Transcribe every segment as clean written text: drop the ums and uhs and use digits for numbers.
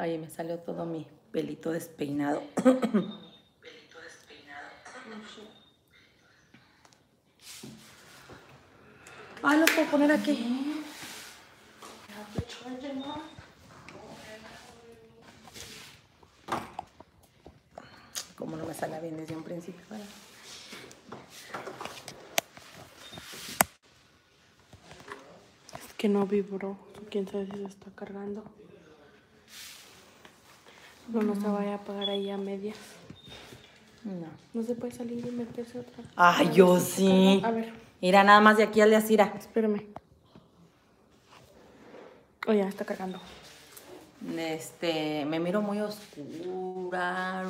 Ahí me salió todo mi pelito despeinado. Ah, lo puedo poner aquí. Como no me sale bien desde un principio, ¿verdad? Es que no vibró. Quién sabe si se está cargando. No se vaya a apagar ahí a medias. No. No se puede salir y meterse otra vez. Ay, yo sí. A ver. Mira, nada más de aquí al de Asira. Espérame. Oh, ya está cargando. Me miro muy oscura.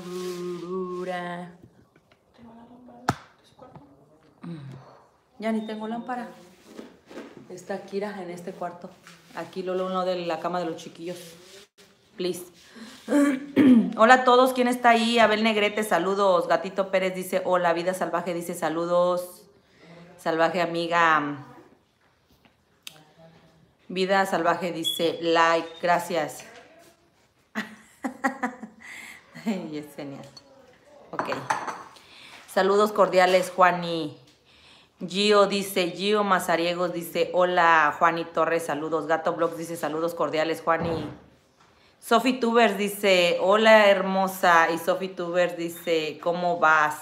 ¿Tengo la lámpara de su cuarto? Ya ni tengo lámpara. Está Kira en este cuarto. Aquí Lolo, uno de la cama de los chiquillos. Please. Hola a todos, ¿quién está ahí? Abel Negrete, saludos. Gatito Pérez dice hola. Vida Salvaje dice saludos. Salvaje amiga. Vida Salvaje dice like, gracias. Ay, es genial. Ok. Saludos cordiales, Juani. Gio Mazariegos dice hola. Juani Torres, saludos. Gato Blogs dice saludos cordiales, Juani. Sophie Tubers dice hola hermosa. Y Sophie Tubers dice ¿cómo vas?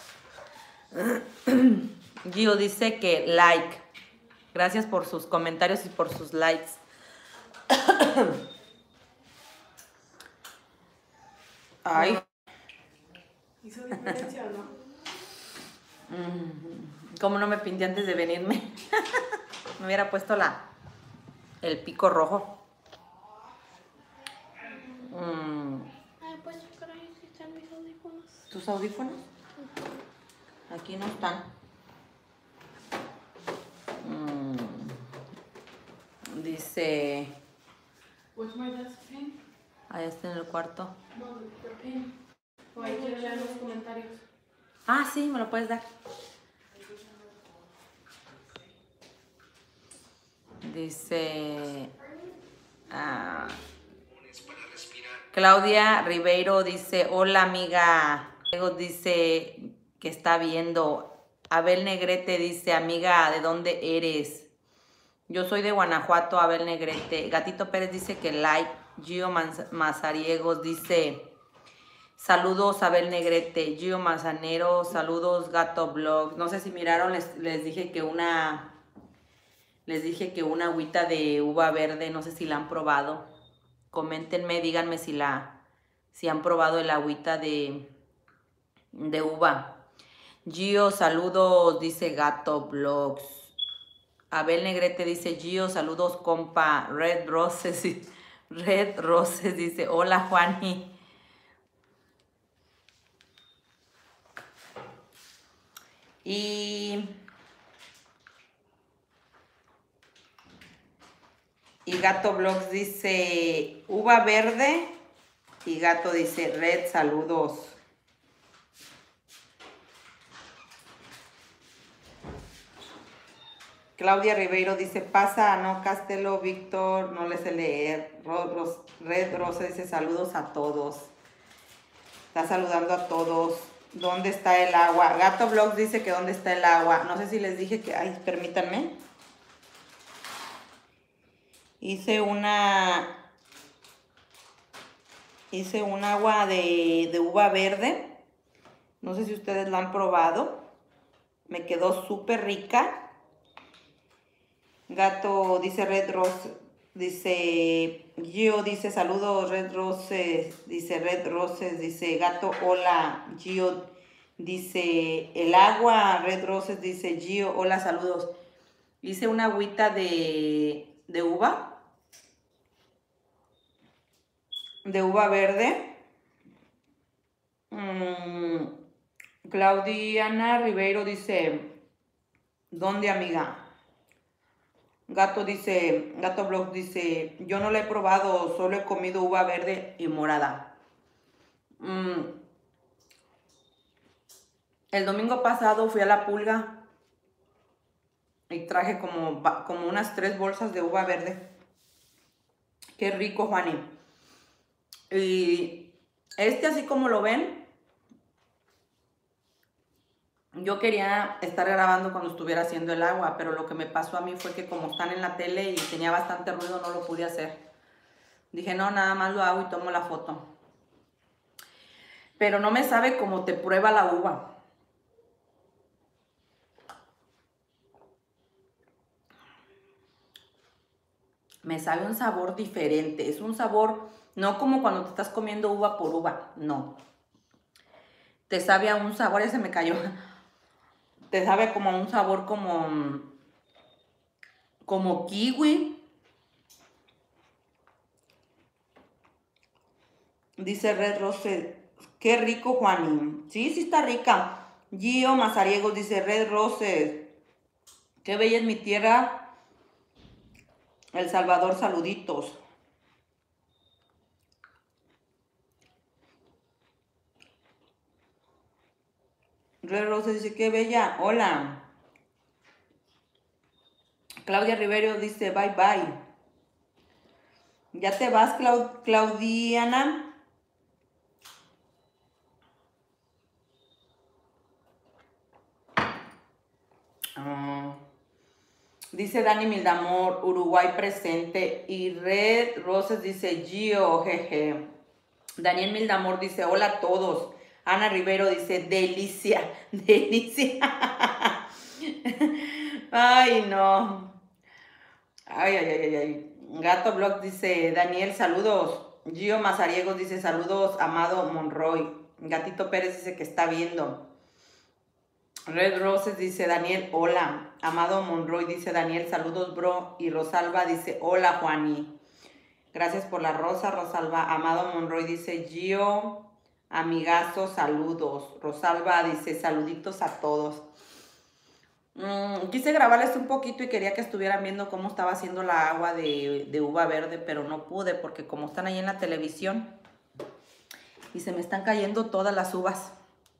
Gio dice que like. Gracias por sus comentarios y por sus likes. Ay. ¿Hizo diferencia o no? ¿Cómo no me pinté antes de venirme? Me hubiera puesto el pico rojo. Ay, pues checar ahí si están mis audífonos. ¿Tus audífonos? Aquí no están. Dice... What's my desk pin? Ahí está en el cuarto. No, the pin. O ahí quiero leer los comentarios. Ah, sí, me lo puedes dar. Dice... Claudia Ribeiro dice, hola amiga. Luego dice que está viendo. Abel Negrete dice, amiga, ¿de dónde eres? Yo soy de Guanajuato, Abel Negrete. Gatito Pérez dice que like. Gio Mazariegos dice, saludos Abel Negrete. Gio Mazanero, saludos Gato Blogs. No sé si miraron, les dije que una agüita de uva verde, no sé si la han probado. Coméntenme, díganme si han probado el agüita de uva. Gio, saludos, dice Gato Blogs. Abel Negrete dice, Gio, saludos, compa. Red Roses dice, hola, Juani. Y Gato Blogs dice, uva verde. Y Gato dice, Red, saludos. Claudia Ribeiro dice, pasa, no, Castelo, Víctor, no le sé leer. Red Rosa dice, saludos a todos. Está saludando a todos. ¿Dónde está el agua? Gato Blogs dice que dónde está el agua. No sé si les dije que, ay, permítanme. Hice un agua de uva verde. No sé si ustedes la han probado. Me quedó súper rica. Gato dice Red Rose, dice Gio, dice saludos Red Roses, dice Red Roses, dice Gato, hola. Gio dice el agua, Red Roses dice Gio, hola, saludos. Hice una agüita de uva verde. Claudiana Ribeiro dice, ¿dónde, amiga? Gato Blog dice, yo no la he probado, solo he comido uva verde y morada. El domingo pasado fui a La Pulga y traje como unas 3 bolsas de uva verde. Qué rico, Juani. Y así como lo ven, yo quería estar grabando cuando estuviera haciendo el agua, pero lo que me pasó a mí fue que como están en la tele y tenía bastante ruido, no lo pude hacer. Dije, no, nada más lo hago y tomo la foto. Pero no me sabe cómo te prueba la uva. Me sabe un sabor diferente. Es un sabor, no como cuando te estás comiendo uva por uva, no. Te sabe a un sabor, ya se me cayó. Te sabe como a un sabor como kiwi. Dice Red Rose, qué rico, Juanín. Sí, sí está rica. Gio Mazariegos dice Red Roses, qué bella es mi tierra, El Salvador, saluditos. Red Roses dice, qué bella, hola. Claudia Rivero dice, bye bye. ¿Ya te vas, Claudiana? Dice Dani Mildamor, Uruguay presente. Y Red Roses dice, Gio, jeje. Daniel Mildamor dice, hola a todos. Ana Rivero dice, delicia, delicia. Ay, no. Ay, ay, ay, ay. Gato Blog dice, Daniel, saludos. Gio Mazariegos dice, saludos, Amado Monroy. Gatito Pérez dice que está viendo. Red Roses dice, Daniel, hola. Amado Monroy dice, Daniel, saludos, bro. Y Rosalba dice, hola, Juani. Gracias por la rosa, Rosalba. Amado Monroy dice, Gio, amigazo, saludos. Rosalba dice, saluditos a todos. Quise grabarles un poquito y quería que estuvieran viendo cómo estaba haciendo la agua de uva verde, pero no pude porque como están ahí en la televisión y se me están cayendo todas las uvas.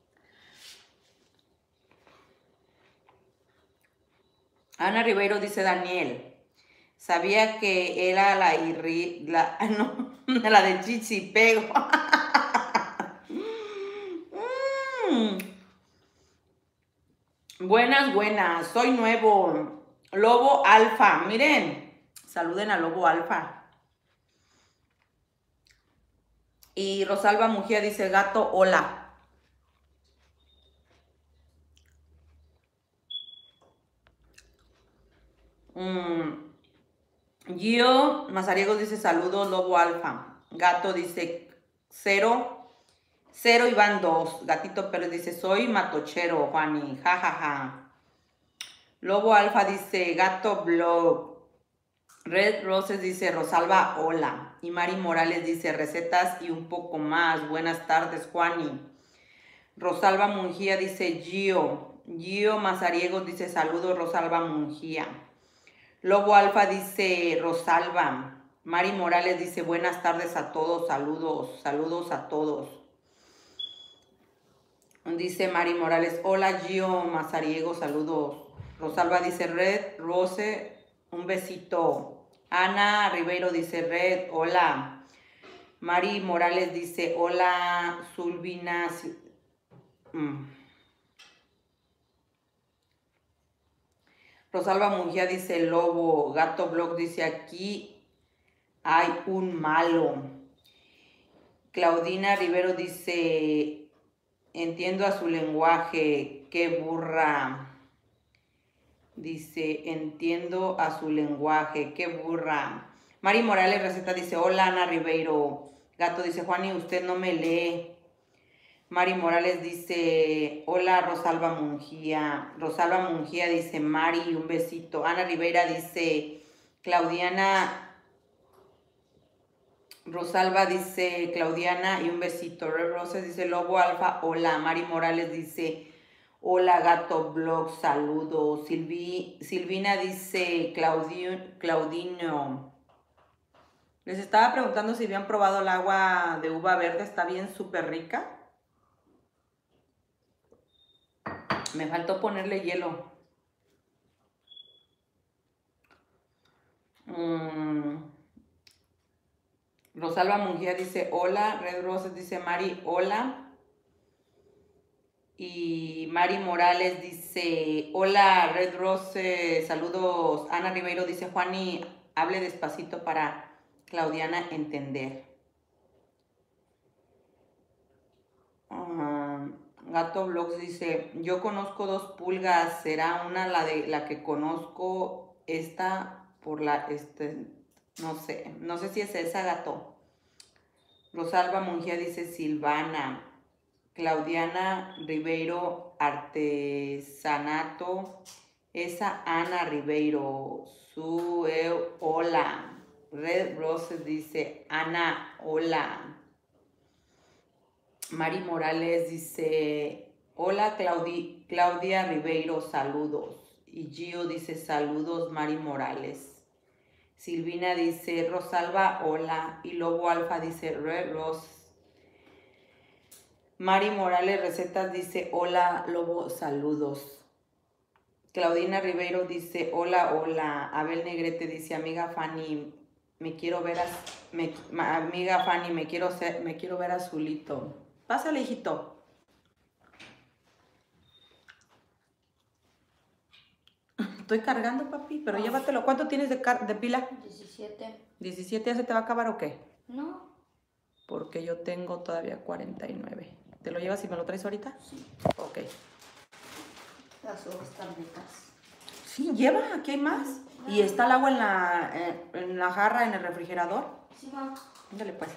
Ana Ribeiro dice, Daniel, sabía que era no, la del chichipego. Buenas, buenas, soy nuevo. Lobo Alfa, miren, saluden a Lobo Alfa. Y Rosalba Mujía dice, gato, hola. Gio Mazariegos dice, saludos, Lobo Alfa. Gato dice, cero y van dos. Gatito Pérez dice, soy matochero, Juani, jajaja. Ja, ja. Lobo Alfa dice, gato blog. Red Roses dice, Rosalba, hola. Y Mari Morales dice, recetas y un poco más. Buenas tardes, Juani. Rosalba Mungía dice, Gio. Gio Mazariegos dice, saludos, Rosalba Mungía. Lobo Alfa dice, Rosalba. Mari Morales dice, buenas tardes a todos, saludos, saludos a todos. Dice Mari Morales, hola Gio Mazariego, saludos. Rosalba dice, Red Rose, un besito. Ana Rivero dice, Red, hola. Mari Morales dice, hola, Zulvina. Rosalba Mungía dice, Lobo. Gato Blog dice, aquí hay un malo. Claudina Rivero dice, entiendo a su lenguaje, qué burra. Dice, entiendo a su lenguaje, qué burra. Mari Morales Receta dice, hola Ana Ribeiro. Gato dice, Juani, usted no me lee. Mari Morales dice, hola Rosalba Mungía. Rosalba Mungía dice, Mari, un besito. Ana Rivera dice, Claudiana. Rosalba dice, Claudiana, y un besito. Red Roses dice, Lobo Alfa, hola. Mari Morales dice, hola Gato Blog, saludos. Silvina dice, Claudino. Les estaba preguntando si habían probado el agua de uva verde, está bien súper rica. Me faltó ponerle hielo. Rosalba Mungía dice hola. Red Roses dice Mari, hola. Y Mari Morales dice, hola Red Rose, saludos. Ana Ribeiro dice, Juani, hable despacito para Claudiana entender. Gato Vlogs dice, yo conozco 2 pulgas, será una la que conozco, esta por no sé si es esa, Gato. Rosalba Mungía dice Silvana. Claudiana Ribeiro Artesanato. Esa Ana Ribeiro. Hola. Red Roses dice Ana, hola. Mari Morales dice hola Claudia Ribeiro, saludos. Y Gio dice saludos Mari Morales. Silvina dice Rosalba, hola. Y Lobo Alfa dice Red Rose. Mari Morales Recetas dice, hola Lobo, saludos. Claudina Ribeiro dice, hola, hola. Abel Negrete dice, amiga Fanny, amiga Fanny, me quiero ver azulito. Pásale, hijito. Estoy cargando, papi, pero llévatelo. ¿Cuánto tienes de pila? 17. ¿17 ya se te va a acabar o qué? No. Porque yo tengo todavía 49. ¿Te lo llevas y me lo traes ahorita? Sí. Ok. Las uvas están ricas. Sí, lleva, aquí hay más. ¿Y está el agua en la jarra, en el refrigerador? Sí, mamá. Ándale, pues.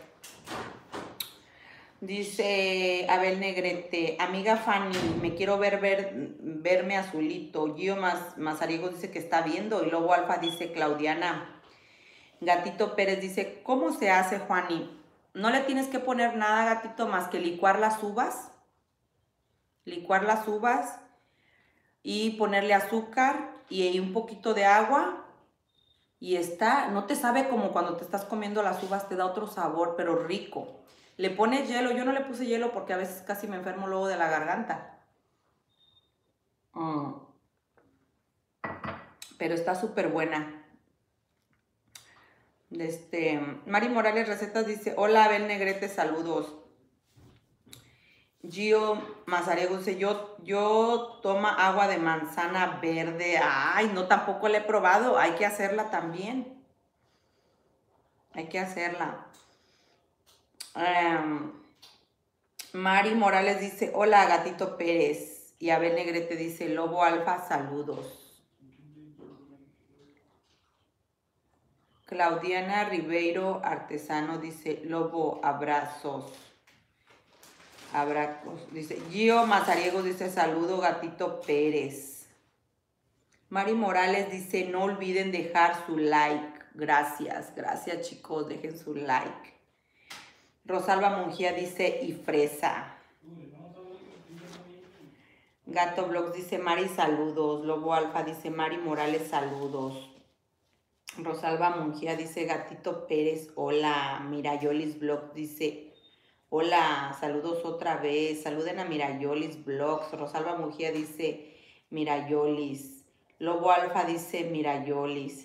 Dice Abel Negrete, amiga Fanny, me quiero verme azulito. Gio Mazariego dice que está viendo. Y Lobo Alfa dice Claudiana. Gatito Pérez dice, ¿cómo se hace, Juani? No le tienes que poner nada, gatito, más que licuar las uvas. Licuar las uvas y ponerle azúcar y un poquito de agua. Y no te sabe como cuando te estás comiendo las uvas, te da otro sabor, pero rico. Le pones hielo, yo no le puse hielo porque a veces casi me enfermo luego de la garganta. Pero está súper buena. Mari Morales Recetas dice, hola Abel Negrete, saludos. Gio Mazariego dice, yo toma agua de manzana verde. Ay, no, tampoco la he probado. Hay que hacerla también. Hay que hacerla. Mari Morales dice, hola Gatito Pérez. Y Abel Negrete dice, Lobo Alfa, saludos. Claudiana Ribeiro Artesano dice, Lobo, abrazos. Abrazos. Dice, Gio Mazariego dice, saludo Gatito Pérez. Mari Morales dice, no olviden dejar su like. Gracias, gracias chicos, dejen su like. Rosalba Mungía dice, y fresa. Gato Vlogs dice, Mari, saludos. Lobo Alfa dice, Mari Morales, saludos. Rosalba Mungía dice, Gatito Pérez, hola. Mirayolis Vlogs dice, hola, saludos otra vez. Saluden a Mirayolis Vlogs. Rosalba Mungía dice, Mirayolis. Lobo Alfa dice, Mirayolis.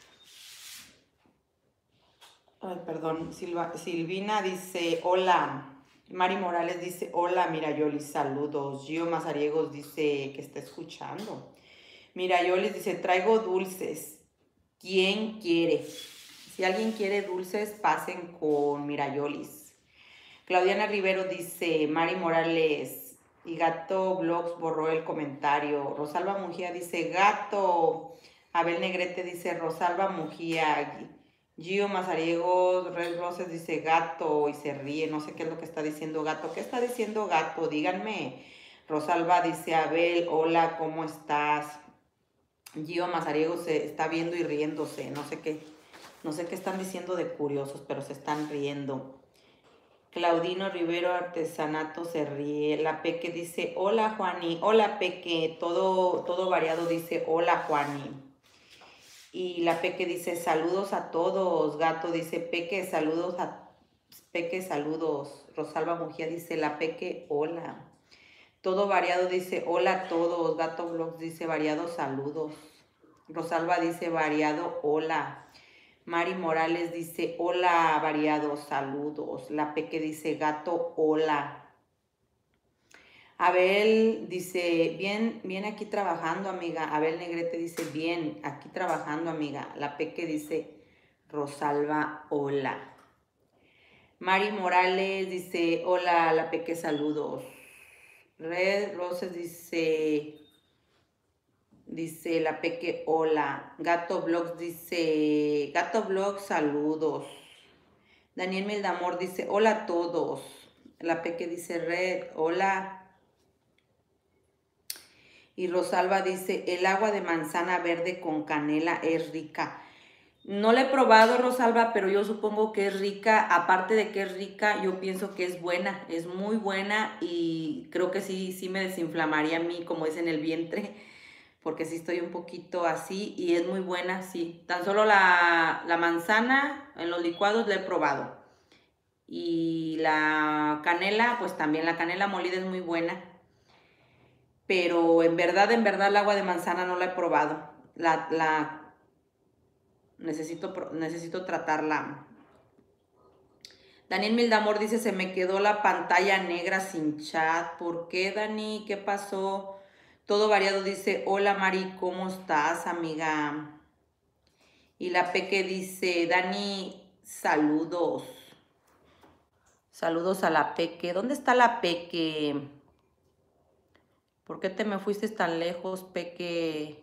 Ay, perdón, Silvina dice, hola. Mari Morales dice, hola, Mirayolis, saludos. Gio Mazariegos dice que está escuchando. Mirayolis dice, traigo dulces. ¿Quién quiere? Si alguien quiere dulces, pasen con Mirayolis. Claudiana Rivero dice, Mari Morales. Y Gato Vlogs borró el comentario. Rosalba Mujía dice, gato. Abel Negrete dice, Rosalba Mujía. Gio Mazariegos, Red Roses dice gato y se ríe. No sé qué es lo que está diciendo gato. ¿Qué está diciendo gato? Díganme. Rosalba dice, Abel, hola, ¿cómo estás? Gio Mazariegos se está viendo y riéndose. No sé qué están diciendo de curiosos, pero se están riendo. Claudino Rivero Artesanato se ríe. La Peque dice, hola Juani. Hola Peque. Todo variado dice, hola Juani. Y la Peque dice, saludos a todos. Gato dice, Peque, saludos a Peque, saludos. Rosalba Mujía dice, la Peque, hola. Todo variado dice, hola a todos. Gato Vlogs dice, variado, saludos. Rosalba dice, variado, hola. Mari Morales dice, hola, variados, saludos. La Peque dice, gato, hola. Abel dice, bien, bien aquí trabajando, amiga. Abel Negrete dice, bien, aquí trabajando, amiga. La Peque dice, Rosalba, hola. Mari Morales dice, hola, la Peque, saludos. Red Roses dice la Peque, hola. Gato Vlogs dice, Gato Vlogs, saludos. Daniel Mildamor dice, hola a todos. La Peque dice, Red, hola. Y Rosalba dice, el agua de manzana verde con canela es rica. No la he probado, Rosalba, pero yo supongo que es rica. Aparte de que es rica, yo pienso que es buena. Es muy buena y creo que sí me desinflamaría a mí, como es en el vientre, porque sí estoy un poquito así y es muy buena, sí. Tan solo la manzana en los licuados la he probado. Y la canela, pues también la canela molida es muy buena. Pero en verdad, el agua de manzana no la he probado. Necesito tratarla. Daniel Mildamor dice, se me quedó la pantalla negra sin chat. ¿Por qué, Dani? ¿Qué pasó? Todo variado dice, hola Mari, ¿cómo estás, amiga? Y la Peque dice, Dani, saludos. Saludos a la Peque. ¿Dónde está la Peque? ¿Por qué te me fuiste tan lejos, Peque?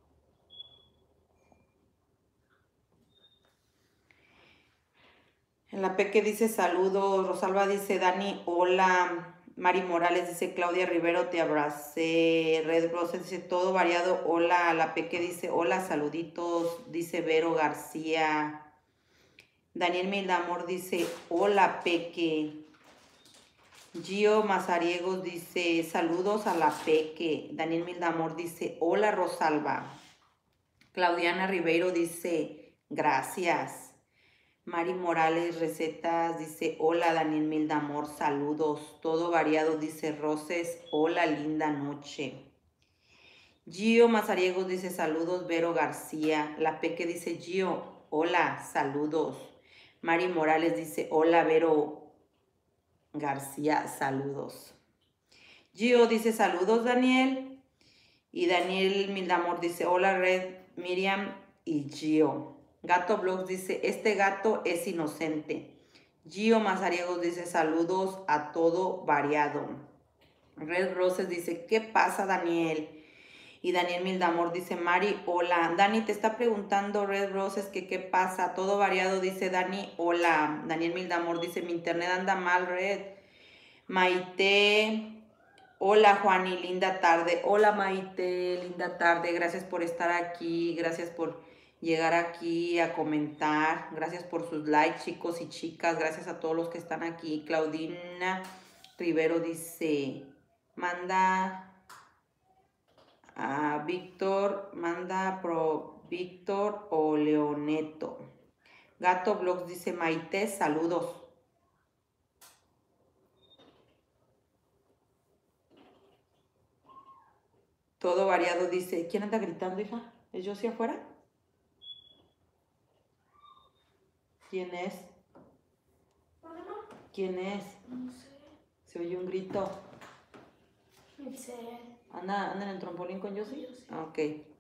La Peque dice saludos, Rosalba dice Dani, hola, Mari Morales dice Claudia Rivero, te abracé, Red Roses dice todo variado, hola, la Peque dice hola, saluditos, dice Vero García, Daniel Mildamor dice hola Peque, Gio Mazariegos dice saludos a la Peque, Daniel Mildamor dice hola Rosalba, Claudiana Rivero dice gracias. Mari Morales Recetas dice, hola Daniel Mildamor, saludos. Todo variado dice Roses, hola linda noche. Gio Mazariegos dice, saludos Vero García. La Peque dice, Gio, hola, saludos. Mari Morales dice, hola Vero García, saludos. Gio dice, saludos Daniel. Y Daniel Mildamor dice, hola Red, Miriam y Gio. Gato Blogs dice, este gato es inocente. Gio Mazariegos dice, saludos a todo variado. Red Roses dice, ¿qué pasa, Daniel? Y Daniel Mildamor dice, Mari, hola. Dani, te está preguntando Red Roses que qué pasa. Todo variado dice Dani, hola. Daniel Mildamor dice, mi internet anda mal, Red. Maite, hola Juani, linda tarde. Hola Maite, linda tarde. Gracias por estar aquí. Gracias por llegar aquí a comentar. Gracias por sus likes, chicos y chicas. Gracias a todos los que están aquí. Claudina Rivero dice, manda a Víctor, manda pro Víctor o Leoneto. Gato Blogs dice, Maite, saludos. Todo variado dice, ¿quién anda gritando, hija? ¿Es Josie afuera? ¿Quién es? ¿Quién es? No sé. Se oye un grito. No sé. ¿Anda en el trampolín con Josie? Yo sí. Ok.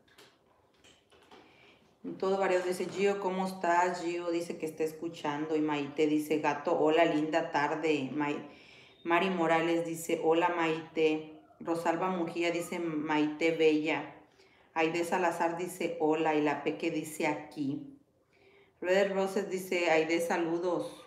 Todo variado dice, Gio, ¿cómo estás? Gio dice que está escuchando. Y Maite dice, gato, hola, linda tarde. Mari Morales dice, hola, Maite. Rosalba Mujía dice, Maite Bella. Aide Salazar dice, hola. Y la Peque dice, aquí. Red Roses dice, Aide, saludos.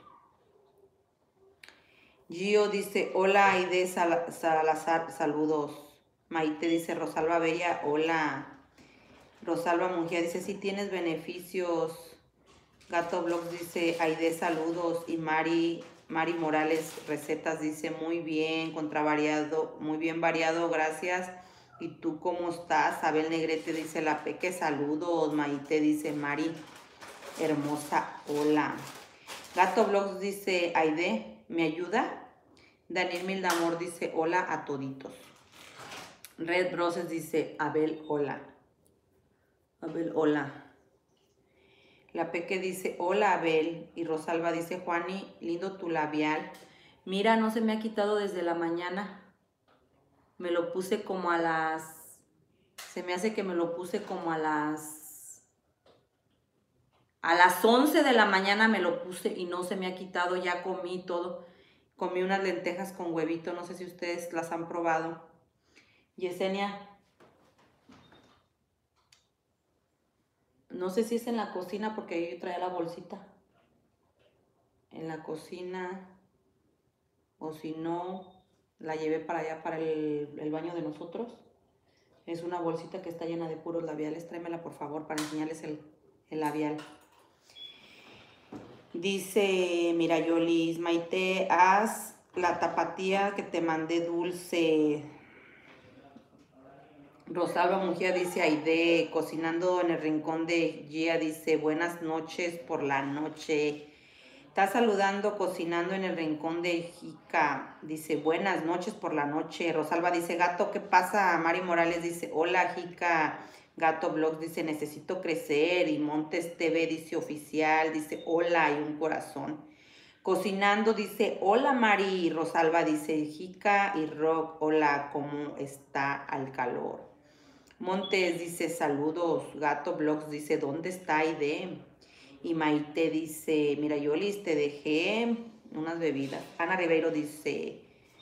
Gio dice, hola, Aide Salazar, saludos. Maite dice, Rosalba Bella, hola. Rosalba Mujía dice, si tienes beneficios. Gato Blogs dice, Aide, saludos. Y Mari Morales Recetas dice, muy bien, contravariado, muy bien variado, gracias. ¿Y tú cómo estás? Abel Negrete dice, la Peque, saludos. Maite dice, Mari, hermosa, hola. Gato Blogs dice, Aide, ¿me ayuda? Daniel Mildamor dice, hola a toditos. Red Roses dice, Abel, hola. Abel, hola. La Peque dice, hola Abel. Y Rosalba dice, Juani, lindo tu labial. Mira, no se me ha quitado desde la mañana. Me lo puse como a las... Se me hace que me lo puse como a las... A las 11 de la mañana me lo puse y no se me ha quitado. Ya comí todo. Comí unas lentejas con huevito. No sé si ustedes las han probado. Yesenia, no sé si es en la cocina porque yo traía la bolsita. En la cocina. O si no, la llevé para allá, para el baño de nosotros. Es una bolsita que está llena de puros labiales. Tráemela, por favor, para enseñarles el labial. Dice Mirayolis, Maite, haz la tapatía que te mandé dulce. Rosalba Mujía dice, Aide, cocinando en el rincón de Gia, dice, buenas noches por la noche. Está saludando, cocinando en el rincón de Jica. Dice, buenas noches por la noche. Rosalba dice, gato, ¿qué pasa? Mari Morales dice, hola, Jica. Gato Blogs dice, necesito crecer. Y Montes TV dice, oficial. Dice, hola, y un corazón. Cocinando dice, hola, Mari. Rosalba dice, Jica y Rock, hola, ¿cómo está al calor? Montes dice, saludos. Gato Blogs dice, ¿dónde está Aide? Y Maite dice, mira, Yolis, te dejé unas bebidas. Ana Ribeiro dice,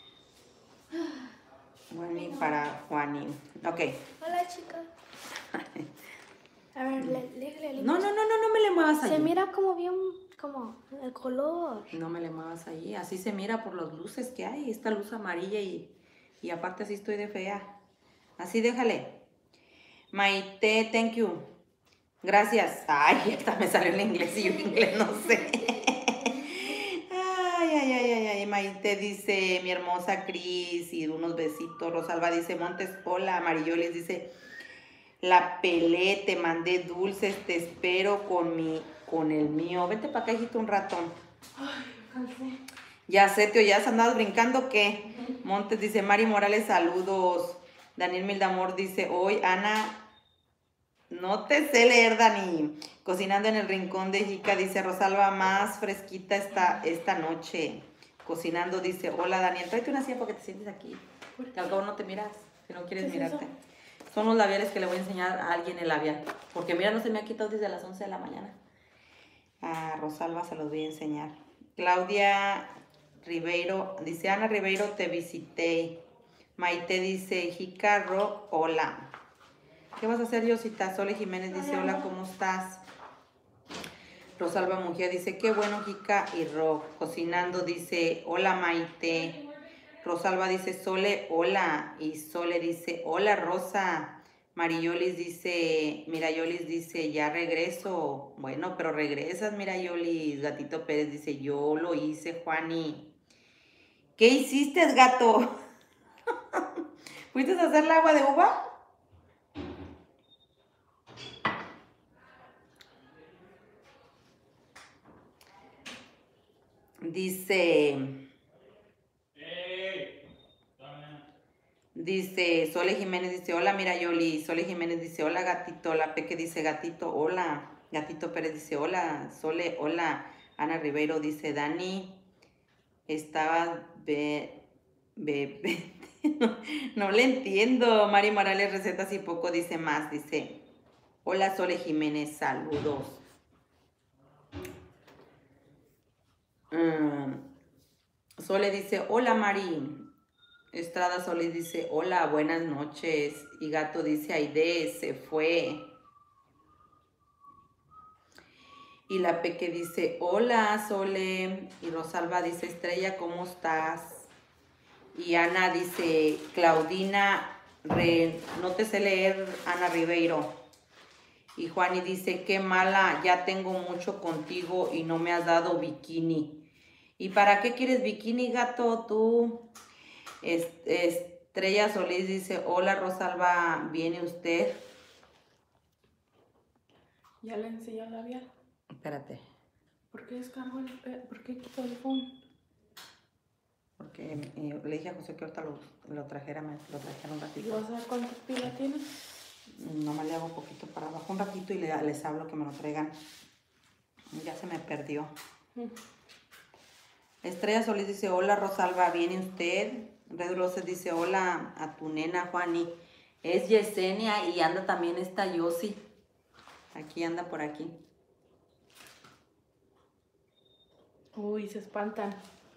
Juani para Juani. Ok. Hola, chica. A ver, le. No me le muevas allí. Se mira como bien, como el color. No me le muevas allí. Así se mira por las luces que hay. Esta luz amarilla y aparte así estoy de fea. Así déjale. Maite, thank you. Gracias. Ay, hasta me salió el inglés y yo inglés no sé. Ay, Maite dice, mi hermosa Cris, y unos besitos. Rosalba dice, Montes, hola. Marilloles dice, la pelé, te mandé dulces, te espero con el mío. Vente para acá, hijito, un ratón. Ay, me cansé. Ya sé, tío, ¿ya has andado brincando qué? Montes dice, Mari Morales, saludos. Daniel Mildamor dice, hoy Ana, no te sé leer, Dani. Cocinando en el rincón de Jica, dice Rosalba, más fresquita esta noche. Cocinando, dice, hola Daniel, tráete una silla para que te sientes aquí. Que al cabo no te miras, si no quieres mirarte. Eso? Son los labiales que le voy a enseñar a alguien el labial. Porque mira, no se me ha quitado desde las 11 de la mañana. A Rosalba se los voy a enseñar. Claudia Ribeiro, dice, Ana Ribeiro, te visité. Maite dice, Jica Rock, hola. ¿Qué vas a hacer, Diosita? Sole Jiménez dice, hola, ¿cómo estás? Rosalba Mujía dice, qué bueno, Jica y Rock. Cocinando dice, hola, Maite. Rosalba dice, Sole, hola. Y Sole dice, hola, Rosa. Mariyolis dice, Mirayolis dice, ya regreso. Bueno, pero regresas, Mirayolis. Gatito Pérez dice, yo lo hice, Juani. ¿Qué hiciste, gato? ¿Fuiste a hacer el agua de uva? Dice Sole Jiménez, dice, hola, mira, Yoli. Sole Jiménez dice, hola, gatito. La Peque dice, gatito, hola. Gatito Pérez dice, hola. Sole, hola. Ana Ribeiro dice, Dani, estaba no le entiendo. Mari Morales, recetas y poco dice más. Dice, hola, Sole Jiménez, saludos. Sole dice, hola, Mari. Estrada Solís dice, hola, buenas noches. Y Gato dice, Aide, se fue. Y la Peque dice, hola, Sole. Y Rosalba dice, Estrella, ¿cómo estás? Y Ana dice, Claudina, no te sé leer, Ana Ribeiro. Y Juani dice, qué mala, ya tengo mucho contigo y no me has dado bikini. ¿Y para qué quieres bikini, Gato, tú? Estrella Solís dice, hola Rosalba, ¿viene usted? Ya le enseñó el labial. Espérate, ¿Por qué descargo ¿Por qué quito el phone? porque le dije a José que ahorita lo trajera un ¿Y ratito. vas a ver cuánta pila tiene? Nomás le hago un poquito para abajo un ratito y les hablo que me lo traigan Ya se me perdió. Estrella Solís dice, hola Rosalba, ¿viene usted? Red Roses dice, hola a tu nena Juani. Es Yesenia y anda también esta Yossi. Aquí anda por aquí. Uy, se espantan.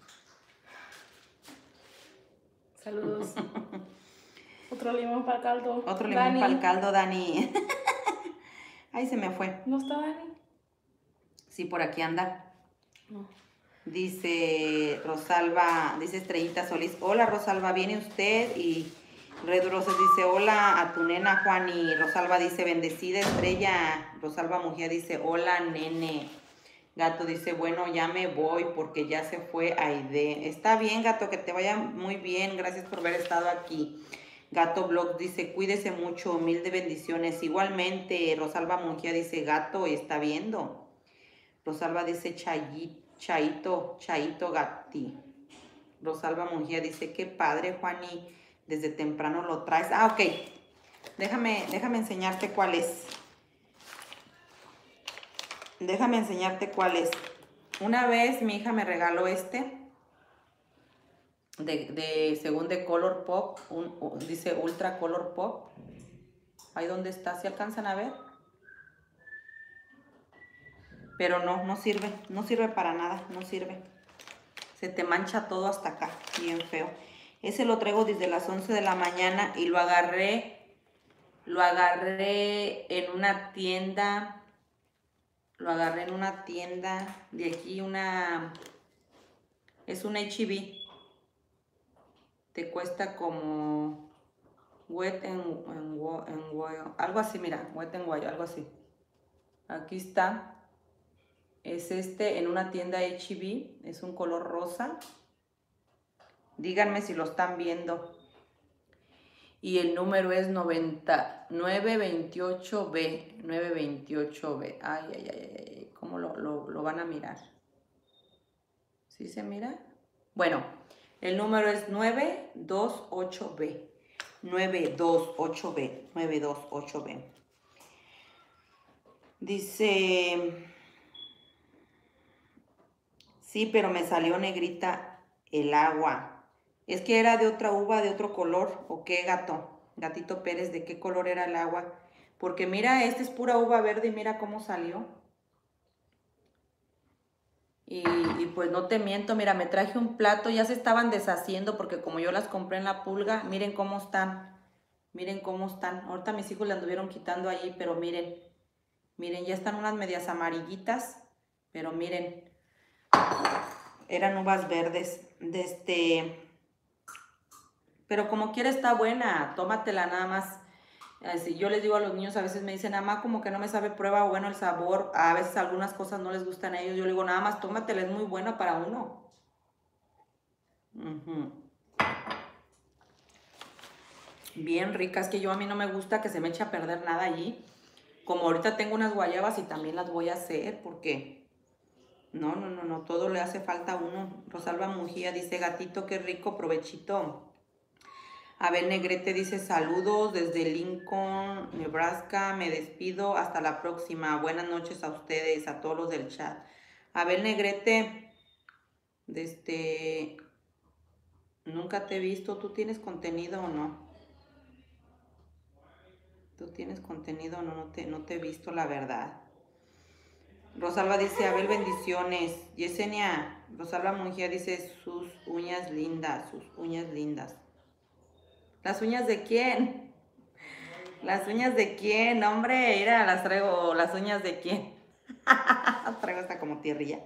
Saludos. Otro limón para el caldo. Otro limón para el caldo, Dani. Ahí se me fue. ¿No está Dani? Sí, por aquí anda. No. Dice Rosalba, dice Estrellita Solís, hola Rosalba, ¿viene usted? Y Red Roses dice, hola a tu nena Juan. Y Rosalba dice, bendecida Estrella. Rosalba Mujía dice, hola nene. Gato dice, bueno, ya me voy porque ya se fue Aide. Está bien, Gato, que te vaya muy bien. Gracias por haber estado aquí. Gato Blog dice, cuídese mucho, mil de bendiciones. Igualmente, Rosalba Mujía dice, Gato, está viendo. Rosalba dice, Chaito Gatti. Rosalba Mujía dice, qué padre, Juani, desde temprano lo traes. Ah, ok. Déjame enseñarte cuál es. Déjame enseñarte cuál es. Una vez mi hija me regaló este, según de Color Pop, dice Ultra Color Pop. Ahí donde está, ¿se alcanzan a ver? Pero no sirve para nada, no sirve. Se te mancha todo hasta acá, bien feo. Ese lo traigo desde las 11 de la mañana y lo agarré en una tienda. Lo agarré en una tienda de aquí, es un H-E-B. Te cuesta como Wet n Wild, algo así, mira, Wet n Wild, algo así. Aquí está. Es en una tienda H-E-B, es un color rosa. Díganme si lo están viendo. Y el número es 928B. 928B. Ay. ¿Cómo lo van a mirar? ¿Sí se mira? Bueno, el número es 928B. 928B. 928B. Dice... Sí, pero me salió negrita el agua. Es que era de otra uva, de otro color. ¿O qué, gato? Gatito Pérez, ¿de qué color era el agua? Porque mira, esta es pura uva verde y mira cómo salió. Y pues no te miento, mira, me traje un plato, ya se estaban deshaciendo porque como yo las compré en la pulga, miren cómo están. Miren cómo están. Ahorita mis hijos le anduvieron quitando allí, pero miren. Miren, ya están unas medias amarillitas, pero miren. Eran uvas verdes. Pero como quiera está buena, tómatela nada más. Así, yo les digo a los niños, a veces me dicen, mamá, como que no me sabe prueba bueno el sabor. A veces algunas cosas no les gustan a ellos. Yo les digo, nada más tómatela, es muy buena para uno. Bien ricas, que a mí no me gusta que se me eche a perder nada allí. Como ahorita tengo unas guayabas y también las voy a hacer porque no, todo le hace falta a uno. Rosalba Mujía dice, gatito, qué rico, provechito. Abel Negrete dice, saludos desde Lincoln, Nebraska, me despido, hasta la próxima. Buenas noches a ustedes, a todos los del chat. Abel Negrete, nunca te he visto, ¿tú tienes contenido o no? ¿Tú tienes contenido o no? No te he visto, la verdad. Rosalba dice, Abel, bendiciones. Yesenia, Rosalba Mujía dice, sus uñas lindas. ¿Las uñas de quién? ¿Las uñas de quién? Hombre, mira, las traigo. ¿Las uñas de quién? Traigo hasta como tierrilla.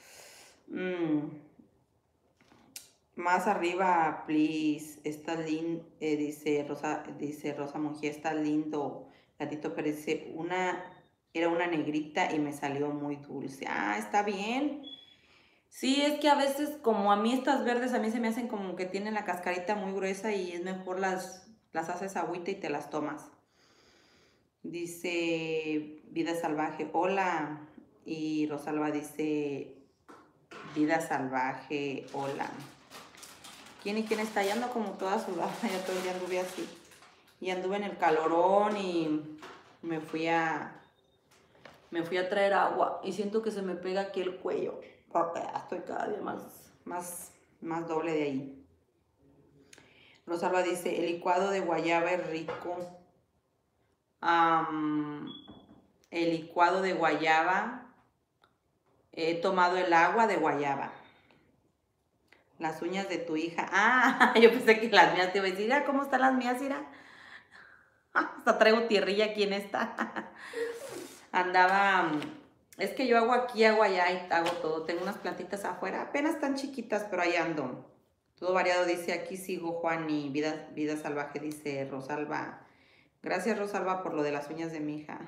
Más arriba, please. Está lindo, dice Rosa Mujía, está lindo. Gatito Pérez dice, era una negrita y me salió muy dulce. Ah, está bien. Sí, es que a veces, como a mí estas verdes, a mí se me hacen como que tienen la cascarita muy gruesa y es mejor las haces agüita y te las tomas. Dice Vida Salvaje, hola. Y Rosalba dice, Vida Salvaje, hola. ¿Quién está? Ya ando como toda sudada, ya todo el día anduve así. Y anduve en el calorón y me fui a Me fui a traer agua y siento que se me pega aquí el cuello. Porque estoy cada día más doble de ahí. Rosalba dice, el licuado de guayaba es rico. El licuado de guayaba, he tomado el agua de guayaba. Las uñas de tu hija. Ah, yo pensé que las mías te iba a decir, ah, ¿cómo están las mías, Ira? Hasta traigo tierrilla aquí en esta. Andaba, es que yo hago aquí, hago allá y hago todo. Tengo unas plantitas afuera, apenas tan chiquitas, pero ahí ando. Todo variado, dice, aquí sigo, Juan, y vida salvaje, dice Rosalba. Gracias, Rosalba, por lo de las uñas de mi hija.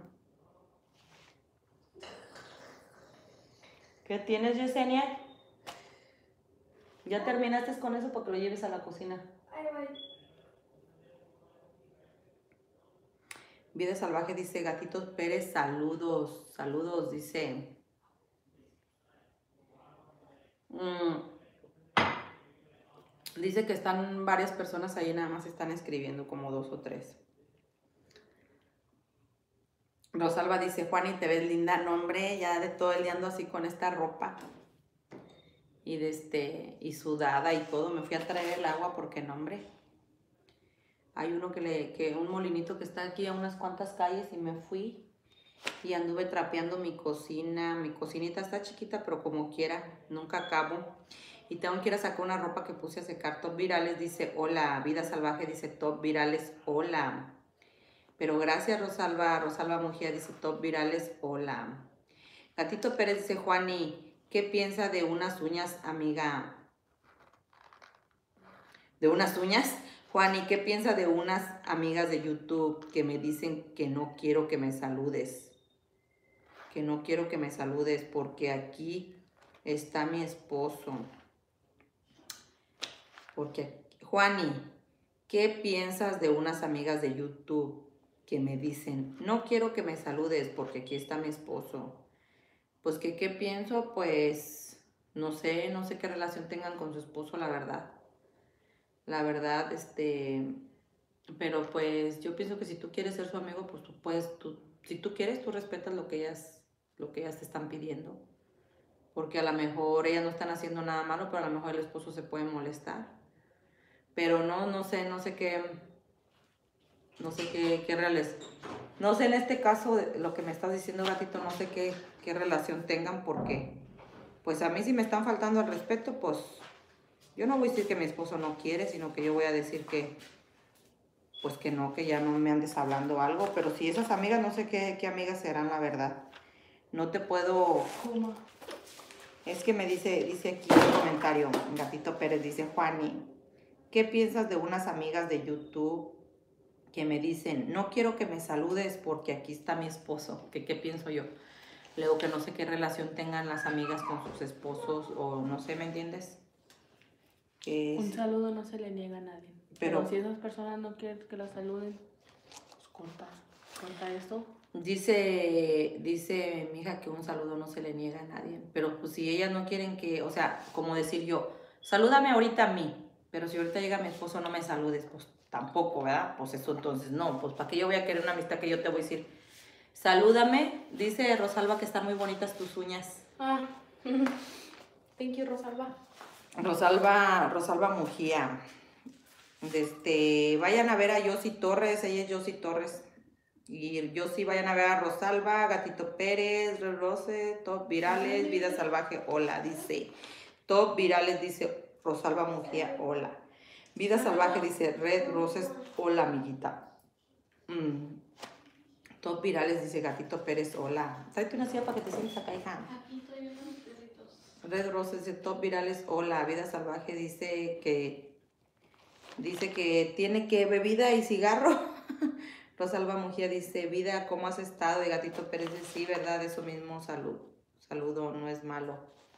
¿Qué tienes, Yesenia? ¿Ya terminaste con eso para que lo lleves a la cocina? Ahí voy. Vida salvaje dice, Gatitos Pérez, saludos, saludos, dice. Dice que están varias personas ahí, nada más están escribiendo, como 2 o 3. Rosalba dice, Juani, te ves linda. No, hombre, ya de todo el día ando así con esta ropa. Y sudada y todo. Me fui a traer el agua porque, no, hombre. Hay un molinito que está aquí a unas cuantas calles y me fui. Y anduve trapeando mi cocina. Mi cocinita está chiquita, pero como quiera, nunca acabo. Y tengo que ir a sacar una ropa que puse a secar. Top Virales dice, hola. Vida Salvaje dice, Top Virales, hola. Pero gracias, Rosalba. Rosalba Mujía dice, Top Virales, hola. Gatito Pérez dice, Juani, ¿qué piensa de unas uñas, amiga? ¿De unas uñas? Juani, ¿qué piensa de unas amigas de YouTube que me dicen que no quiero que me saludes? Que no quiero que me saludes porque aquí está mi esposo. Porque, Juani, ¿qué piensas de unas amigas de YouTube que me dicen, no quiero que me saludes porque aquí está mi esposo? Pues, ¿qué pienso? Pues, no sé qué relación tengan con su esposo, la verdad. La verdad, pero pues, yo pienso que si tú quieres ser su amigo, pues tú puedes, si tú quieres, tú respetas lo que ellas te están pidiendo. Porque a lo mejor ellas no están haciendo nada malo, pero a lo mejor el esposo se puede molestar. Pero no sé qué reales. No sé en este caso, lo que me estás diciendo, Gatito, no sé qué relación tengan, porque pues a mí si me están faltando al respeto, pues yo no voy a decir que mi esposo no quiere, sino que yo voy a decir que pues que no, que ya no me andes hablando algo. Pero si esas amigas, no sé qué amigas serán, la verdad. No te puedo... ¿Cómo? Es que me dice aquí un comentario, Gatito Pérez, dice, Juani, ¿qué piensas de unas amigas de YouTube que me dicen, no quiero que me saludes porque aquí está mi esposo? ¿Qué pienso yo? Luego que no sé qué relación tengan las amigas con sus esposos o no sé, ¿me entiendes? Un saludo no se le niega a nadie. Pero si esas personas no quieren que la saluden, pues corta esto. Dice mi hija que un saludo no se le niega a nadie. Pero pues si ellas no quieren que, o sea, como decir yo, salúdame ahorita a mí, pero si ahorita llega mi esposo no me saludes, pues tampoco, ¿verdad? Pues eso entonces no, pues ¿para qué yo voy a querer una amistad que yo te voy a decir? Salúdame, dice Rosalba que están muy bonitas tus uñas. Ah, thank you, Rosalba. Rosalba Mujía. Vayan a ver a Yossi Torres, ella es Yossi Torres. Y Yossi, vayan a ver a Rosalba, Gatito Pérez, Red Rose, Top Virales, Vida Salvaje, hola, dice. Top Virales, dice Rosalba Mujía, hola. Vida Salvaje, dice Red Roses, hola, amiguita. Top Virales, dice Gatito Pérez, hola. Tráete una silla para que te sientes acá, hija. Aquí estoy viendo mis perritos. Red Roses, dice Top Virales, hola. Vida Salvaje dice que tiene que bebida y cigarro. Rosalba Mujía dice, Vida, ¿cómo has estado? Y Gatito Pérez dice, sí, verdad, eso mismo, saludo, no es malo.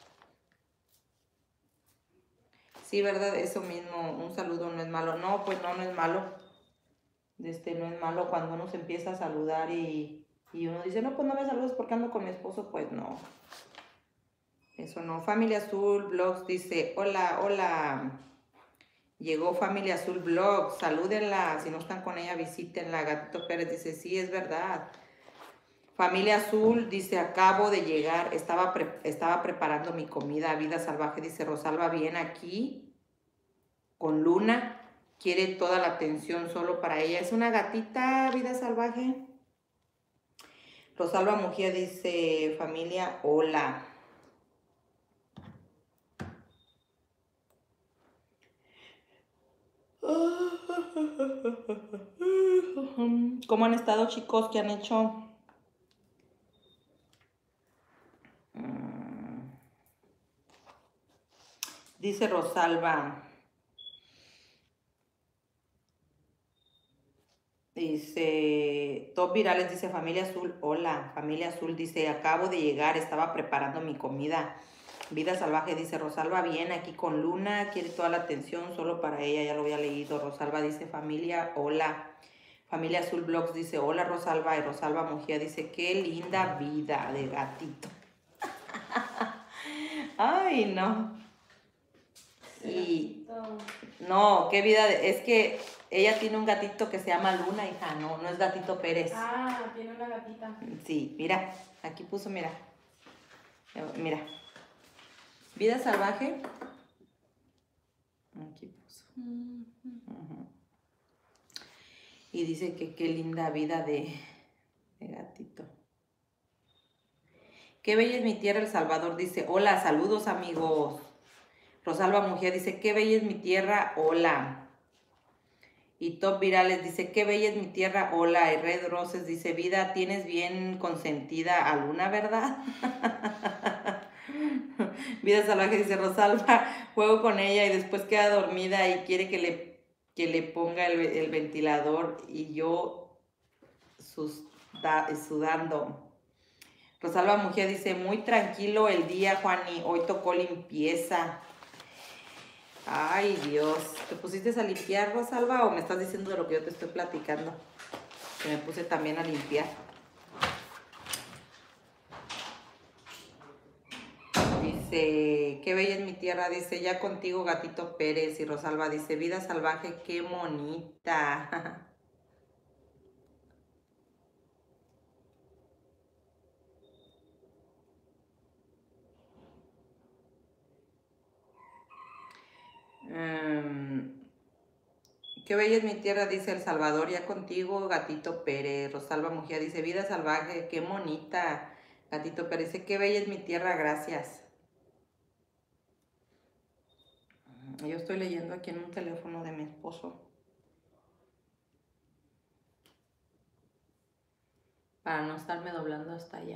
Sí, verdad, eso mismo, un saludo no es malo. No, pues no es malo. No es malo cuando uno se empieza a saludar y uno dice, no, pues no me saludes porque ando con mi esposo, pues no. Eso no. Familia Azul Blogs dice, hola. Llegó Familia Azul Blogs, salúdenla. Si no están con ella, visítenla. Gatito Pérez dice, sí, es verdad. Familia Azul dice, acabo de llegar, estaba preparando mi comida. Vida Salvaje dice, Rosalba viene aquí con Luna, quiere toda la atención solo para ella. Es una gatita, Vida Salvaje. Rosalba Mujía dice, familia, hola. ¿Cómo han estado, chicos? ¿Qué han hecho? Dice Rosalba. Dice, Top Virales dice, familia Azul, hola. Familia Azul dice, acabo de llegar, estaba preparando mi comida. Vida Salvaje dice, Rosalba viene aquí con Luna, quiere toda la atención solo para ella, ya lo había leído. Rosalba dice, familia, hola. Familia Azul Blogs dice, hola Rosalba. Y Rosalba Mujía dice, qué linda vida de gatito. Ay, no. Y no, qué vida, es que ella tiene un gatito que se llama Luna, hija, no es Gatito Pérez. Ah, tiene una gatita. Sí, mira, aquí puso, mira. Mira. Vida Salvaje. Aquí puso. Y dice que qué linda vida de gatito. Qué bella es mi tierra, El Salvador dice, hola, saludos amigos. Rosalba Mujía dice, qué bella es mi tierra, hola. Y Top Virales dice, qué bella es mi tierra, hola. Y Red Roses dice, vida, tienes bien consentida a Luna, ¿verdad? Vida Salvaje dice, Rosalba, juego con ella y después queda dormida y quiere que le ponga el ventilador y yo sudando. Rosalba Mujía dice, muy tranquilo el día, Juani, hoy tocó limpieza. Ay, Dios. ¿Te pusiste a limpiar, Rosalba, o me estás diciendo de lo que yo te estoy platicando? Que me puse también a limpiar. Dice, qué bella es mi tierra, dice, ya contigo, Gatito Pérez. Y Rosalba dice, vida salvaje, qué bonita. Qué bella es mi tierra, dice El Salvador, ya contigo, Gatito Pérez. Rosalba Mujía dice, vida salvaje, qué bonita. Gatito Pérez dice, qué bella es mi tierra, gracias. Yo estoy leyendo aquí en un teléfono de mi esposo. Para no estarme doblando hasta allá.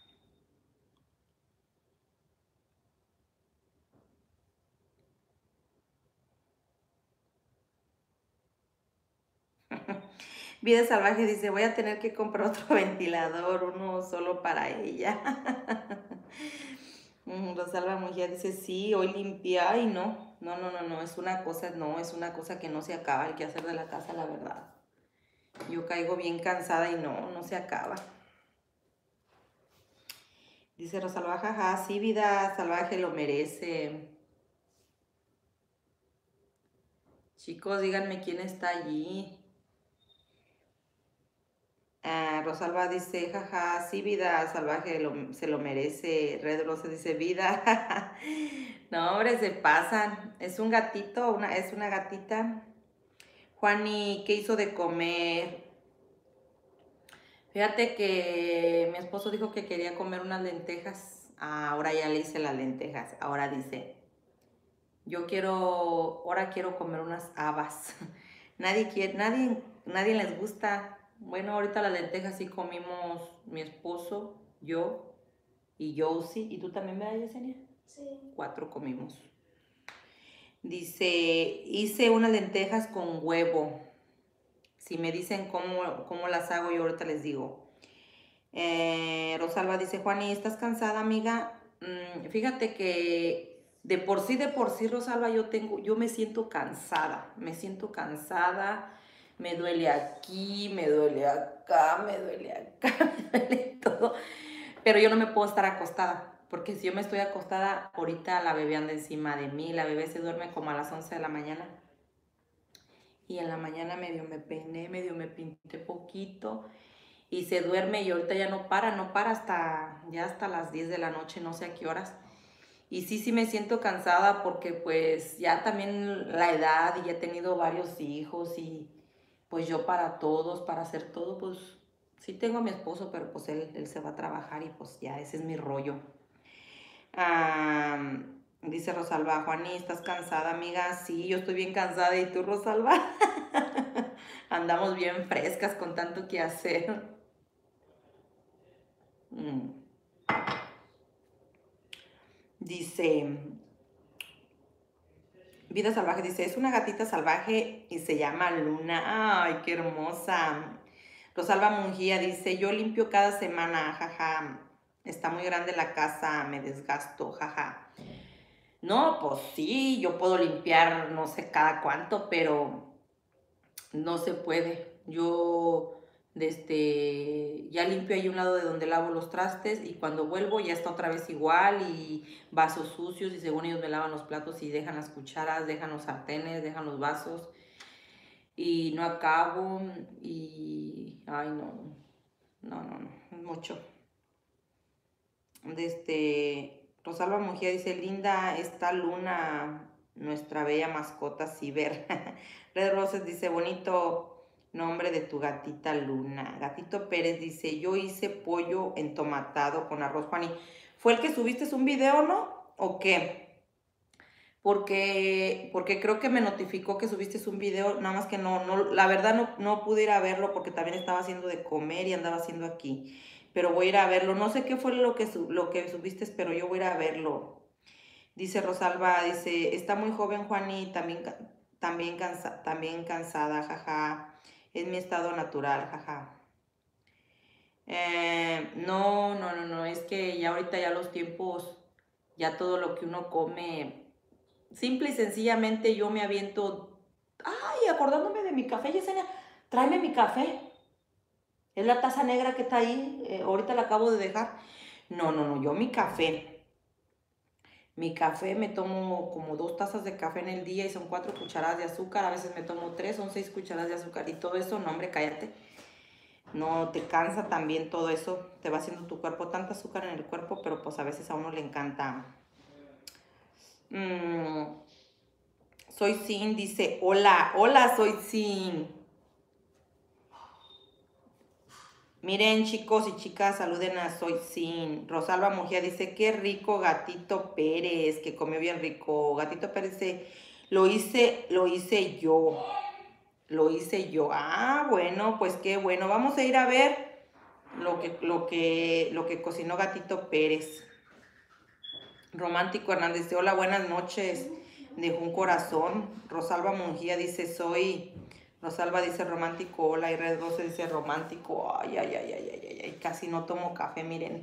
Vida Salvaje dice, voy a tener que comprar otro ventilador, uno solo para ella. Rosalba Mujía dice, sí, hoy limpia y no, es una cosa que no se acaba, hay que hacer de la casa, la verdad. Yo caigo bien cansada y no se acaba. Dice Rosalba, jaja, sí, Vida Salvaje lo merece. Chicos, díganme quién está allí. Rosalba dice, jaja, sí, Vida Salvaje se lo merece. Red Rosa dice, vida. No, hombre, se pasan. Es un gatito, es una gatita. Juani, ¿qué hizo de comer? Fíjate que mi esposo dijo que quería comer unas lentejas. Ahora ya le hice las lentejas. Ahora dice, ahora quiero comer unas habas. Nadie les gusta. Bueno, ahorita las lentejas sí comimos mi esposo, yo y Josie. ¿Y tú también, verdad, Yesenia? Sí. 4 comimos. Dice, hice unas lentejas con huevo. Si me dicen cómo las hago, yo ahorita les digo. Rosalba dice, Juani, ¿estás cansada, amiga? Fíjate que de por sí, Rosalba, yo me siento cansada. Me duele aquí, me duele acá, me duele todo. Pero yo no me puedo estar acostada, porque si yo me estoy acostada, ahorita la bebé anda encima de mí. La bebé se duerme como a las 11 de la mañana. Y en la mañana medio me peiné, medio me pinté poquito. y se duerme y ahorita ya no para hasta las 10 de la noche, no sé a qué horas. Y sí me siento cansada porque pues ya también la edad y ya he tenido varios hijos y pues yo para todos, para hacer todo, pues sí tengo a mi esposo, pero pues él se va a trabajar y pues ya ese es mi rollo. Dice Rosalba, Juani, ¿estás cansada, amiga? Sí, yo estoy bien cansada. ¿Y tú, Rosalba? Andamos bien frescas con tanto que hacer. Dice, Vida Salvaje, dice, es una gatita salvaje y se llama Luna. Ay, qué hermosa. Rosalba Mungía dice, yo limpio cada semana, jaja. Está muy grande la casa, me desgasto, jaja. No, pues sí, yo puedo limpiar no sé cada cuánto, pero no se puede. Yo ya limpio ahí un lado de donde lavo los trastes y cuando vuelvo ya está otra vez igual y vasos sucios y según ellos me lavan los platos y dejan las cucharas, dejan los sartenes, dejan los vasos y no acabo y ay no, mucho. Rosalba Mujía dice, linda esta Luna, nuestra bella mascota Ciber. Red Roses dice, bonito nombre de tu gatita Luna. Gatito Pérez dice, yo hice pollo entomatado con arroz, Juani. ¿Fue el que subiste un video, no? ¿O qué? Porque creo que me notificó que subiste un video, nada más que la verdad no pude ir a verlo porque también estaba haciendo de comer y andaba haciendo aquí. Pero voy a ir a verlo. No sé qué fue lo que subiste, pero yo voy a ir a verlo. Dice Rosalba, dice, está muy joven Juani, también cansada, jaja. Es mi estado natural, jaja. No, es que ya ahorita ya los tiempos, ya todo lo que uno come, simple y sencillamente yo me aviento, ay, acordándome de mi café, Yesenia, tráeme mi café. Es la taza negra que está ahí, ahorita la acabo de dejar. No, yo mi café me tomo como 2 tazas de café en el día y son 4 cucharadas de azúcar, a veces me tomo 3, son 6 cucharadas de azúcar y todo eso, no hombre, cállate. No te cansa también todo eso, te va haciendo tu cuerpo tanta azúcar en el cuerpo, pero pues a veces a uno le encanta. Soy Sin, dice, hola, soy Sin. Miren, chicos y chicas, saluden a Soy Sin. Rosalba Mujía dice, qué rico Gatito Pérez, que comió bien rico. Gatito Pérez dice, lo hice yo. Lo hice yo. Ah, bueno, pues qué bueno. Vamos a ir a ver lo que cocinó Gatito Pérez. Romántico Hernández dice, hola, buenas noches. Dejó un corazón. Rosalba Mungía dice, Rosalba dice romántico, hola, y Red Rose dice romántico, ay, casi no tomo café, miren.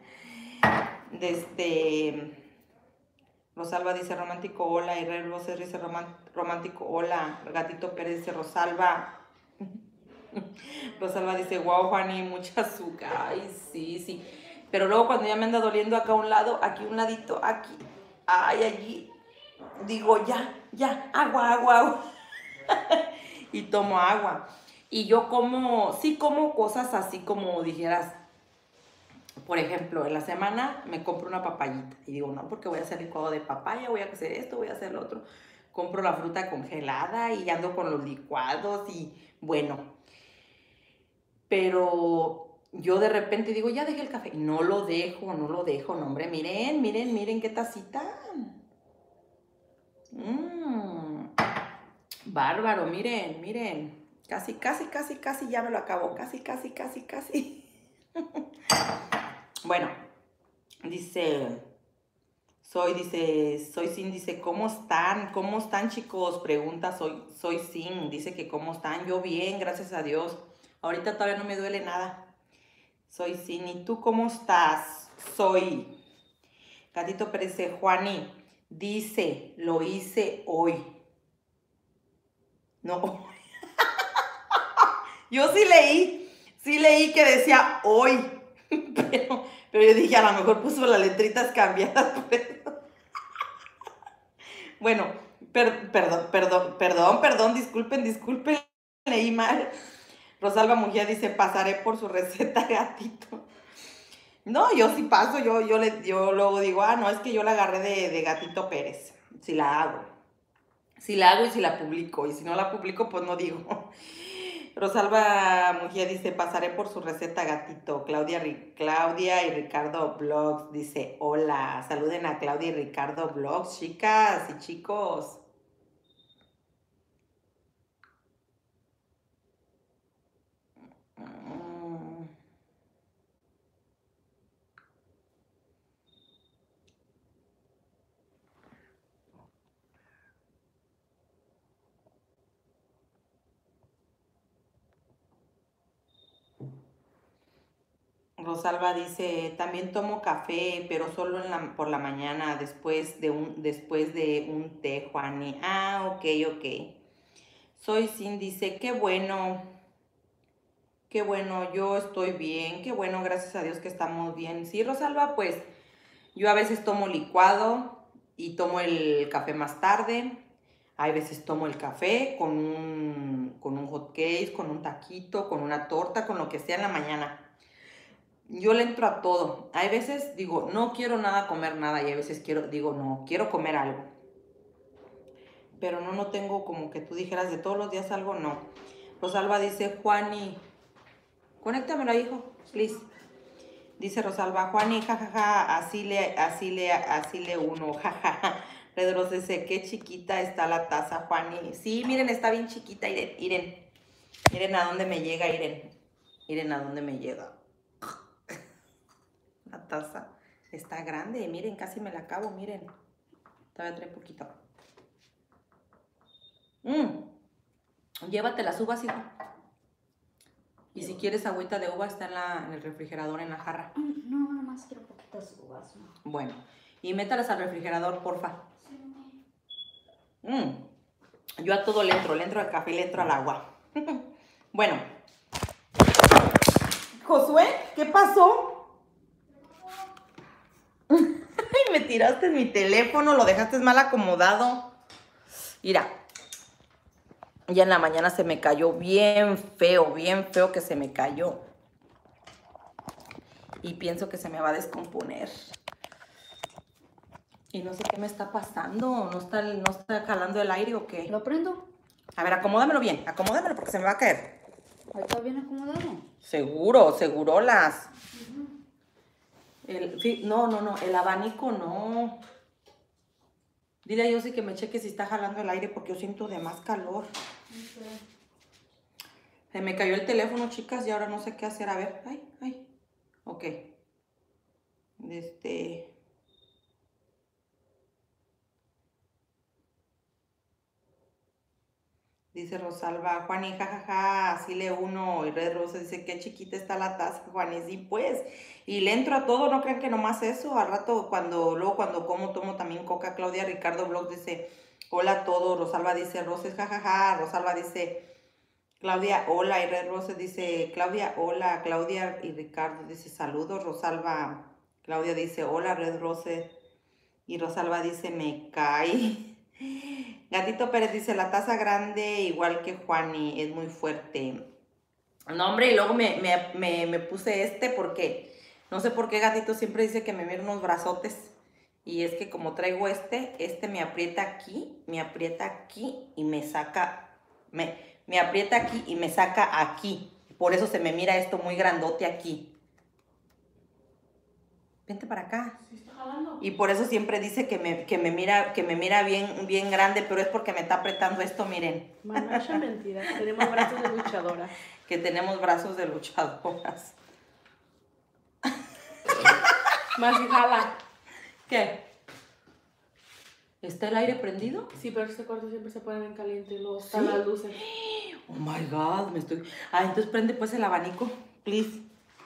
Rosalba dice romántico, hola, y Red Rose dice romántico, hola. Gatito Pérez dice Rosalba. Rosalba dice, wow, Juani, mucha azúcar, ay, sí. Pero luego cuando ya me anda doliendo acá a un lado, aquí un ladito, aquí, ay, allí, digo, ya, agua. Y tomo agua. Y yo como cosas así como dijeras, por ejemplo, en la semana me compro una papayita. Y digo, no, porque voy a hacer licuado de papaya, voy a hacer esto, voy a hacer lo otro. Compro la fruta congelada y ando con los licuados y bueno. Pero yo de repente digo, ya dejé el café. No lo dejo, no, hombre. Miren qué tacita. Bárbaro, miren. Casi ya me lo acabo. Casi. Bueno, Soy Sin, dice, ¿cómo están? ¿Cómo están, chicos? Pregunta, soy Sin, dice que ¿cómo están? Yo bien, gracias a Dios. Ahorita todavía no me duele nada. Soy Sin, ¿y tú cómo estás? Gatito Pérez dice, Juani, dice, lo hice hoy. No, yo sí leí que decía hoy, pero yo dije, a lo mejor puso las letritas cambiadas. Bueno, perdón, disculpen, leí mal. Rosalba Mujía dice, pasaré por su receta, gatito. No, yo sí paso, yo luego digo, no, es que yo la agarré de Gatito Pérez, si la hago. Si la hago y si la publico, y si no la publico, pues no digo. Rosalba Mujía dice, pasaré por su receta, gatito. Claudia y Ricardo Vlogs dice, hola, saluden a Claudia y Ricardo Vlogs, chicas y chicos. Rosalba dice, también tomo café, pero solo por la mañana, después de un té, Juani. Ah, ok. Soy Sin dice, qué bueno, yo estoy bien, qué bueno, gracias a Dios que estamos bien. Sí, Rosalba, pues yo a veces tomo licuado y tomo el café más tarde. Hay veces tomo el café con un hot cake, con un taquito, con una torta, con lo que sea en la mañana. Yo le entro a todo. Hay veces digo, no quiero comer nada, y hay veces digo, no, quiero comer algo. Pero no tengo como que tú dijeras de todos los días algo, no. Rosalba dice, Juani, conéctamelo, hijo, please. Dice Rosalba, Juani, jajaja, así le uno, jajaja. Red Rose dice, qué chiquita está la taza, Juani. Sí, miren, está bien chiquita, miren a dónde me llega, miren a dónde me llega. La taza está grande, miren, casi me la acabo, miren. Todavía trae poquito. Llévate las uvas, hijo. Y si quieres agüita de uva, está en el refrigerador, en la jarra. No, nomás quiero poquitas uvas, ¿no? Bueno, y métalas al refrigerador, porfa. Sí. Yo a todo le entro al café, le entro al agua. Bueno. Josué, ¿qué pasó? Me tiraste mi teléfono, lo dejaste mal acomodado. Mira, ya en la mañana se me cayó bien feo que se me cayó. Y pienso que se me va a descomponer. Y no sé qué me está pasando. ¿No está jalando el aire o qué? ¿Lo prendo? A ver, acomódamelo bien. Acomódamelo porque se me va a caer. Ahí está bien acomodado. Segurolas. No, el abanico no. Dile a Yossi que me cheque si está jalando el aire porque yo siento de más calor. Okay. Se me cayó el teléfono, chicas, y ahora no sé qué hacer. A ver, ay. Ok. Dice Rosalba, Juani, jajaja, así le uno. Y Red Rosa dice, qué chiquita está la taza, Juani. Sí, pues. Y le entro a todo, no crean que nomás eso. Al rato, cuando como, tomo también coca. Claudia Ricardo Blog dice, hola a todos. Rosalba dice, Roses, jajaja. Rosalba dice, Claudia, hola. Y Red Rosa dice, Claudia, hola. Claudia y Ricardo dice, saludos. Rosalba, Claudia dice, hola, Red Rose. Y Rosalba dice, me cae. Gatito Pérez dice, la taza grande igual que Juani, es muy fuerte. No, hombre, y luego me puse porque no sé por qué Gatito siempre dice que me mira unos brazotes. Y es que como traigo este me aprieta aquí y me saca, me aprieta aquí y me saca aquí. Por eso se me mira esto muy grandote aquí. Vente para acá. Sí, está jalando. Y por eso siempre dice que me mira bien grande, pero es porque me está apretando esto, miren. Manacha mentira, tenemos brazos de luchadora. Que tenemos brazos de luchadoras. Más y jala. ¿Qué? ¿Está el aire prendido? Sí, pero este cuarto siempre se ponen en caliente y luego están las luces. Oh my God, entonces prende pues el abanico, please.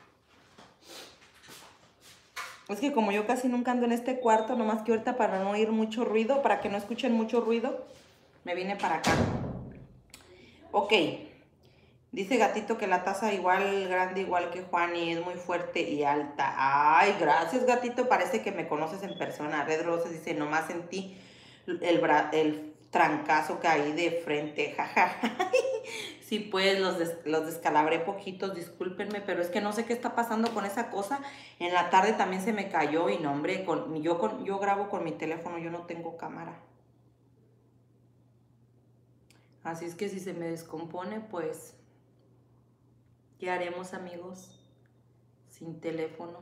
Es que como yo casi nunca ando en este cuarto, nomás que ahorita para no oír mucho ruido, para que no escuchen mucho ruido, me vine para acá. Ok. Dice Gatito que la taza grande igual que Juani, es muy fuerte y alta. Ay, gracias, Gatito, parece que me conoces en persona. Red Rose dice, nomás sentí el trancazo que hay de frente. Sí, pues los descalabré poquitos, discúlpenme, pero es que no sé qué está pasando con esa cosa. En la tarde también se me cayó y no, hombre, yo grabo con mi teléfono, yo no tengo cámara. Así es que si se me descompone, pues, ¿qué haremos, amigos? Sin teléfono.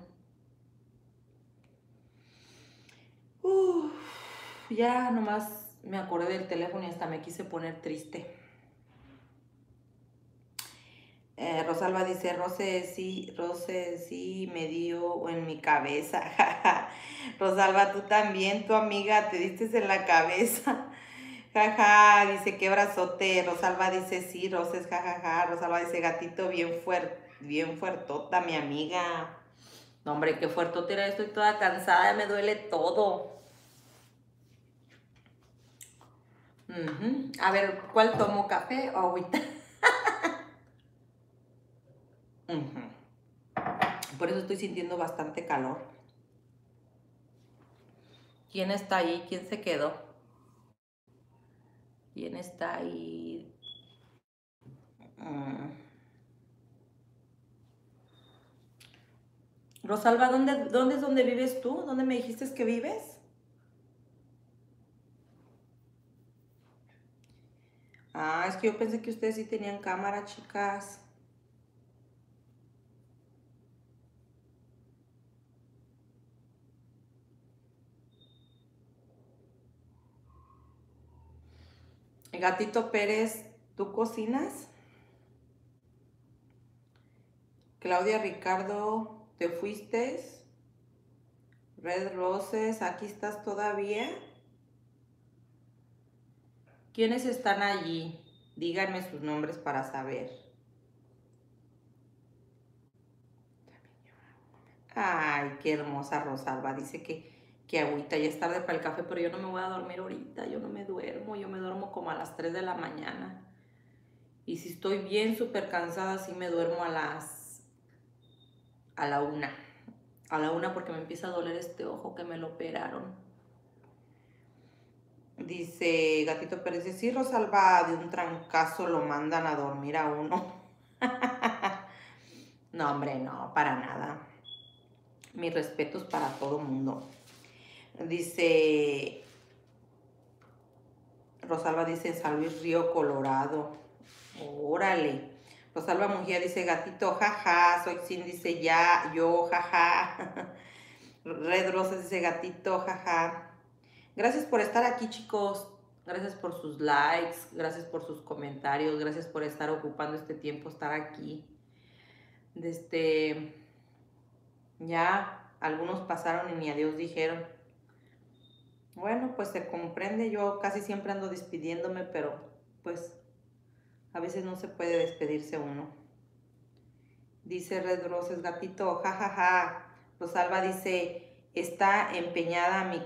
Ya nomás me acordé del teléfono y hasta me quise poner triste. Rosalba dice, Rose sí me dio en mi cabeza. Rosalba, tú también, tu amiga, te diste en la cabeza. Jaja, dice, qué brazote. Rosalba dice, sí, Roses, jajaja. Rosalba dice, gatito bien fuertota, mi amiga. No, hombre, qué fuertote era, estoy toda cansada, me duele todo. A ver, ¿cuál tomo? ¿Café o agüita? Por eso estoy sintiendo bastante calor. ¿Quién está ahí? ¿Quién se quedó? ¿Quién está ahí? Rosalba, ¿dónde es donde vives tú? ¿Dónde me dijiste que vives? Ah, es que yo pensé que ustedes sí tenían cámara, chicas. Gatito Pérez, ¿tú cocinas? Claudia Ricardo, ¿te fuiste? Red Roses, ¿aquí estás todavía? ¿Quiénes están allí? Díganme sus nombres para saber. Ay, qué hermosa Rosalba. Dice que agüita, ya es tarde para el café, pero yo no me voy a dormir ahorita. Yo no me duermo, yo me duermo como a las 3 de la mañana. Y si estoy bien súper cansada, sí me duermo a la 1. A la 1 porque me empieza a doler este ojo que me lo operaron. Dice Gatito Pérez, dice, sí, Rosalba, de un trancazo lo mandan a dormir a uno. No, hombre, no, para nada. Mis respetos para todo mundo. Dice, Rosalba dice, San Luis Río, Colorado. Órale. Rosalba Mujía dice, gatito, jaja. Soy Sin dice, ya, yo, jaja. Red Rosas dice, gatito, jaja. Gracias por estar aquí, chicos. Gracias por sus likes, gracias por sus comentarios, gracias por estar ocupando este tiempo, estar aquí. Ya algunos pasaron y ni adiós dijeron. Bueno, pues se comprende, yo casi siempre ando despidiéndome, pero pues a veces no se puede despedirse uno. Dice Red Roses, gatito, jajaja. Rosalba dice, está empeñada mi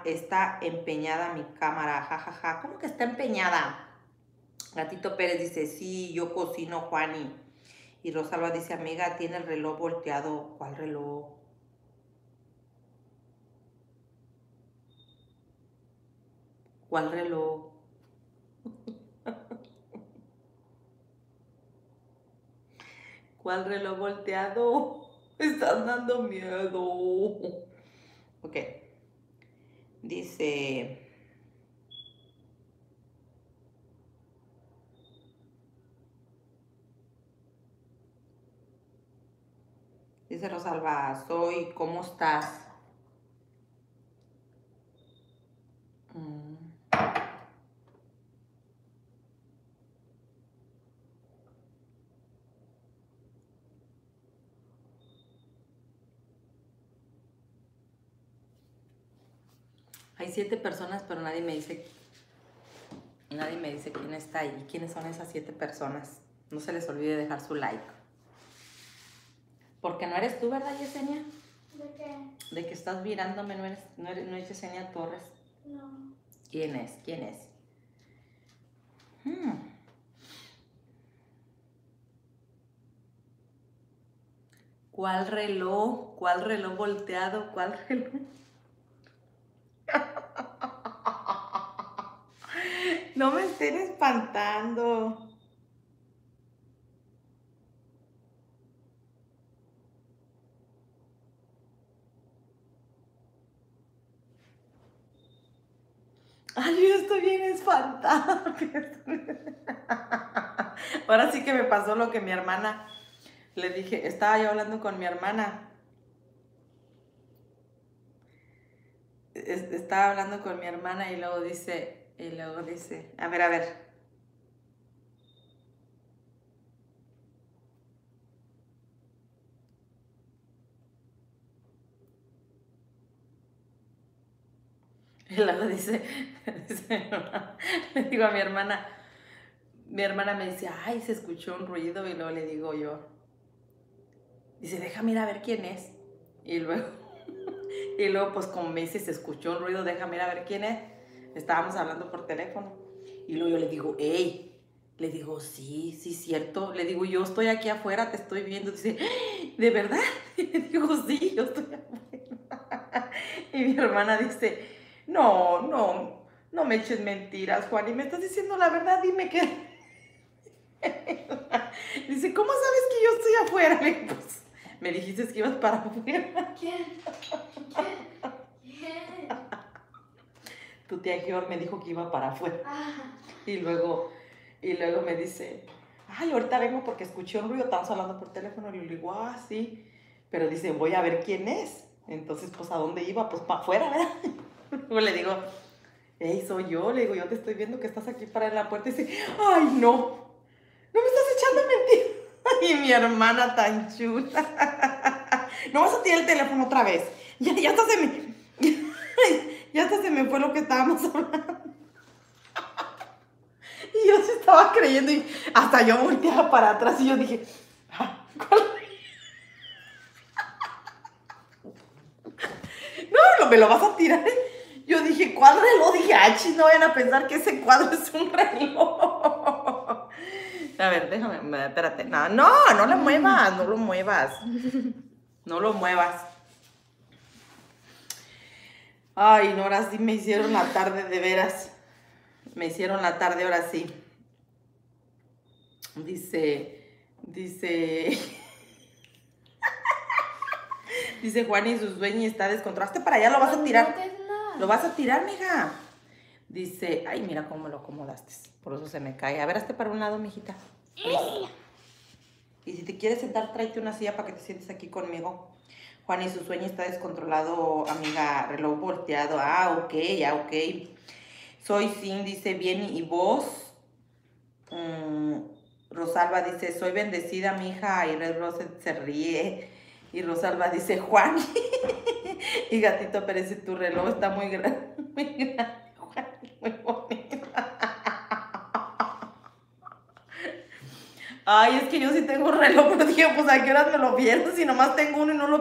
cámara, jajaja. ¿Cómo que está empeñada? Gatito Pérez dice, sí, yo cocino, Juani. Y Rosalba dice, amiga, tiene el reloj volteado. ¿Cuál reloj? ¿Cuál reloj? ¿Cuál reloj volteado? Me estás dando miedo. Ok. Dice... Dice Rosalba, soy, ¿cómo estás? Hay 7 personas, pero nadie me dice quién está ahí. ¿Quiénes son esas 7 personas? No se les olvide dejar su like. Porque no eres tú, ¿verdad, Yesenia? ¿De qué? De que estás mirándome, no es Yesenia Torres. No. ¿Quién es? ¿Cuál reloj? ¿Cuál reloj volteado? ¿Cuál reloj? No me estén espantando. Ay, yo estoy bien espantada. Ahora sí que me pasó lo que mi hermana, le dije, estaba yo hablando con mi hermana. Estaba hablando con mi hermana y luego dice, a ver. Y luego dice, le digo a mi hermana me dice, ay, se escuchó un ruido y luego le digo yo, dice, déjame ir a ver quién es. Y luego pues como me dice, se escuchó un ruido, déjame ir a ver quién es. Estábamos hablando por teléfono. Y luego yo le digo, hey, le digo, sí, cierto. Le digo, yo estoy aquí afuera, te estoy viendo. Dice, ¿de verdad? Y le digo, sí, yo estoy afuera. Y mi hermana dice, no me eches mentiras, Juan, y me estás diciendo la verdad, dime que... Dice, ¿cómo sabes que yo estoy afuera? Le digo, pues, me dijiste que ibas para afuera. ¿Quién? Tu tía Georg me dijo que iba para afuera. Y luego me dice, ay, ahorita vengo porque escuché un ruido, estamos hablando por teléfono. Y le digo, sí. Pero dice, voy a ver quién es. Entonces, pues, ¿a dónde iba? Pues, para afuera, ¿verdad? Luego le digo, hey, soy yo. Le digo, yo te estoy viendo que estás aquí para en la puerta. Y dice, ay, no me estás echando mentiras. Y mi hermana tan chula. No vas a tirar el teléfono otra vez. Ya hasta se me fue lo que estábamos hablando. Y yo se estaba creyendo y hasta yo volteaba para atrás y yo dije, ¿cuál? No, me lo vas a tirar. Yo dije, ¿cuál reloj? Dije, chis, no vayan a pensar que ese cuadro es un reloj. A ver, déjame, espérate. No lo muevas, no lo muevas. No lo muevas. Ay, no, ahora sí me hicieron la tarde, de veras. Me hicieron la tarde, ahora sí. Dice Juan y su sueño está descontrolado. Hazte para allá, lo vas a tirar. Lo vas a tirar, mija. Dice, ay, mira cómo lo acomodaste. Por eso se me cae. A ver, hazte para un lado, mijita. Y si te quieres sentar, tráete una silla para que te sientes aquí conmigo. Juan y su sueño está descontrolado, amiga. Reloj volteado. Ok. Soy Sin, dice, bien, ¿y vos? Rosalba dice, soy bendecida, mija. Y Red Rose se ríe. Y Rosalba dice, Juan. Y Gatito Pérez, tu reloj está muy grande. Juan, muy bonito. Ay, es que yo sí tengo un reloj, pero dije, pues ¿a qué horas me lo vieron? Si nomás tengo uno y no lo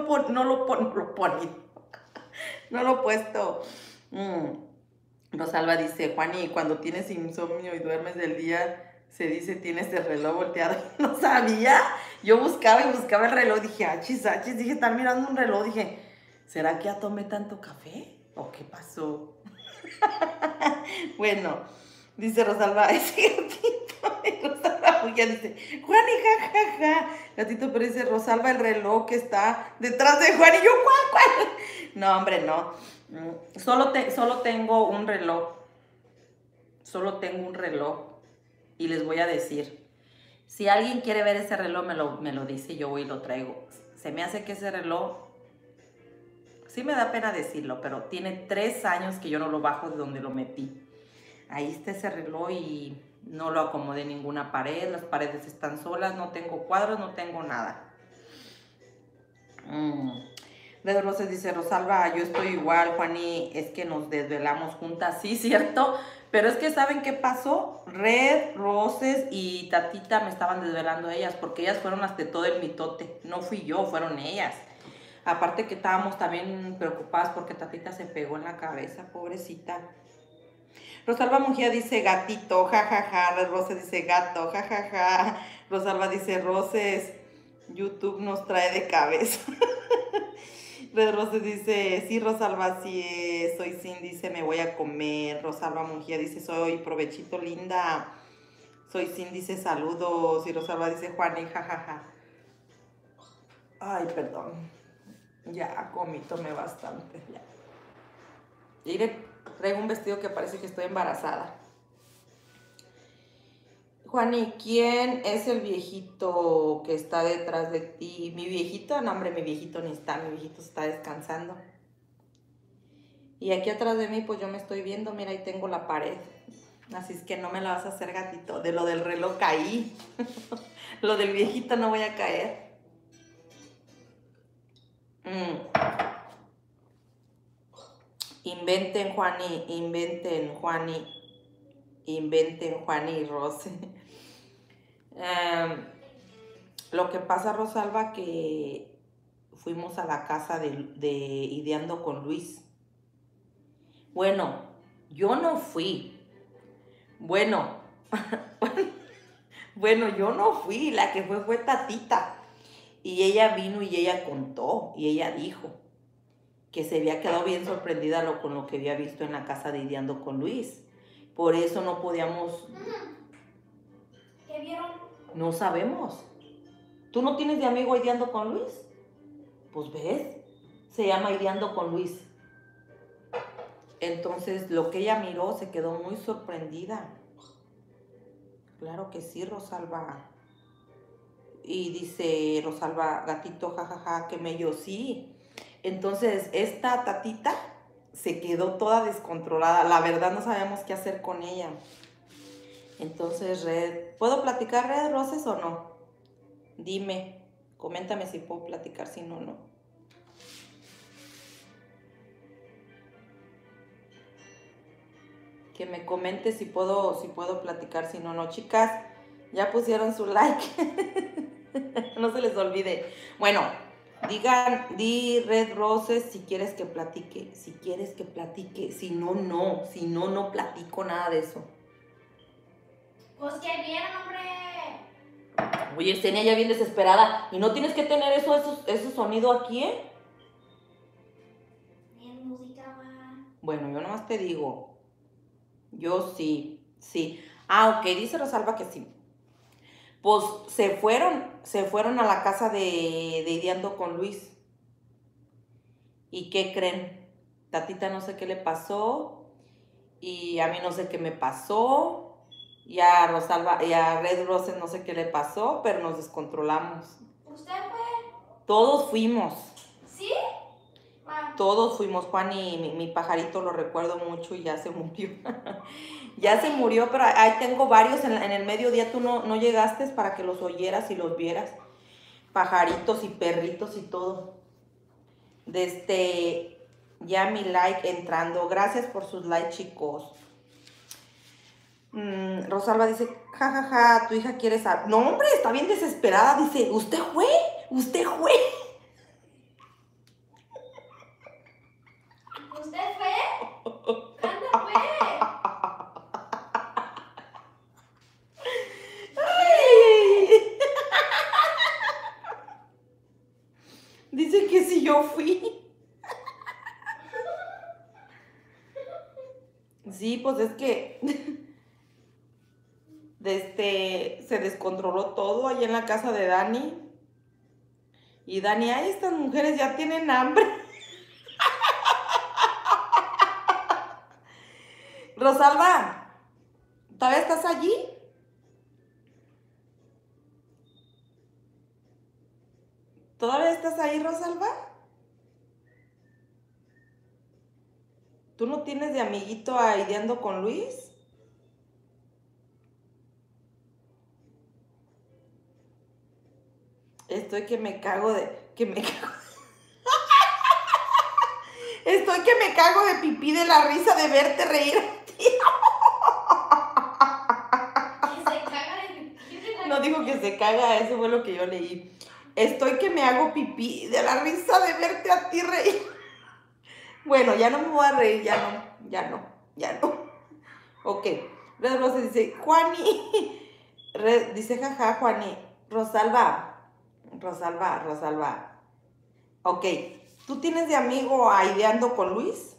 he puesto. Rosalba dice, Juani, cuando tienes insomnio y duermes del día, se dice tienes el reloj volteado. No sabía. Yo buscaba el reloj. Dije, achis. Dije, estar mirando un reloj. Dije, ¿será que ya tomé tanto café? ¿O qué pasó? Bueno, dice Rosalba, ese gatito. Rosalba ya dice, Juani, jajaja. Gatito, pero dice Rosalba, el reloj que está detrás de Juan. Y yo, ¿cuál? No, hombre, no. Solo tengo un reloj. Y les voy a decir, si alguien quiere ver ese reloj, me lo dice, yo voy y lo traigo. Se me hace que ese reloj, sí me da pena decirlo, pero tiene 3 años que yo no lo bajo de donde lo metí. Ahí está ese reloj y no lo acomodé en ninguna pared, las paredes están solas, no tengo cuadros, no tengo nada. Red Roses dice, Rosalba, yo estoy igual, Juani, es que nos desvelamos juntas, sí, cierto, pero es que ¿saben qué pasó? Red Roses y Tatita me estaban desvelando ellas, porque ellas fueron las de todo el mitote, no fui yo, fueron ellas. Aparte que estábamos también preocupadas porque Tatita se pegó en la cabeza, pobrecita. Rosalba Mujía dice gatito, jajaja, Red Roses dice gato, jajaja, Rosalba dice Roses, YouTube nos trae de cabeza. Red Roses dice, sí, Rosalba, sí, soy Sin, dice, me voy a comer. Rosalba Mujía dice, soy provechito linda. Soy Sin, dice, saludos. Y Rosalba dice, Juan, y jajaja. Ay, perdón. Ya comí, tomé bastante. Ya. Mire, Traigo un vestido que parece que estoy embarazada. Juani, ¿quién es el viejito que está detrás de ti? ¿Mi viejito? No, hombre, mi viejito ni está. Mi viejito está descansando. Y aquí atrás de mí, pues yo me estoy viendo. Mira, ahí tengo la pared. Así es que no me la vas a hacer, gatito. De lo del reloj caí. Lo del viejito no voy a caer. Inventen, Juani, inventen, Juani. Inventen, Juani y Rose. Lo que pasa, Rosalba, que fuimos a la casa de Ideando con Luis. Bueno, yo no fui. Bueno, yo no fui. La que fue Tatita. Y ella vino y ella contó. Y ella dijo que se había quedado bien sorprendida con lo que había visto en la casa de Ideando con Luis. Por eso no podíamos... ¿Qué vieron? No sabemos. ¿Tú no tienes de amigo Ideando con Luis? Pues ves, se llama Ideando con Luis. Entonces, lo que ella miró se quedó muy sorprendida. Claro que sí, Rosalba. Y dice Rosalba, gatito, jajaja, que me yo sí. Entonces, esta Tatita se quedó toda descontrolada. La verdad no sabíamos qué hacer con ella. Entonces, Red, ¿puedo platicar, Red Roses, o no? Dime, coméntame si puedo platicar, si no, no. Que me comente si puedo platicar, si no, no. Chicas, ya pusieron su like. No se les olvide. Bueno, di Red Roses si quieres que platique. Si quieres que platique. Si no, no. Si no, no platico nada de eso. Pues que vieron, hombre. Oye, Estenia ya bien desesperada. ¿Y no tienes que tener ese sonido aquí, eh? En música va. Bueno, yo nomás te digo. Yo sí. Ah, ok, dice Rosalba que sí. Pues se fueron a la casa de Ideando con Luis. ¿Y qué creen? Tatita no sé qué le pasó. Y a mí no sé qué me pasó. Y a Rosalba, y a Red Roses no sé qué le pasó, pero nos descontrolamos. ¿Usted fue? Todos fuimos. ¿Sí? Ah. Todos fuimos, Juan, y mi pajarito lo recuerdo mucho y ya se murió. Ya se murió, pero ahí tengo varios en el mediodía. Tú no llegaste para que los oyeras y los vieras. Pajaritos y perritos y todo. Ya mi like entrando. Gracias por sus likes, chicos. Rosalba dice, jajaja, tu hija quiere saber. No, hombre, está bien desesperada. Dice, ¿usted fue? ¿Usted fue? ¿Usted fue? ¿Cuándo fue? Dice que si yo fui. Sí, pues es que se descontroló todo ahí en la casa de Dani. Y Dani, ay, estas mujeres ya tienen hambre. Rosalba, ¿todavía estás allí? ¿Todavía estás ahí, Rosalba? ¿Tú no tienes de amiguito a Ideando con Luis? Estoy que me cago de pipí de la risa de verte reír. No dijo que se caga, eso fue lo que yo leí. Estoy que me hago pipí de la risa de verte a ti reír. Bueno, ya no me voy a reír, ya no. Ok, Red Rosa dice, Juani. Dice, jaja, Juani. Rosalba. Ok, ¿tú tienes de amigo a Ideando con Luis?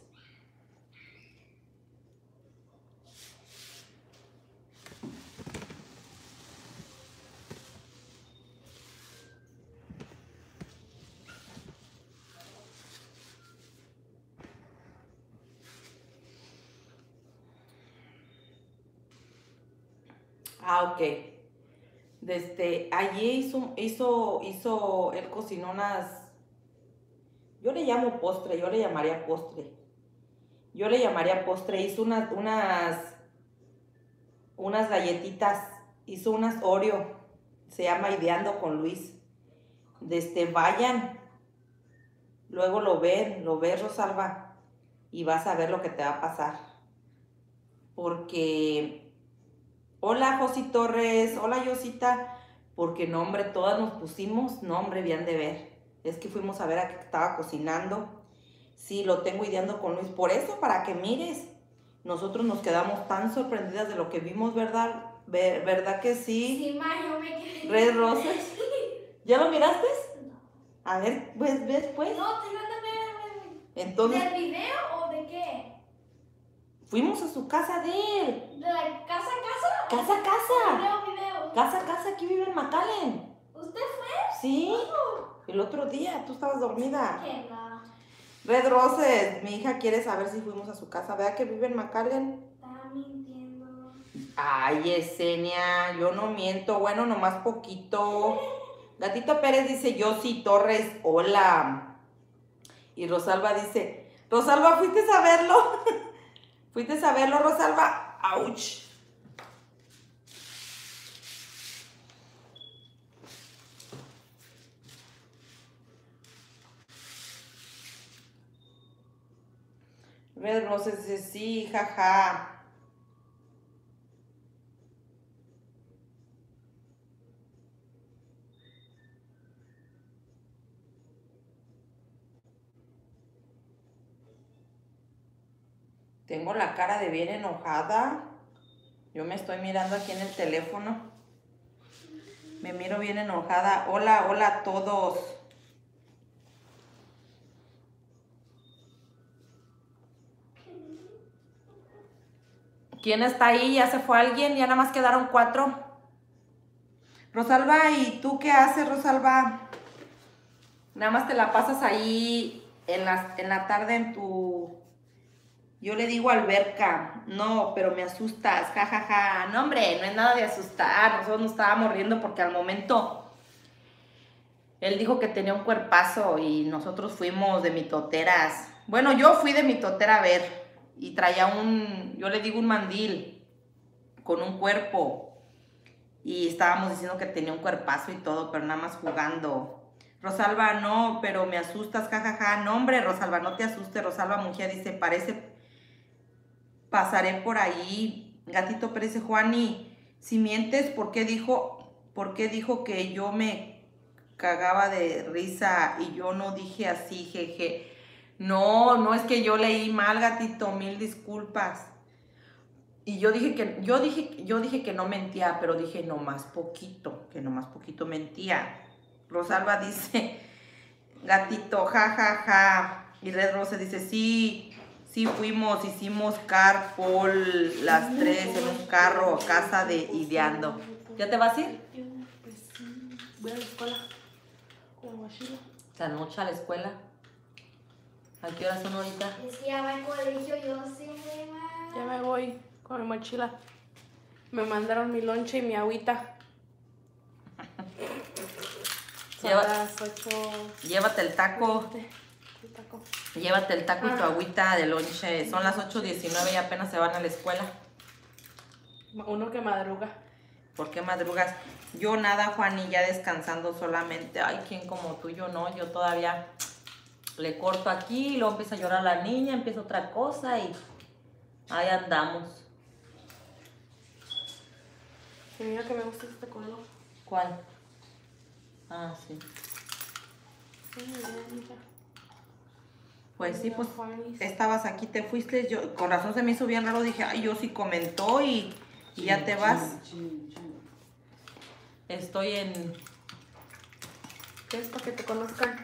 Ok. Allí él cocinó unas, yo le llamo postre, yo le llamaría postre. Hizo unas galletitas, hizo unas Oreo, se llama Ideando con Luis. Vayan, luego lo ves, Rosalba, y vas a ver lo que te va a pasar. Porque, hola Josi Torres, hola Yosita, porque no hombre, todas nos pusimos, no hombre, bien de ver. Es que fuimos a ver a qué estaba cocinando. Sí, lo tengo ideando con Luis, por eso, para que mires. Nosotros nos quedamos tan sorprendidas de lo que vimos, ¿verdad? ¿Verdad que sí? Sí, ma, yo me quedé. Red Roses. ¿Ya lo miraste? No. A ver, ¿ves pues? No, te mando ver. Entonces, ¿Del video o de qué? fuimos a su casa de él. ¿De la casa a casa? Casa a casa. Video. Casa a casa, aquí vive en McAllen. ¿Usted fue? Sí. ¿Cuándo? El otro día, tú estabas dormida. ¿Qué no? Red Roses, mi hija quiere saber si fuimos a su casa. Vea que vive en McAllen. Está mintiendo. Ay, Yesenia, yo no miento. Bueno, nomás poquito. Gatito Pérez dice, Yossi Torres, hola. Y Rosalba dice, Rosalba, ¿fuiste a verlo? ¿Fuiste a verlo, Rosalba? ¡Auch! Red Roses dice, sí, jaja. Tengo la cara de bien enojada. Yo me estoy mirando aquí en el teléfono. Me miro bien enojada. Hola, hola a todos. ¿Quién está ahí? ¿Ya se fue alguien? ¿Ya nada más quedaron 4? Rosalba, ¿y tú qué haces, Rosalba? Nada más te la pasas ahí en la tarde en tu... Yo le digo alberca. No, pero me asustas, jajaja. Ja, ja. No, hombre, no es nada de asustar. Nosotros nos estábamos riendo porque al momento él dijo que tenía un cuerpazo y nosotros fuimos de mitoteras. Bueno, yo fui de mitotera a ver y traía yo le digo un mandil con un cuerpo y estábamos diciendo que tenía un cuerpazo y todo, pero nada más jugando. Rosalba, no, pero me asustas, jajaja. Ja, ja. No, hombre, Rosalba, no te asustes. Rosalba Mujía dice, pasaré por ahí. Gatito Pérez, Juani, si mientes, ¿por qué dijo que yo me cagaba de risa y yo no dije así, jeje? No es que yo leí mal, gatito, mil disculpas. Y yo dije que no mentía, pero dije que nomás poquito mentía. Rosalba dice, gatito, jajaja. Ja, ja. Y Red Rose dice, sí fuimos, hicimos carpool las 3 en un carro a casa de Ideando. ¿Ya te vas a ir? Pues sí, voy a la escuela. Con la mochila. La noche a la escuela. ¿A qué horas son ahorita? Es que ya va al colegio, yo sé, ma. Ya me voy con mi mochila. Me mandaron mi lonche y mi agüita. Llévate el taco. Llévate el taco y tu agüita de lonche. Son las 8:19 y apenas se van a la escuela. Uno que madruga. ¿Por qué madrugas? Yo nada, Juan, y ya descansando solamente. Ay, ¿quién como tú? Yo no, yo todavía le corto aquí, luego empieza a llorar la niña, empieza otra cosa y ahí andamos. Y mira que me gusta este color. ¿Cuál? Ah, sí. Pues sí, pues estabas aquí, te fuiste, yo con razón se me hizo bien raro, dije, ay, yo sí comentó y ya te vas. Estoy en... ¿Qué es para que te conozcan?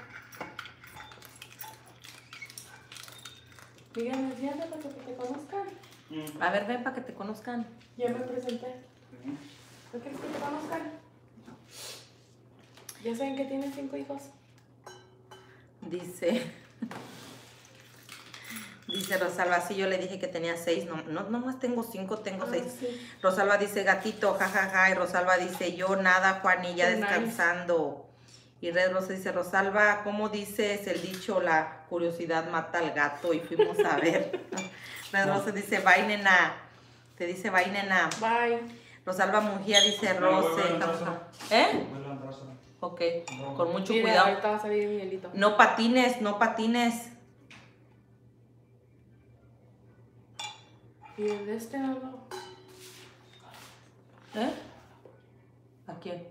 Díganme, fíjate para que te conozcan. A ver, ven para que te conozcan. Ya me presenté. ¿No quieres que te conozcan? ¿Ya saben que tienes 5 hijos? Dice... Dice Rosalba, sí, yo le dije que tenía 6, no más tengo 5, tengo 6. Sí. Rosalba dice, gatito, jajaja, y Rosalba dice, yo nada, Juani, ya descansando. Y Red Rosa dice, Rosalba, ¿cómo dices el dicho, la curiosidad mata al gato? Y fuimos a ver. Red Rosa dice, bye, nena. Te dice, bye, nena. Bye. Rosalba Mujía dice, Rose. ¿Eh? Ok, con mucho cuidado. Ahorita va a salir mi hielito. No patines, no patines. ¿Y de este lado? ¿Eh? ¿A quién?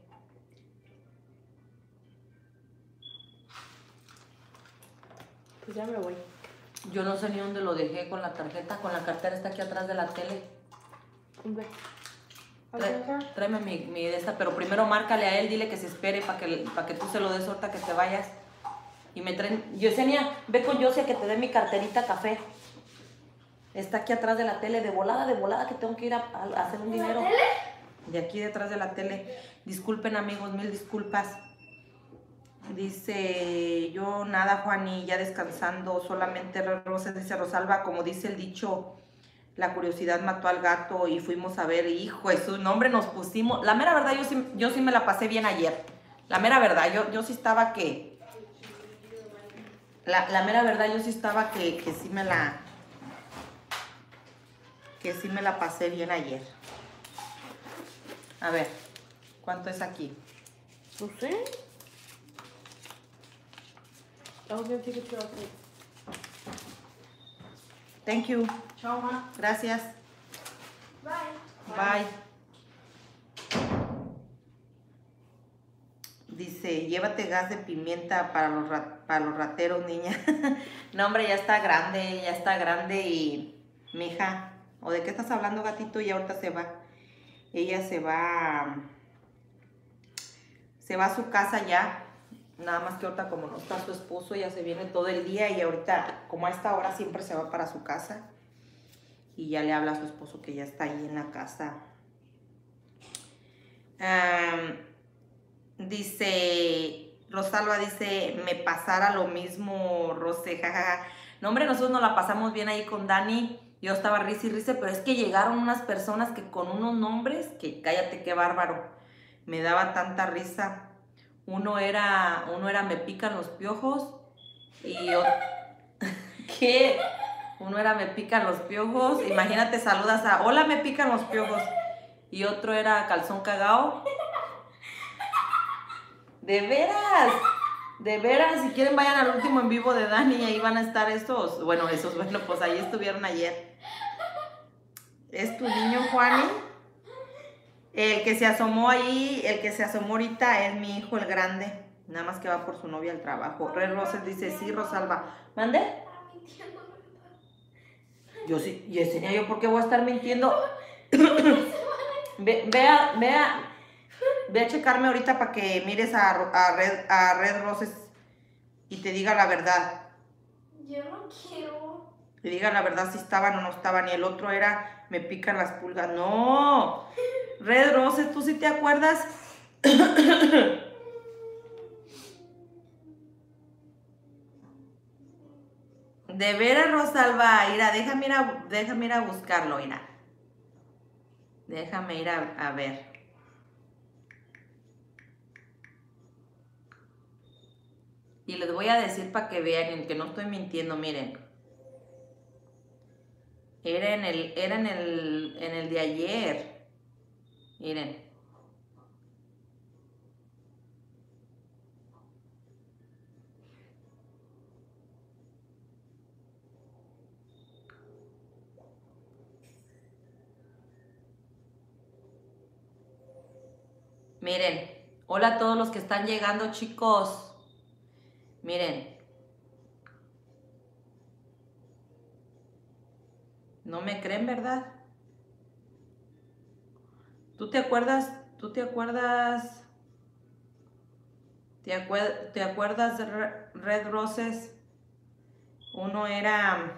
Pues ya me voy. Yo no sé ni dónde lo dejé con la tarjeta, con la cartera está aquí atrás de la tele. Ve. Tráeme mi de esta, pero primero márcale a él, dile que se espere para que tú se lo des ahorita que te vayas. Y me traen... Yesenia, ve con Yosia que te dé mi carterita café. Está aquí atrás de la tele, de volada, que tengo que ir a hacer un dinero. ¿La tele? De aquí detrás de la tele. Disculpen, amigos, mil disculpas. Dice, yo nada, Juani, ya descansando, solamente Rosa, dice Rosalba, como dice el dicho, la curiosidad mató al gato y fuimos a ver, hijo de su nombre nos pusimos. La mera verdad, yo sí me la pasé bien ayer. La mera verdad, yo sí estaba que... La mera verdad, yo sí estaba que sí me la... Que sí me la pasé bien ayer. A ver, ¿cuánto es aquí? No sé. Thank you. Chao, ma. Gracias. Bye. Bye. Dice, llévate gas de pimienta para los rateros, niña. No, hombre, ya está grande y... Mija, ¿o de qué estás hablando, gatito? Y ahorita se va. Ella se va a su casa ya. Nada más que ahorita como no está su esposo, ella se viene todo el día y ahorita, como a esta hora, siempre se va para su casa. Y ya le habla a su esposo que ya está ahí en la casa. Dice, Rosalba dice, me pasara lo mismo, Rose, jajaja. No, hombre, nosotros nos la pasamos bien ahí con Dani. Yo estaba risa y risa, pero es que llegaron unas personas que con unos nombres, que cállate, qué bárbaro. Me daba tanta risa. Uno era me pican los piojos y otro... ¿Qué? Uno era me pican los piojos. Imagínate, saludas a, hola, me pican los piojos. Y otro era calzón cagao. De veras, si quieren vayan al último en vivo de Dani y ahí van a estar esos, bueno, pues ahí estuvieron ayer. ¿Es tu niño, Juani? El que se asomó ahí, el que se asomó ahorita es mi hijo, el grande. Nada más que va por su novia al trabajo. Red Roses dice, sí, Rosalba. ¿Mande? Yo sí, Yesenia, ¿yo por qué voy a estar mintiendo? Ve a checarme ahorita para que mires a Red Roses y te diga la verdad. Yo no quiero. Te diga la verdad si estaban o no estaban. Y el otro era, me pican las pulgas. ¡No! Red Roses, ¿tú sí te acuerdas? De veras, Rosalba, mira, déjame ir a buscarlo, mira. Déjame ir a ver. Y les voy a decir para que vean que no estoy mintiendo, miren. Era en el de ayer. Miren. Miren. Hola a todos los que están llegando, chicos. Miren. No me creen, ¿verdad? ¿Tú te acuerdas? ¿Te acuerdas de Red Roses? Uno era...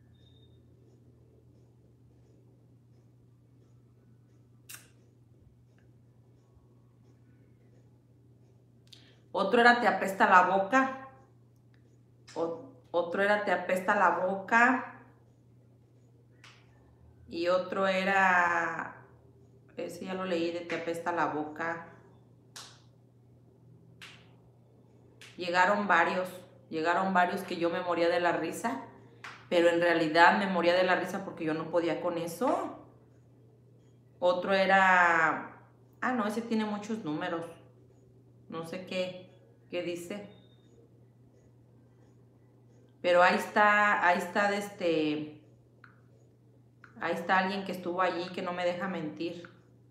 Otro era Te apesta la boca. Otro era Te apesta la boca. Y otro era, ese ya lo leí, de Te apesta la boca. Llegaron varios que yo me moría de la risa, pero en realidad me moría de la risa porque yo no podía con eso. Otro era, no, ese tiene muchos números, no sé qué dice. Pero ahí está ahí está alguien que estuvo allí que no me deja mentir.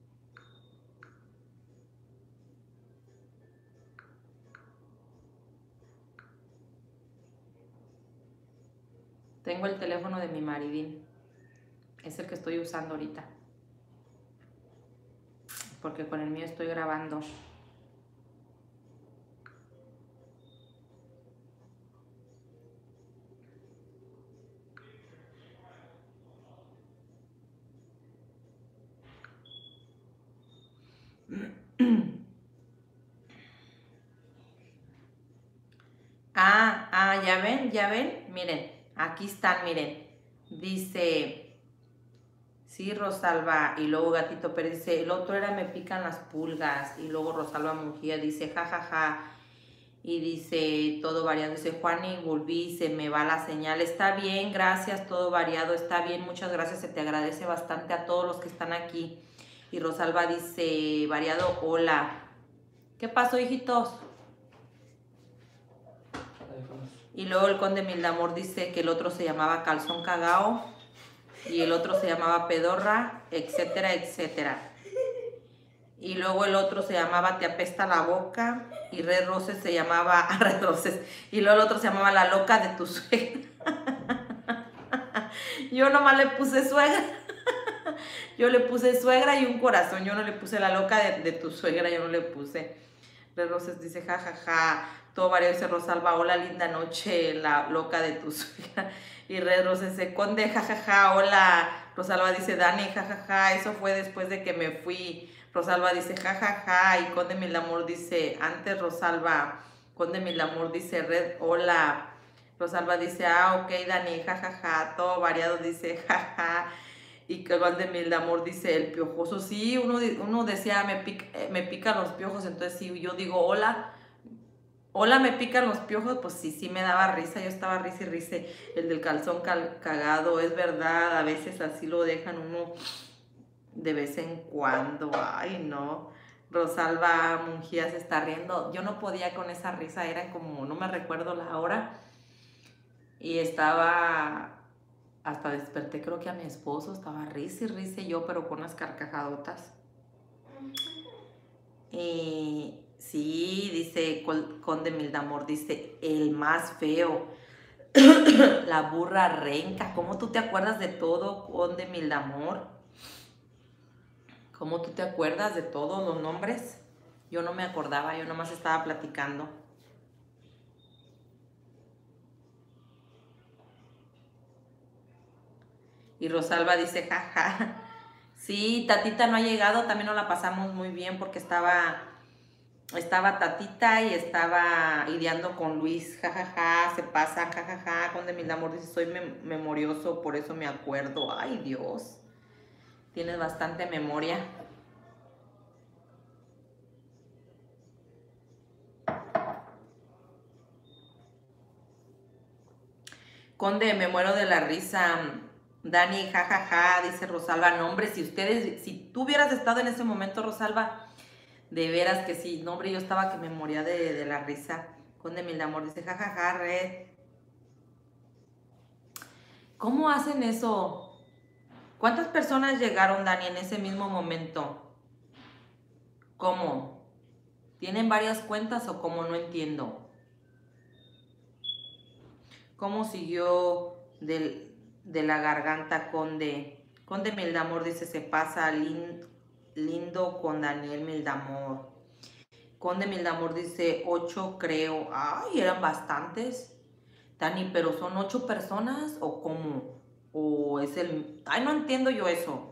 Tengo el teléfono de mi maridín. Es el que estoy usando ahorita. Porque con el mío estoy grabando. Ya ven, miren, aquí están, miren, dice, sí, Rosalba, y luego Gatito Pérez dice, el otro era me pican las pulgas, y luego Rosalba Mujía dice, jajaja, y dice, todo variado, dice, Juani, volví, se me va la señal, está bien, gracias, todo variado, está bien, muchas gracias, se te agradece bastante a todos los que están aquí, y Rosalba dice, variado, hola, ¿qué pasó, hijitos? Y luego el conde Mildamor dice que el otro se llamaba Calzón Cagao y el otro se llamaba Pedorra, etcétera, etcétera. Y luego el otro se llamaba Te apesta la boca y Red Roses se llamaba Red Roses. Y luego el otro se llamaba La loca de tu suegra. Yo nomás le puse suegra. Yo le puse suegra y un corazón. Yo no le puse la loca de tu suegra, yo no le puse. Red Roses dice jajaja. Todo variado dice Rosalba, hola, linda noche, la loca de tu suegra. Y Red Roses dice, conde, jajaja, hola. Rosalba dice, Dani, jajaja, eso fue después de que me fui. Rosalba dice, jajaja. Y conde Mildamor dice, antes Rosalba. Conde Mildamor dice, Red, hola. Rosalba dice, ok, Dani, jajaja. Todo variado dice, jaja. Y que conde Mildamor dice, el piojoso. Sí, uno decía, me pican los piojos. Entonces, sí, yo digo, hola. Hola, me pican los piojos, pues sí me daba risa, yo estaba risa y risa, el del calzón cagado, es verdad, a veces así lo dejan uno de vez en cuando, ay no, Rosalba Mungía se está riendo, yo no podía con esa risa, era como, no me recuerdo la hora, y estaba, hasta desperté creo que a mi esposo, estaba risa y risa yo, pero con unas carcajadotas. Sí, dice Conde Mildamor, dice, el más feo, la burra renca. ¿Cómo tú te acuerdas de todo, Conde Mildamor? ¿Cómo tú te acuerdas de todos los nombres? Yo no me acordaba, yo nomás estaba platicando. Y Rosalba dice, jaja. Sí, Tatita no ha llegado, también nos la pasamos muy bien porque estaba Tatita y estaba ideando con Luis, jajaja, se pasa, jajaja, Conde Mildamor dice, soy memorioso, por eso me acuerdo. Ay, Dios, tienes bastante memoria. Conde, me muero de la risa. Dani, jajaja, dice Rosalba, no hombre, si tú hubieras estado en ese momento, Rosalba, de veras que sí, no hombre, yo estaba que me moría de la risa. Conde Mildamor dice, jajaja, Red. ¿Cómo hacen eso? ¿Cuántas personas llegaron, Dani, en ese mismo momento? ¿Cómo? ¿Tienen varias cuentas o cómo? No entiendo. ¿Cómo siguió de la garganta Conde? Conde Mildamor dice, se pasa lindo con Daniel Mildamor. Conde Mildamor dice, 8 creo. Ay, eran bastantes. Dani, ¿pero son 8 personas o cómo? ¿O es el...? Ay, no entiendo yo eso.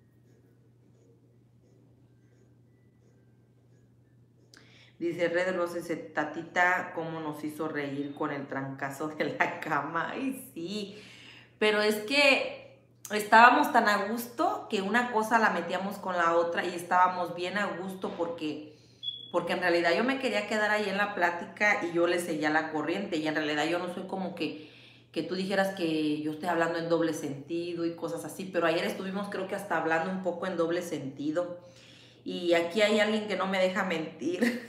Dice Red Roses, Tatita, cómo nos hizo reír con el trancazo de la cama. Ay, sí. Pero es que estábamos tan a gusto que una cosa la metíamos con la otra y estábamos bien a gusto porque en realidad yo me quería quedar ahí en la plática y yo le seguía la corriente y en realidad yo no soy como que tú dijeras que yo estoy hablando en doble sentido y cosas así, pero ayer estuvimos creo que hasta hablando un poco en doble sentido y aquí hay alguien que no me deja mentir.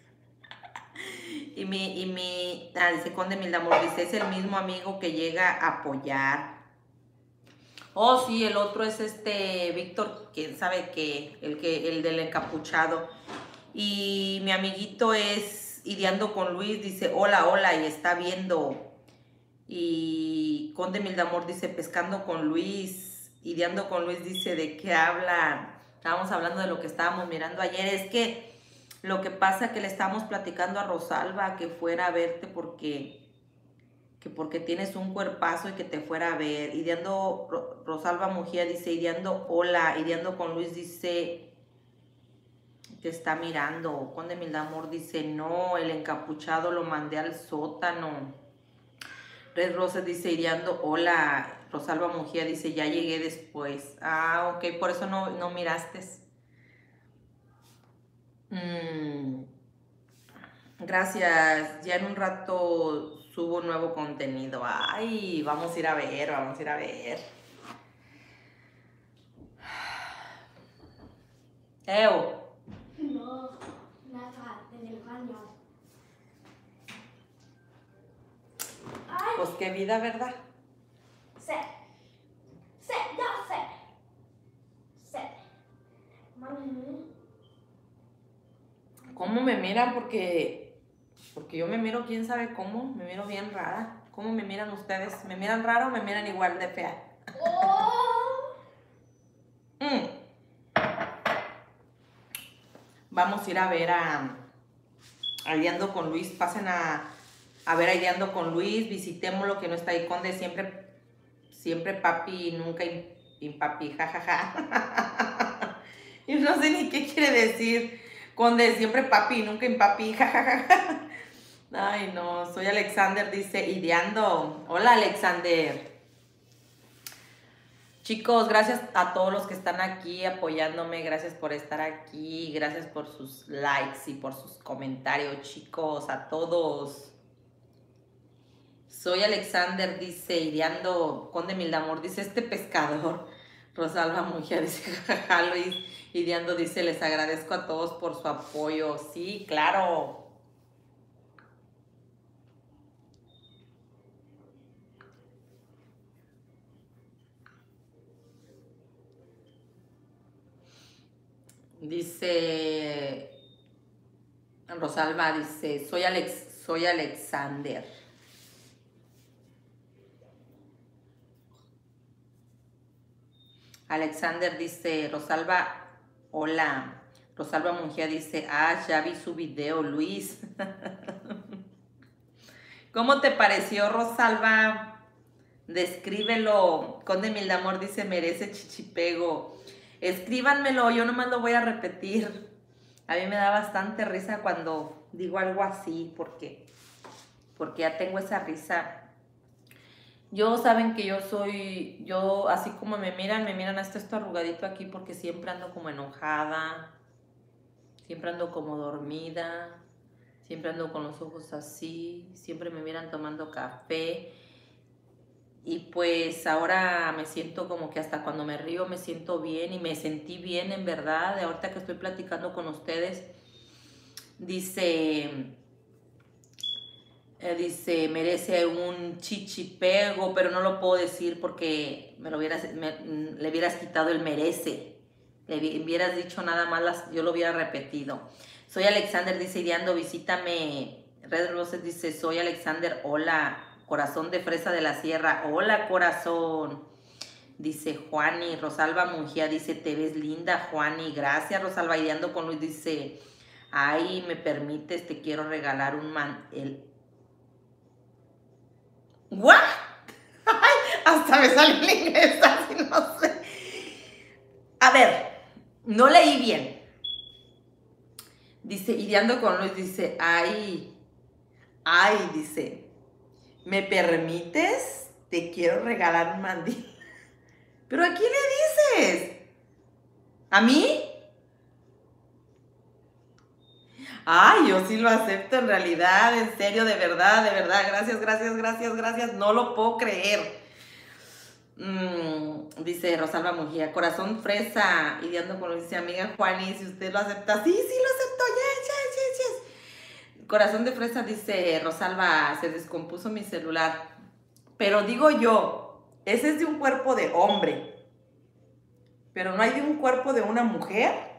Dice Conde Mildamor, dice, es el mismo amigo que llega a apoyar. Oh, sí, el otro es Víctor, quién sabe qué, el del encapuchado. Y mi amiguito es Ideando con Luis, dice, hola, hola, y está viendo. Y Conde Mildamor dice, pescando con Luis. Ideando con Luis dice, ¿de qué hablan? Estábamos hablando de lo que estábamos mirando ayer. Es que lo que pasa es que le estábamos platicando a Rosalba que fuera a verte porque tienes un cuerpazo y que te fuera a ver. Ideando, Rosalba Mujía dice, ideando, hola. Ideando con Luis dice, te está mirando. Conde Mildamor dice, no, el encapuchado lo mandé al sótano. Red Roses dice, ideando, hola. Rosalba Mujía dice, ya llegué después. Ah, ok, por eso no miraste. Gracias, ya en un rato subo nuevo contenido. Ay, vamos a ir a ver, vamos a ir a ver. No, nada, en el baño. Ay. Pues qué vida, ¿verdad? Sé, ya sé. Sé. Mami. ¿Cómo me miran? Porque yo me miro, quién sabe cómo, me miro bien rara. ¿Cómo me miran ustedes? ¿Me miran raro o me miran igual de fea? Oh. Vamos a ir a ver a Ideando con Luis. Pasen a ver a Ideando con Luis. Visitémoslo, que no está ahí, Conde. Siempre papi y nunca impapi. Jajaja. Y no sé ni qué quiere decir. Conde, siempre papi y nunca impapi. Jajaja. Ay, no. Soy Alexander, dice Ideando. Hola, Alexander. Chicos, gracias a todos los que están aquí apoyándome, gracias por estar aquí, gracias por sus likes y por sus comentarios, chicos, a todos. Soy Alexander, dice, ideando, Conde Mildamor, dice, pescador. Rosalba Mujía dice, jajaja, Luis, ideando, dice, les agradezco a todos por su apoyo. Sí, claro. Dice Rosalba, dice, soy Alexander. Alexander dice, Rosalba, hola. Rosalba Mujía dice, ya vi su video, Luis. ¿Cómo te pareció, Rosalba? Descríbelo. Conde Mildamor dice, merece chichipego. Escríbanmelo, yo nomás lo voy a repetir. A mí me da bastante risa cuando digo algo así, porque ya tengo esa risa. Yo saben que yo así como me miran hasta esto arrugadito aquí porque siempre ando como enojada, siempre ando como dormida, siempre ando con los ojos así, siempre me miran tomando café. Y pues ahora me siento como que hasta cuando me río me siento bien y me sentí bien en verdad. De ahorita que estoy platicando con ustedes, dice, merece un chichipego, pero no lo puedo decir porque le hubieras quitado el merece. Le hubieras dicho nada más, yo lo hubiera repetido. Soy Alexander, dice, ideando, visítame. Red Roses dice, soy Alexander, hola. Corazón de fresa de la sierra, hola corazón. Dice Juani. Rosalba Mujía dice, te ves linda, Juani. Gracias, Rosalba. Ideando con Luis dice, ay, me permites, te quiero regalar un ¿What? Ay, hasta me salió el inglés, así no sé. A ver, no leí bien. Dice, ideando con Luis, dice, ay, dice, ¿me permites? Te quiero regalar un mandil. ¿Pero a quién le dices? ¿A mí? Ay, yo sí lo acepto en realidad, en serio, de verdad, gracias, no lo puedo creer. Dice Rosalba Mujía, corazón fresa, ideando con lo que dice amiga Juani, si usted lo acepta, sí lo acepto, yes. Corazón de fresa, dice Rosalba, se descompuso mi celular, pero digo yo, ese es de un cuerpo de hombre, pero no hay de un cuerpo de una mujer.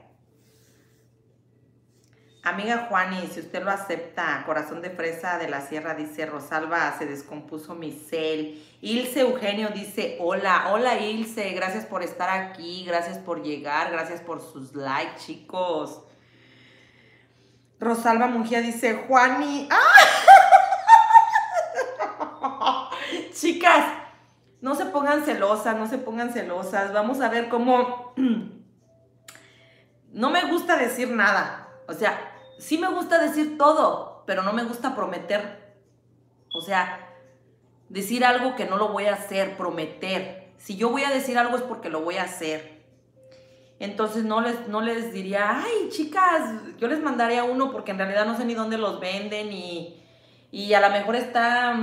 Amiga Juani, si usted lo acepta, corazón de fresa de la sierra, dice Rosalba, se descompuso mi cel. Ilse Eugenio dice, hola Ilse, gracias por estar aquí, gracias por llegar, gracias por sus likes, chicos. Rosalba Mujía dice, Juani, Chicas, no se pongan celosas, vamos a ver cómo... No me gusta decir nada, o sea... Sí me gusta decir todo, pero no me gusta prometer. O sea, decir algo que no lo voy a hacer, prometer. Si yo voy a decir algo es porque lo voy a hacer. Entonces no les diría, ay, chicas, yo les mandaría uno porque en realidad no sé ni dónde los venden y a lo mejor está...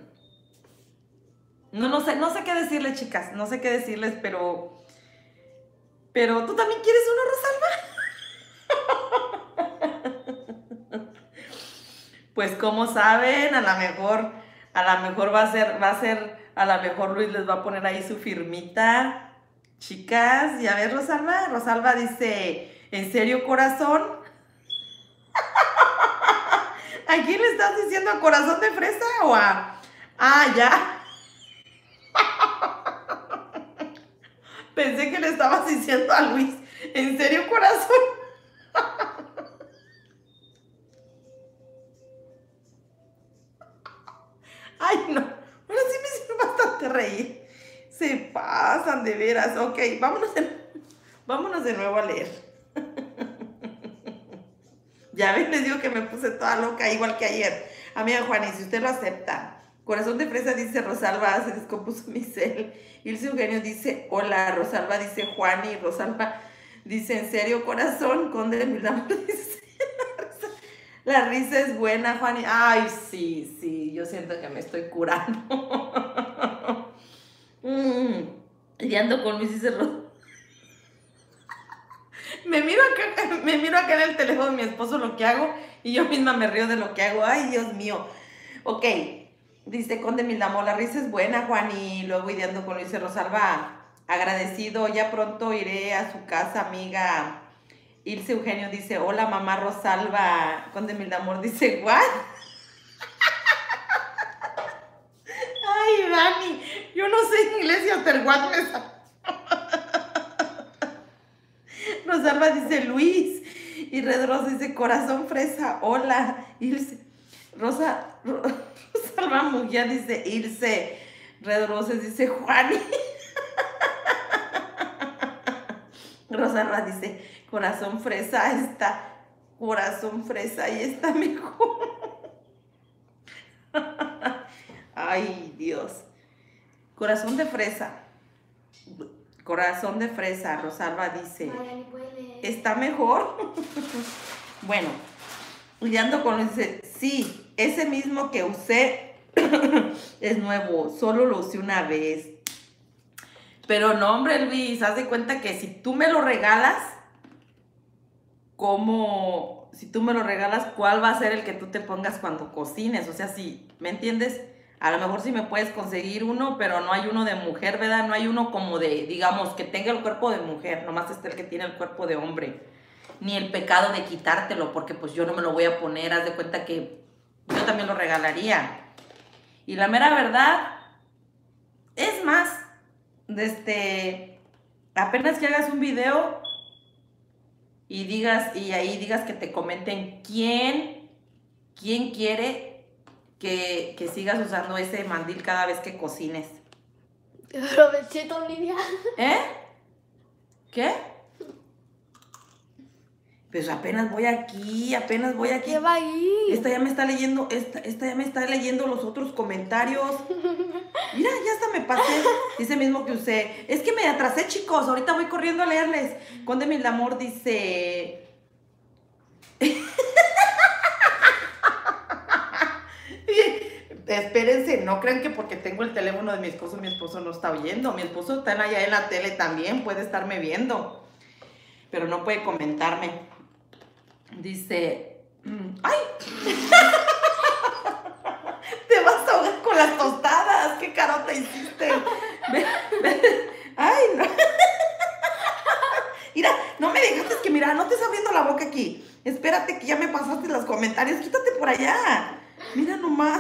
No sé qué decirles, chicas, no sé qué decirles, pero ¿tú también quieres uno, Rosalba? Pues como saben, a lo mejor va a ser, a lo mejor Luis les va a poner ahí su firmita. Chicas, ya ves, Rosalba dice, ¿en serio, corazón? ¿A quién le estás diciendo, a corazón de fresa o a...? Ya. Pensé que le estabas diciendo a Luis, ¿en serio, corazón? Ay, no. Ahora sí me hicieron bastante reír. Se pasan, de veras. Ok, vámonos de nuevo a leer. Ya ven, les digo que me puse toda loca, igual que ayer. Amiga Juani, si usted lo acepta. Corazón de fresa dice Rosalba, se descompuso mi cel. Ilse Eugenio dice, hola. Rosalba dice Juani. Rosalba dice, ¿en serio, corazón? Conde de Milán dice... La risa es buena, Juani. Ay, sí, yo siento que me estoy curando. Y ando con mis cerros. Me miro acá en el teléfono de mi esposo lo que hago y yo misma me río de lo que hago. Ay, Dios mío. Ok, dice Conde Mildamor, la risa es buena, Juani. Luego ideando con Luis Rosalba, agradecido, ya pronto iré a su casa, amiga. Ilse Eugenio dice, hola mamá Rosalba. Conde Mildamor dice, ¿what? Ay, Dani, yo no sé inglés y hasta el what me sale. Rosalba dice, Luis. Y Red Rosa dice, corazón fresa, hola. Ilse. Rosalba Mujía dice, Ilse. Red Rosa dice, Juani. Rosalba dice, corazón fresa y está mejor. Ay, Dios. Corazón de fresa, Rosalba dice, ¿está mejor? Bueno, y ando con ese, sí, ese mismo que usé es nuevo, solo lo usé una vez. Pero no, hombre, Luis, haz de cuenta que si tú me lo regalas, ¿cuál va a ser el que tú te pongas cuando cocines? O sea, si, ¿me entiendes? A lo mejor sí me puedes conseguir uno, pero no hay uno de mujer, ¿verdad? No hay uno como de, digamos, que tenga el cuerpo de mujer, nomás el que tiene el cuerpo de hombre. Ni el pecado de quitártelo, porque pues yo no me lo voy a poner, haz de cuenta que yo también lo regalaría. Y la mera verdad, es más, apenas que hagas un video y ahí digas que te comenten quién quiere que sigas usando ese mandil cada vez que cocines. Provechito, Lidia. ¿Eh? ¿Qué? Pues apenas voy aquí. ¿Qué va ahí? Esta ya me está leyendo, esta ya me está leyendo los otros comentarios. Mira, ya hasta me pasé. Dice mismo que usé. Es que me atrasé, chicos. Ahorita voy corriendo a leerles. Conde Mil Amor dice... Espérense, no crean que porque tengo el teléfono de mi esposo no está oyendo. Mi esposo está allá en la tele también, puede estarme viendo, pero no puede comentarme. Dice, ¡ay! Te vas a ahogar con las tostadas, qué carota hiciste. Ay, no. Mira, no me dejaste que mira, no te estés abriendo la boca aquí. Espérate que ya me pasaste los comentarios, quítate por allá. Mira nomás.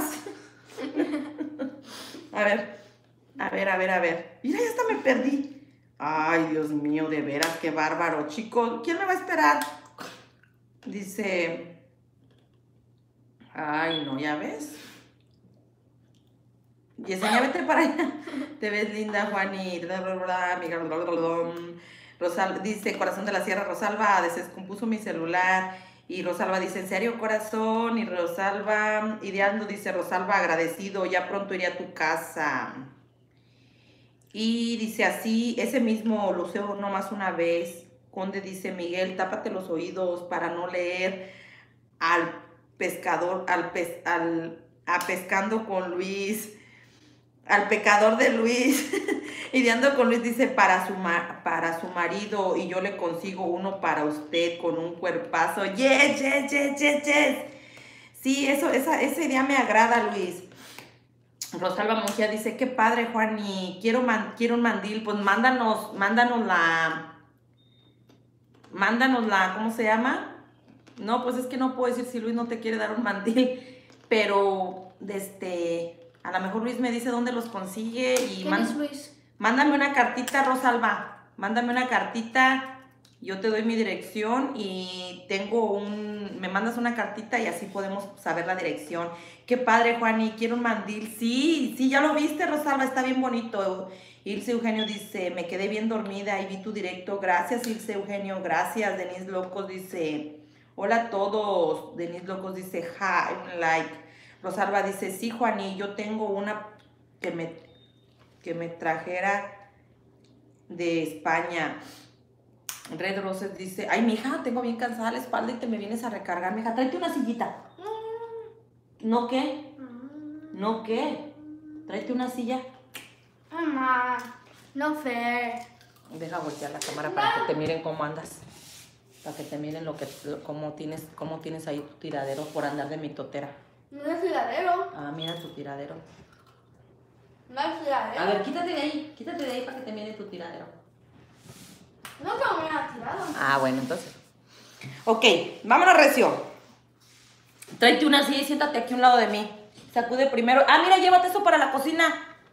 A ver. Mira, ya hasta me perdí. Ay, Dios mío, de veras, qué bárbaro, chicos. ¿Quién me va a esperar? Dice... Ay, no, ¿ya ves? Yesenia, vete para allá. Te ves linda, Juani. Amiga. Rosalba dice, corazón de la sierra, Rosalba, descompuso mi celular. Y Rosalba dice, ¿en serio, corazón? Y Rosalba, ideando, dice, Rosalba, agradecido, ya pronto iré a tu casa. Y dice así, ese mismo lo usé nomás una vez. Conde dice, Miguel, tápate los oídos para no leer al pescador, a pescando con Luis, al pecador de Luis. Ideando con Luis dice, para su marido, y yo le consigo uno para usted con un cuerpazo. Yes. Sí, esa idea me agrada, Luis. Rosalba Mujía dice, qué padre, Juani, quiero un mandil. Pues mándanos la, ¿cómo se llama? No, pues es que no puedo decir si Luis no te quiere dar un mandil, pero a lo mejor Luis me dice dónde los consigue y ¿Quién es Luis? Mándame una cartita, Rosalba. Mándame una cartita. Yo te doy mi dirección y me mandas una cartita y así podemos saber la dirección. Qué padre, Juani, quiero un mandil. Sí, ya lo viste, Rosalba, está bien bonito. Ilse Eugenio dice, me quedé bien dormida y vi tu directo. Gracias, Ilse Eugenio, gracias. Denise Locos dice, hola a todos. Denise Locos dice, un like. Rosalba dice, sí, Juani, yo tengo una que me trajera de España. Red Roses dice, ay, mija, tengo bien cansada la espalda y te me vienes a recargar, mija, tráete una sillita. ¿No qué? ¿No qué? Tráete una silla. Mamá, no sé. Deja voltear la cámara para que te miren cómo andas. Para que te miren cómo tienes ahí tu tiradero por andar de mitotera. No es tiradero. Ah, mira tu tiradero. No es tiradero. A ver, quítate de ahí para que te mire tu tiradero. No tengo nada tirado. Ah, bueno, entonces. Ok, vámonos, recio. Tráete una silla y siéntate aquí a un lado de mí. Sacude primero. Ah, mira, llévate eso para la cocina.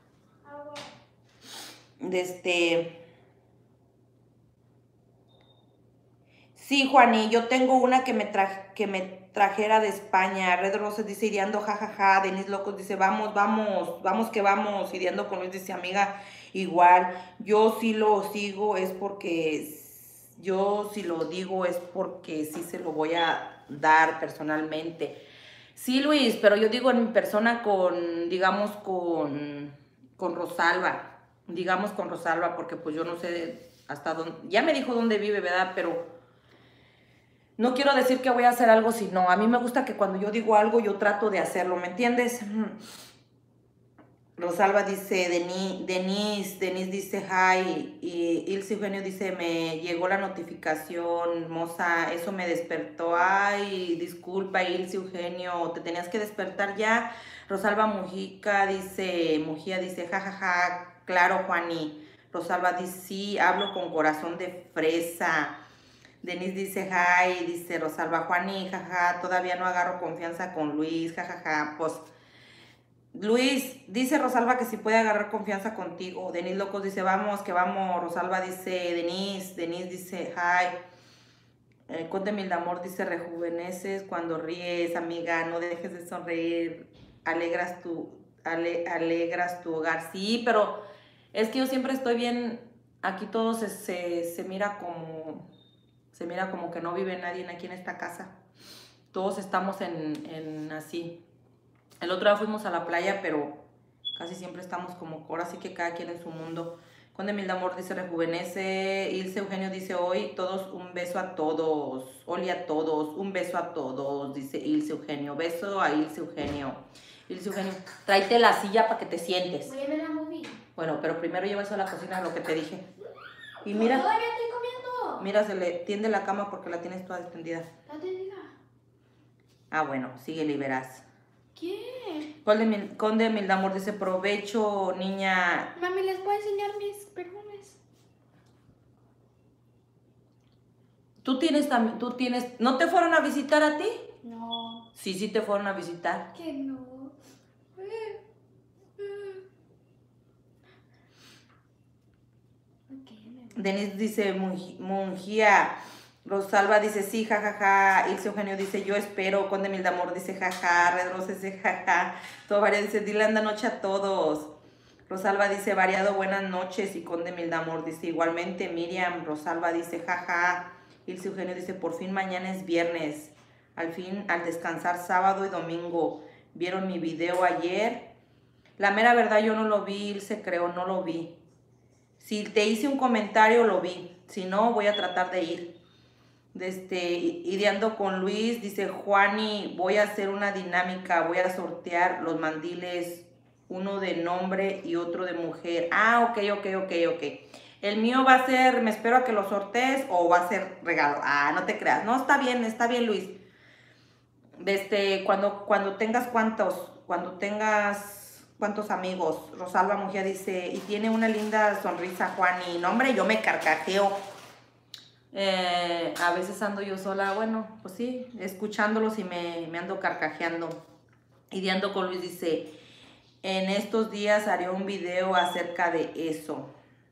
Sí, Juani, yo tengo una que me trajera de España. Red Roses dice, ideando, jajaja. Denise Locos dice, vamos que vamos. Ideando con Luis dice, amiga, igual. Yo sí lo sigo, es porque... Yo si lo digo es porque sí se lo voy a dar personalmente. Sí, Luis, pero yo digo en persona digamos, con Rosalba. Digamos con Rosalba, porque pues yo no sé hasta dónde... Ya me dijo dónde vive, ¿verdad? Pero no quiero decir que voy a hacer algo si no. A mí me gusta que cuando yo digo algo, yo trato de hacerlo, ¿me entiendes? Rosalba dice, Denise dice, hi, y Ilse Eugenio dice, me llegó la notificación, moza, eso me despertó, ay, disculpa, Ilse Eugenio, te tenías que despertar ya. Rosalba Mujía dice, jajaja, claro, Juani. Rosalba dice, sí, hablo con corazón de fresa. Denise dice, hi, dice Rosalba, Juani, jaja, todavía no agarro confianza con Luis, jajaja, pues... Luis, dice Rosalba que si puede agarrar confianza contigo. Denise Locos dice, vamos, que vamos. Rosalba dice, Denise dice, hi. Conde Mil Amor dice, rejuveneces cuando ríes, amiga, no dejes de sonreír, alegras tu hogar. Sí, pero es que yo siempre estoy bien, aquí todo se mira Se mira como que no vive nadie aquí en esta casa. Todos estamos en así. El otro día fuimos a la playa, pero casi siempre estamos como, ahora sí que cada quien en su mundo. Conde Mildamor dice, rejuvenece. Ilse Eugenio dice, hoy todos un beso a todos. Oli a todos, un beso a todos, dice Ilse Eugenio. Beso a Ilse Eugenio. Ilse Eugenio, tráete la silla para que te sientes. Voy a ver la movie. Bueno, pero primero lleva eso a la cocina, lo que te dije. Y mira, todavía estoy comiendo. Mira, se le tiende la cama porque la tienes toda extendida. ¿La tendida? Ah, bueno, síguele y verás. ¿Qué? Conde Mildamor dice, provecho, niña. Mami, ¿les puedo enseñar mis perfumes? Tú tienes, ¿no te fueron a visitar a ti? No. Sí, sí te fueron a visitar. Que no. Denise dice, Mungía. Rosalba dice, sí, jajaja. Ilse Eugenio dice, yo espero. Conde Mildamor dice, jaja. Red Rose dice, jaja. Tovaria dice, dile anda noche a todos. Rosalba dice, variado, buenas noches. Y Conde Mildamor dice, igualmente. Miriam, Rosalba dice, jaja. Ilse Eugenio dice, por fin mañana es viernes. Al fin, al descansar sábado y domingo. ¿Vieron mi video ayer? La mera verdad yo no lo vi, Ilse, creo, no lo vi. Si te hice un comentario, lo vi. Si no, voy a tratar de ir. Ideando con Luis, dice Juani, voy a hacer una dinámica, voy a sortear los mandiles, uno de nombre y otro de mujer. Ah, ok. El mío va a ser, me espero a que lo sortees o va a ser regalo. Ah, no te creas. No, está bien, Luis. Cuando tengas ¿cuántos amigos? Rosalba Mujía dice, y tiene una linda sonrisa, Juani. No, hombre, yo me carcajeo. A veces ando yo sola, bueno, pues sí, escuchándolos y me ando carcajeando. Ideando con Luis dice, en estos días haré un video acerca de eso.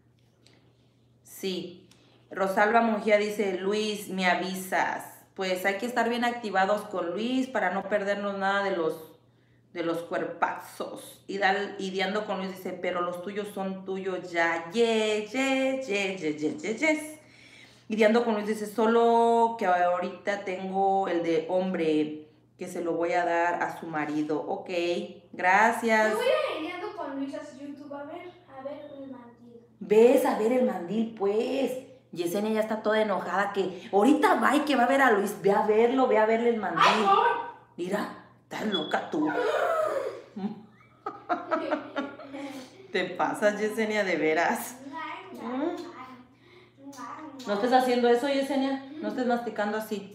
Sí. Rosalba Mujía dice, Luis, me avisas. Pues hay que estar bien activados con Luis para no perdernos nada de los cuerpazos. Ideando con Luis dice, pero los tuyos son tuyos ya. Yes. Ideando con Luis dice, solo que ahorita tengo el de hombre, que se lo voy a dar a su marido. Ok, gracias. Yo voy a ir ideando con Luis a YouTube a ver el mandil. Ves a ver el mandil, pues. Yesenia ya está toda enojada que ahorita va y que va a ver a Luis. Ve a verle el mandil. ¡Ay, no! Mira, estás loca tú. Te pasas, Yesenia, de veras. ¿No estés haciendo eso, Yesenia? No estés masticando así.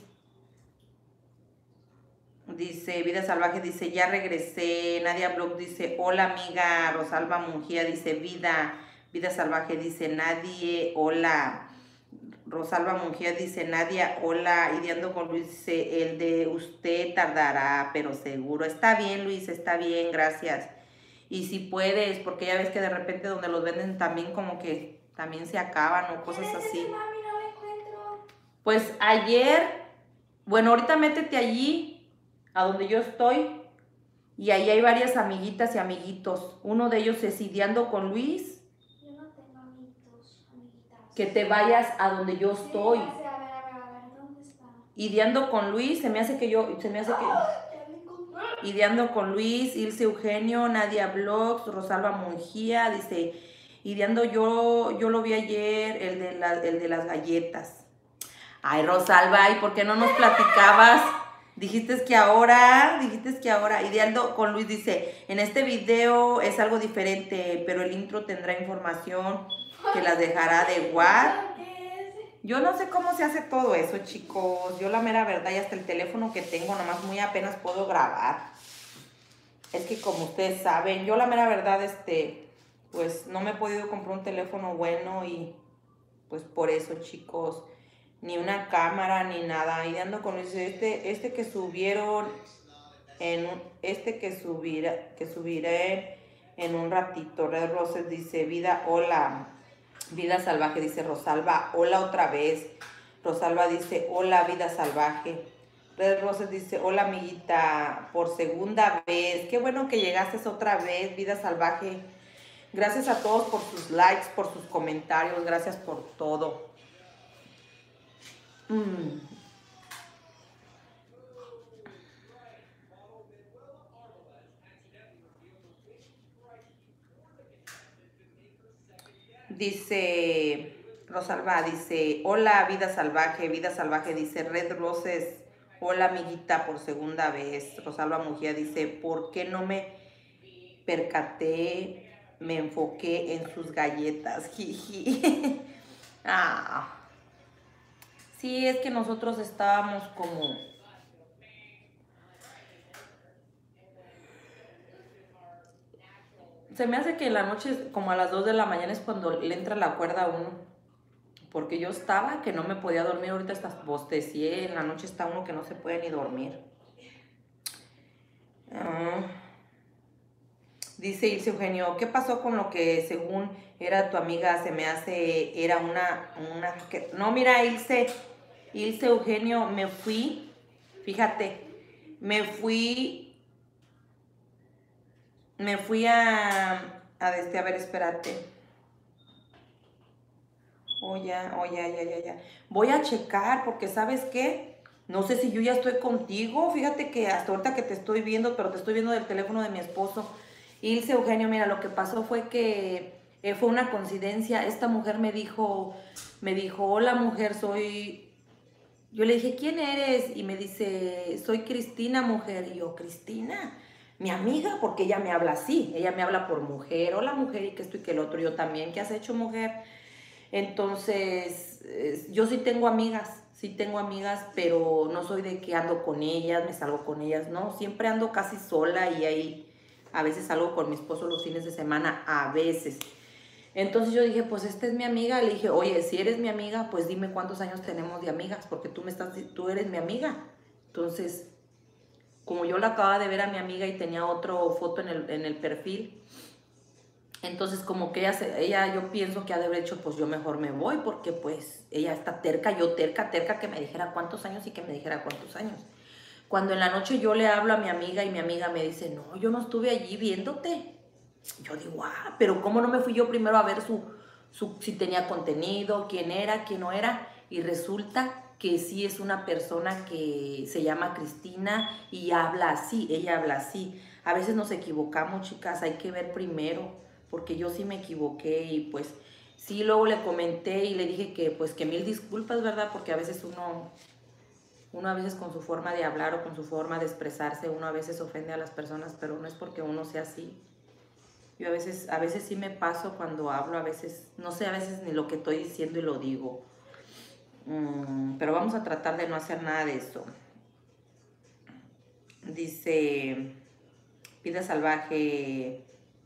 Dice, Vida Salvaje dice, ya regresé. Nadia Blog dice, hola amiga. Rosalba Mungía dice, Vida Salvaje dice, nadie, hola. Rosalba Mungía dice, Nadia, hola. Ideando con Luis dice, el de usted tardará, pero seguro. Está bien, Luis, está bien, gracias. Y si puedes, porque ya ves que de repente donde los venden también como que también se acaban o cosas así. Mami, no lo encuentro. Pues ayer, bueno, ahorita métete allí, a donde yo estoy, y ahí hay varias amiguitas y amiguitos. Uno de ellos es Ideando con Luis. Yo no tengo amiguitas. Que te vayas a donde yo estoy. Sí, a ver, ¿dónde está? Ideando con Luis, Ideando con Luis, Ilse Eugenio, Nadia Blogs, Rosalba Mungía, dice, ideando yo lo vi ayer, el de las galletas. Ay, Rosalba, ¿y por qué no nos platicabas? Dijiste que ahora, Ideando con Luis dice, en este video es algo diferente, pero el intro tendrá información que las dejará de what. Yo no sé cómo se hace todo eso, chicos. Yo la mera verdad, y hasta el teléfono que tengo, nomás muy apenas puedo grabar. Es que como ustedes saben, yo la mera verdad, pues no me he podido comprar un teléfono bueno y pues por eso, chicos, ni una cámara ni nada. Ideando con este que subieron que subiré en un ratito. Red Roses dice, Vida, hola. Vida Salvaje dice, Rosalba, hola otra vez. Rosalba dice, hola Vida Salvaje. Red Roses dice, hola amiguita, por segunda vez. Qué bueno que llegaste otra vez, Vida Salvaje. Gracias a todos por sus likes, por sus comentarios, gracias por todo. Dice Rosalba, dice, hola vida salvaje, dice Red Roses, hola amiguita por segunda vez. Rosalba Mujía dice, ¿por qué no me percaté? Me enfoqué en sus galletas, jiji. Ah, sí, es que nosotros estábamos como... Se me hace que en la noche, como a las 2 de la mañana, es cuando le entra la cuerda a uno. Porque yo estaba que no me podía dormir, ahorita hasta bostecié, en la noche está uno que no se puede ni dormir. Dice Ilse Eugenio, ¿qué pasó con lo que según era tu amiga? Se me hace, era una... No, mira, Ilse Eugenio, me fui, fíjate, me fui a ver, espérate. Ya. Voy a checar porque, ¿sabes qué? No sé si yo ya estoy contigo. Fíjate que hasta ahorita que te estoy viendo, pero te estoy viendo del teléfono de mi esposo. Ilse Eugenio, mira, lo que pasó fue que fue una coincidencia. Esta mujer me dijo, hola mujer, soy... Yo le dije, ¿quién eres? Y me dice, soy Cristina, mujer. Y yo, ¿Cristina? Mi amiga, porque ella me habla así. Ella me habla por mujer. Hola mujer, y que esto y que el otro. Yo también, ¿qué has hecho, mujer? Entonces, yo sí tengo amigas, pero no soy de que ando con ellas, me salgo con ellas, no, siempre ando casi sola y ahí a veces salgo con mi esposo los fines de semana, a veces. Entonces yo dije, pues esta es mi amiga, le dije, oye, si eres mi amiga, pues dime cuántos años tenemos de amigas, porque tú eres mi amiga. Entonces, como yo la acababa de ver a mi amiga y tenía otra foto en el perfil, entonces como que ella yo pienso que ha de haber hecho, pues yo mejor me voy, porque pues ella está terca, yo terca que me dijera cuántos años y que me dijera cuántos años. Cuando en la noche yo le hablo a mi amiga y mi amiga me dice, no, yo no estuve allí viéndote. Yo digo, pero ¿cómo no me fui yo primero a ver si tenía contenido, quién era, quién no era? Y resulta que sí es una persona que se llama Cristina y habla así, ella habla así. A veces nos equivocamos, chicas, hay que ver primero, porque yo sí me equivoqué y pues sí, luego le comenté y le dije que pues que mil disculpas, ¿verdad? Porque a veces uno a veces con su forma de hablar o con su forma de expresarse, uno a veces ofende a las personas, pero no es porque uno sea así. Yo a veces sí me paso cuando hablo, a veces, no sé, a veces ni lo que estoy diciendo y lo digo. Pero vamos a tratar de no hacer nada de eso. Dice Vida Salvaje.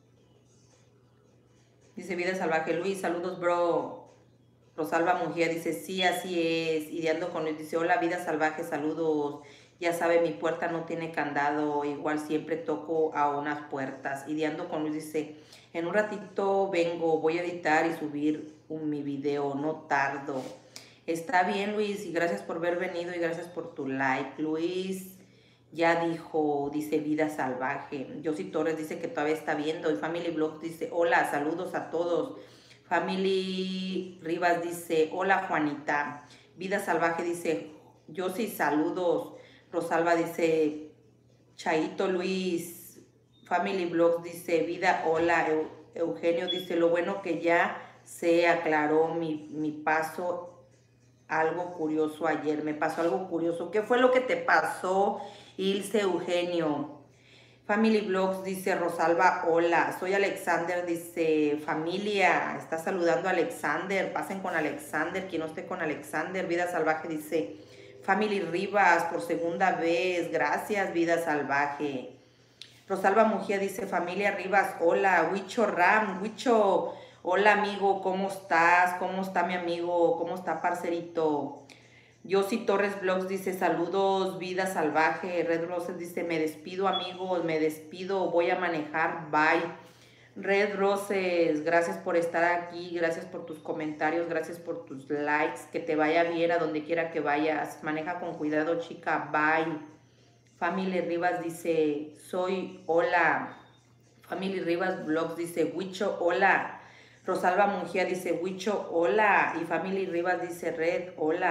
Dice Vida Salvaje, Luis, saludos, bro. Rosalba Mujía dice, sí, así es. Ideando con Luis dice, hola, Vida Salvaje, saludos. Ya sabe, mi puerta no tiene candado, igual siempre toco a unas puertas. Ideando con Luis dice, en un ratito vengo, voy a editar y subir mi video, no tardo. Está bien, Luis, y gracias por haber venido y gracias por tu like. Luis ya dice Vida Salvaje. Josie Torres dice que todavía está viendo. Y Family Blog dice, hola, saludos a todos. Family Rivas dice, hola Juanita. Vida Salvaje dice, Josie, saludos. Rosalba dice, Chaito Luis. Family Blogs dice, Vida, hola. Eugenio dice, lo bueno que ya se aclaró mi paso. Algo curioso ayer, me pasó algo curioso. ¿Qué fue lo que te pasó, Ilse Eugenio? Family Blogs dice Rosalba, hola, soy Alexander, dice familia, está saludando a Alexander, pasen con Alexander, quien no esté con Alexander. Vida Salvaje dice Family Rivas por segunda vez, gracias Vida Salvaje. Rosalba Mujía dice familia Rivas, hola. Huicho Ram, Huicho, hola amigo, ¿cómo estás? ¿Cómo está mi amigo? ¿Cómo está parcerito? Josie Torres Blogs dice, saludos, Vida Salvaje. Red Roses dice, me despido, amigos, me despido, voy a manejar, bye. Red Roses, gracias por estar aquí, gracias por tus comentarios, gracias por tus likes, que te vaya bien a donde quiera que vayas. Maneja con cuidado, chica, bye. Family Rivas dice, soy, hola. Family Rivas Blogs dice, Huicho, hola. Rosalba Mujía dice, Huicho, hola. Y Family Rivas dice, Red, hola.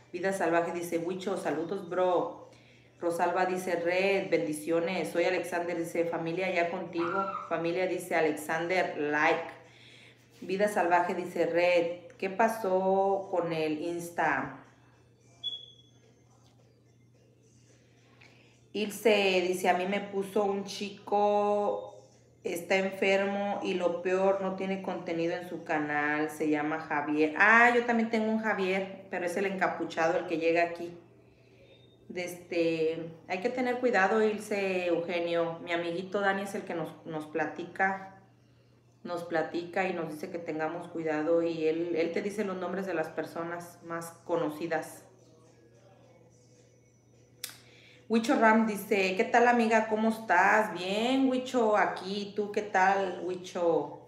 Vida Salvaje dice, Huicho, saludos, bro. Rosalba dice, Red, bendiciones. Soy Alexander, dice, familia ya contigo. Familia dice, Alexander, like. Vida Salvaje dice, Red, ¿qué pasó con el Insta? Ilse dice, a mí me puso un chico, está enfermo y lo peor, no tiene contenido en su canal, se llama Javier. Ah, yo también tengo un Javier, pero es el encapuchado el que llega aquí. Hay que tener cuidado, Ilse, Eugenio. Mi amiguito Dani es el que nos platica y nos dice que tengamos cuidado y él te dice los nombres de las personas más conocidas. Huicho Ram dice, ¿qué tal amiga? ¿Cómo estás? Bien, Huicho, aquí. ¿Tú qué tal, Huicho?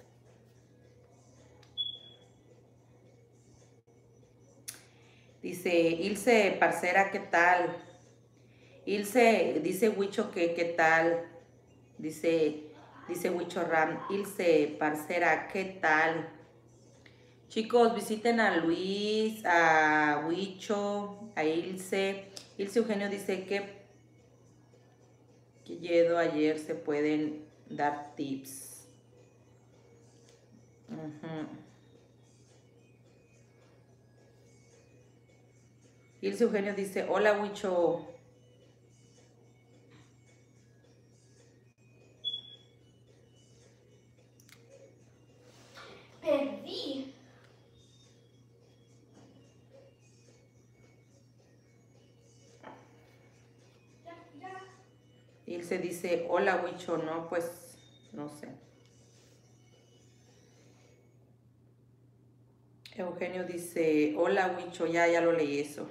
Dice, Ilse, parcera, ¿qué tal? Ilse, dice Huicho que ¿qué tal? Dice Huicho Ram, Ilse, parcera, ¿qué tal? Chicos, visiten a Luis, a Huicho, a Ilse. Ilse Eugenio dice que Yedo ayer se pueden dar tips. Ilse Eugenio dice, hola Huicho. Perdí. Ilse dice, hola Huicho, no, pues, no sé. Eugenio dice, hola Huicho, ya lo leí eso.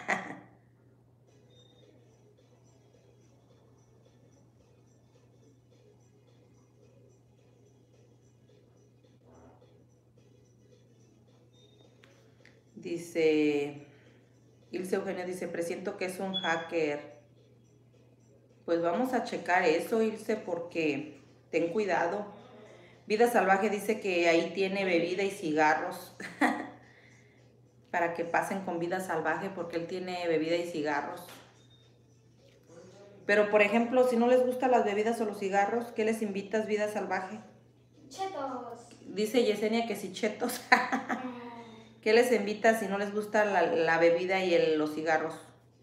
Dice, Ilse Eugenio dice, presiento que es un hacker. Pues vamos a checar eso, Ilse, porque ten cuidado. Vida Salvaje dice que ahí tiene bebida y cigarros. Para que pasen con Vida Salvaje porque él tiene bebida y cigarros. Pero, por ejemplo, si no les gustan las bebidas o los cigarros, ¿qué les invitas, Vida Salvaje? Chetos. Dice Yesenia que si chetos. ¿Qué les invitas si no les gusta la bebida y los cigarros?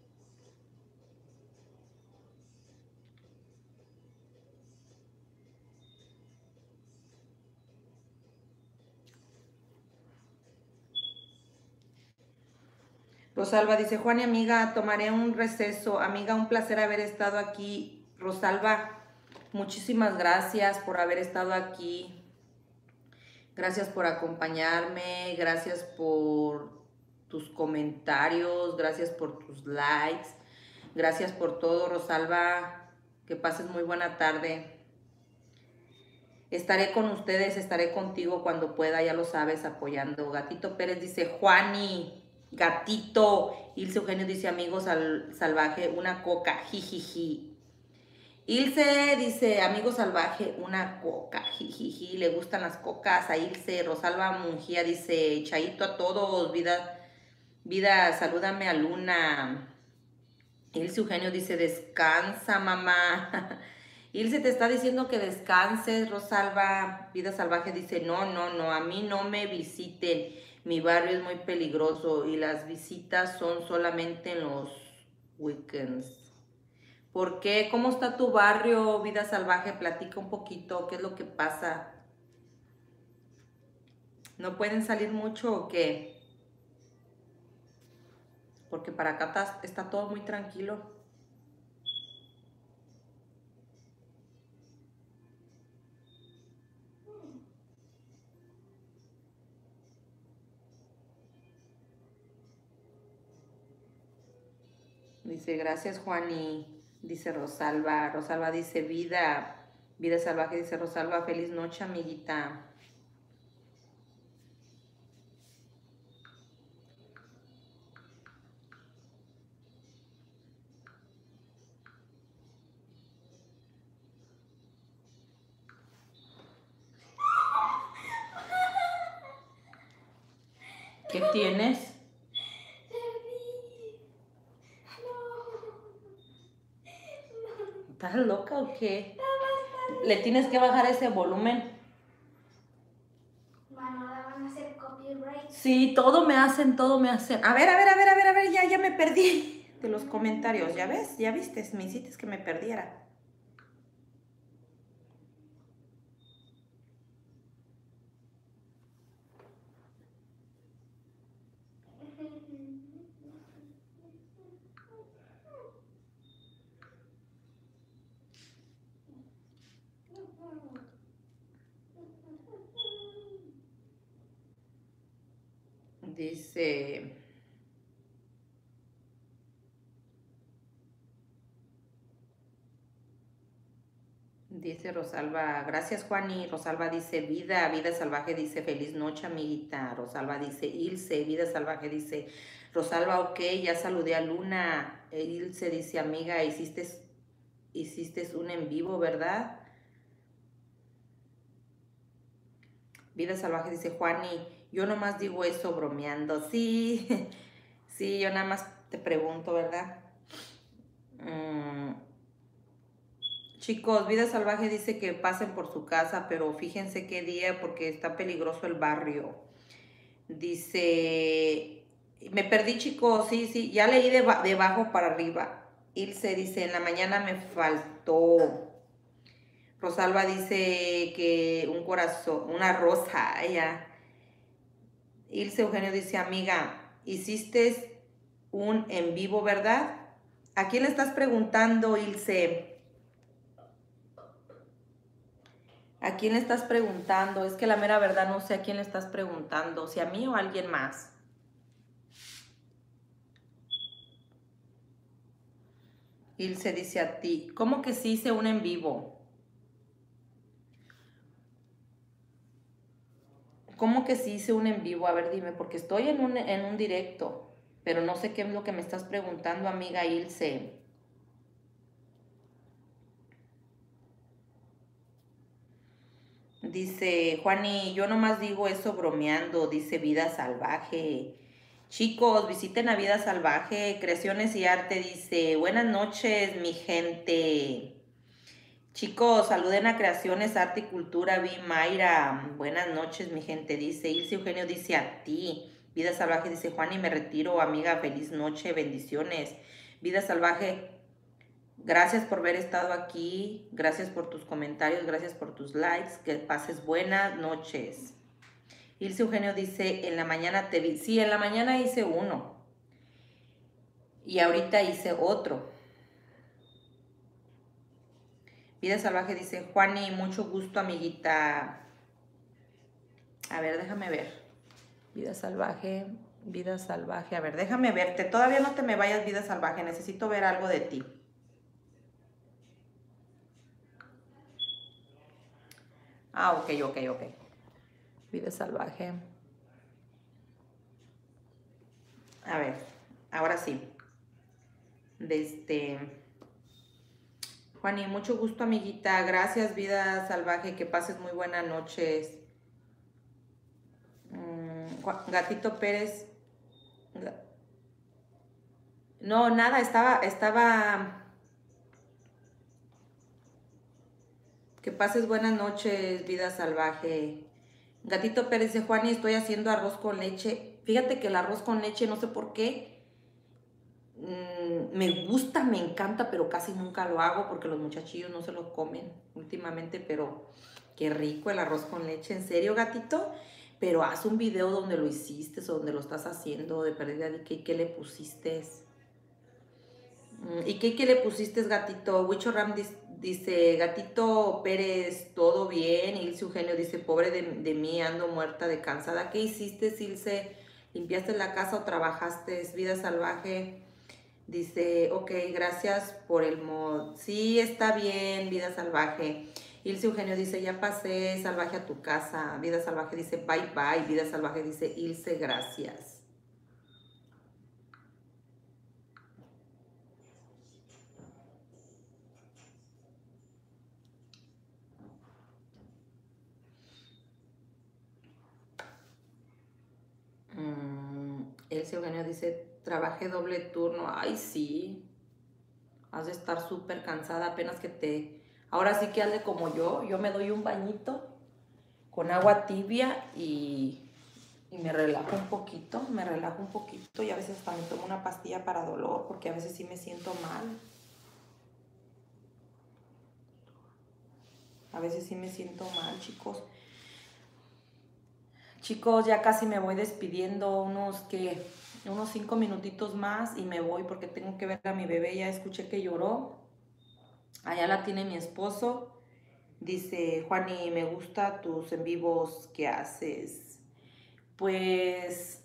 Rosalba dice, Juan y amiga, tomaré un receso. Amiga, un placer haber estado aquí. Rosalba, muchísimas gracias por haber estado aquí. Gracias por acompañarme. Gracias por tus comentarios. Gracias por tus likes. Gracias por todo, Rosalba. Que pases muy buena tarde. Estaré con ustedes, estaré contigo cuando pueda, ya lo sabes, apoyando. Gatito Pérez dice, Juani, gatito. Ilse Eugenio dice, amigos salvaje, una coca, jijiji. Ilse dice, amigo salvaje, una coca, jijiji. Le gustan las cocas a Ilse. Rosalba Mungía dice, chaito a todos, vida, salúdame a Luna. Ilse Eugenio dice, descansa, mamá. Ilse te está diciendo que descanses, Rosalba. Vida Salvaje dice, no, a mí no me visiten. Mi barrio es muy peligroso y las visitas son solamente en los weekends. ¿Por qué? ¿Cómo está tu barrio, Vida Salvaje? Platica un poquito, ¿qué es lo que pasa? ¿No pueden salir mucho o qué? Porque para acá está todo muy tranquilo. Dice, gracias Juani, dice Rosalba. Rosalba dice, vida salvaje, dice Rosalba, feliz noche, amiguita. ¿Qué tienes? Perdí. qué? Le tienes que bajar ese volumen. Bueno, ahora van a hacer copyright. Sí, todo me hacen. A ver, ya me perdí de los comentarios. ¿Ya ves? ¿Ya viste? Me hiciste que me perdiera. Dice Rosalba, gracias Juani. Rosalba dice, vida salvaje, dice, feliz noche, amiguita. Rosalba dice, Ilse, vida salvaje, dice, Rosalba, ok, ya saludé a Luna. Ilse dice, amiga, hiciste un en vivo, ¿verdad? Vida salvaje dice, Juani, yo nomás digo eso bromeando. Sí, sí, yo nada más te pregunto, ¿verdad? Chicos, Vida Salvaje dice que pasen por su casa, pero fíjense qué día porque está peligroso el barrio. Dice, me perdí chicos, sí, ya leí de abajo para arriba. Ilse dice, en la mañana me faltó. Rosalba dice que un corazón, una rosa, ella. Ilse Eugenio dice, amiga, hiciste un en vivo, ¿verdad? ¿A quién le estás preguntando, Ilse? ¿A quién le estás preguntando? Es que la mera verdad no sé a quién le estás preguntando, si a mí o a alguien más. Ilse dice a ti, ¿cómo que sí hice un en vivo? ¿Cómo que sí hice un en vivo? A ver, dime, porque estoy en un directo, pero no sé qué es lo que me estás preguntando, amiga Ilse. Dice, Juani, yo nomás digo eso bromeando, dice Vida Salvaje. Chicos, visiten a Vida Salvaje, Creaciones y Arte, dice, buenas noches, mi gente. Chicos, saluden a Creaciones, Arte y Cultura, Vi Mayra. Buenas noches, mi gente, dice. Ilse Eugenio dice a ti. Vida Salvaje dice, Juani, me retiro, amiga, feliz noche, bendiciones. Vida Salvaje, gracias por haber estado aquí, gracias por tus comentarios, gracias por tus likes, que pases buenas noches. Ilse Eugenio dice, en la mañana te vi. Sí, en la mañana hice uno. Y ahorita hice otro. Vida Salvaje dice, Juani, mucho gusto, amiguita. A ver, déjame ver. Vida Salvaje. A ver, déjame verte. Todavía no te me vayas, Vida Salvaje. Necesito ver algo de ti. Ah, ok. Vida Salvaje. A ver, ahora sí. Juani, mucho gusto, amiguita. Gracias, Vida Salvaje. Que pases muy buenas noches. Gatito Pérez. No, nada, estaba... Que pases buenas noches, Vida Salvaje. Gatito Pérez de Juani, estoy haciendo arroz con leche. Fíjate que el arroz con leche, no sé por qué, me gusta, me encanta, pero casi nunca lo hago porque los muchachillos no se lo comen últimamente, pero qué rico el arroz con leche. ¿En serio, gatito? Pero haz un video donde lo hiciste o donde lo estás haciendo de pérdida de qué le pusiste. ¿Y qué le pusiste, gatito? Wicho Ram dice, Gatito Pérez, ¿todo bien? Ilse Eugenio dice, pobre de mí, ando muerta de cansada. ¿Qué hiciste, Ilse? ¿Limpiaste la casa o trabajaste? Vida Salvaje dice, ok, gracias por el mod. Sí, está bien, Vida Salvaje. Ilse Eugenio dice, ya pasé, Salvaje, a tu casa. Vida Salvaje dice, bye, bye. Vida Salvaje dice, Ilse, gracias. Ilse Eugenio dice, trabajé doble turno. Ay, sí. Has de estar súper cansada. Ahora sí que hazle como yo me doy un bañito con agua tibia y me relajo un poquito, y a veces hasta me tomo una pastilla para dolor porque a veces sí me siento mal. A veces sí me siento mal, chicos. Chicos, ya casi me voy despidiendo, unos 5 minutitos más y me voy porque tengo que ver a mi bebé. Ya escuché que lloró. Allá la tiene mi esposo. Dice, Juani, me gusta tus en vivos que haces. Pues,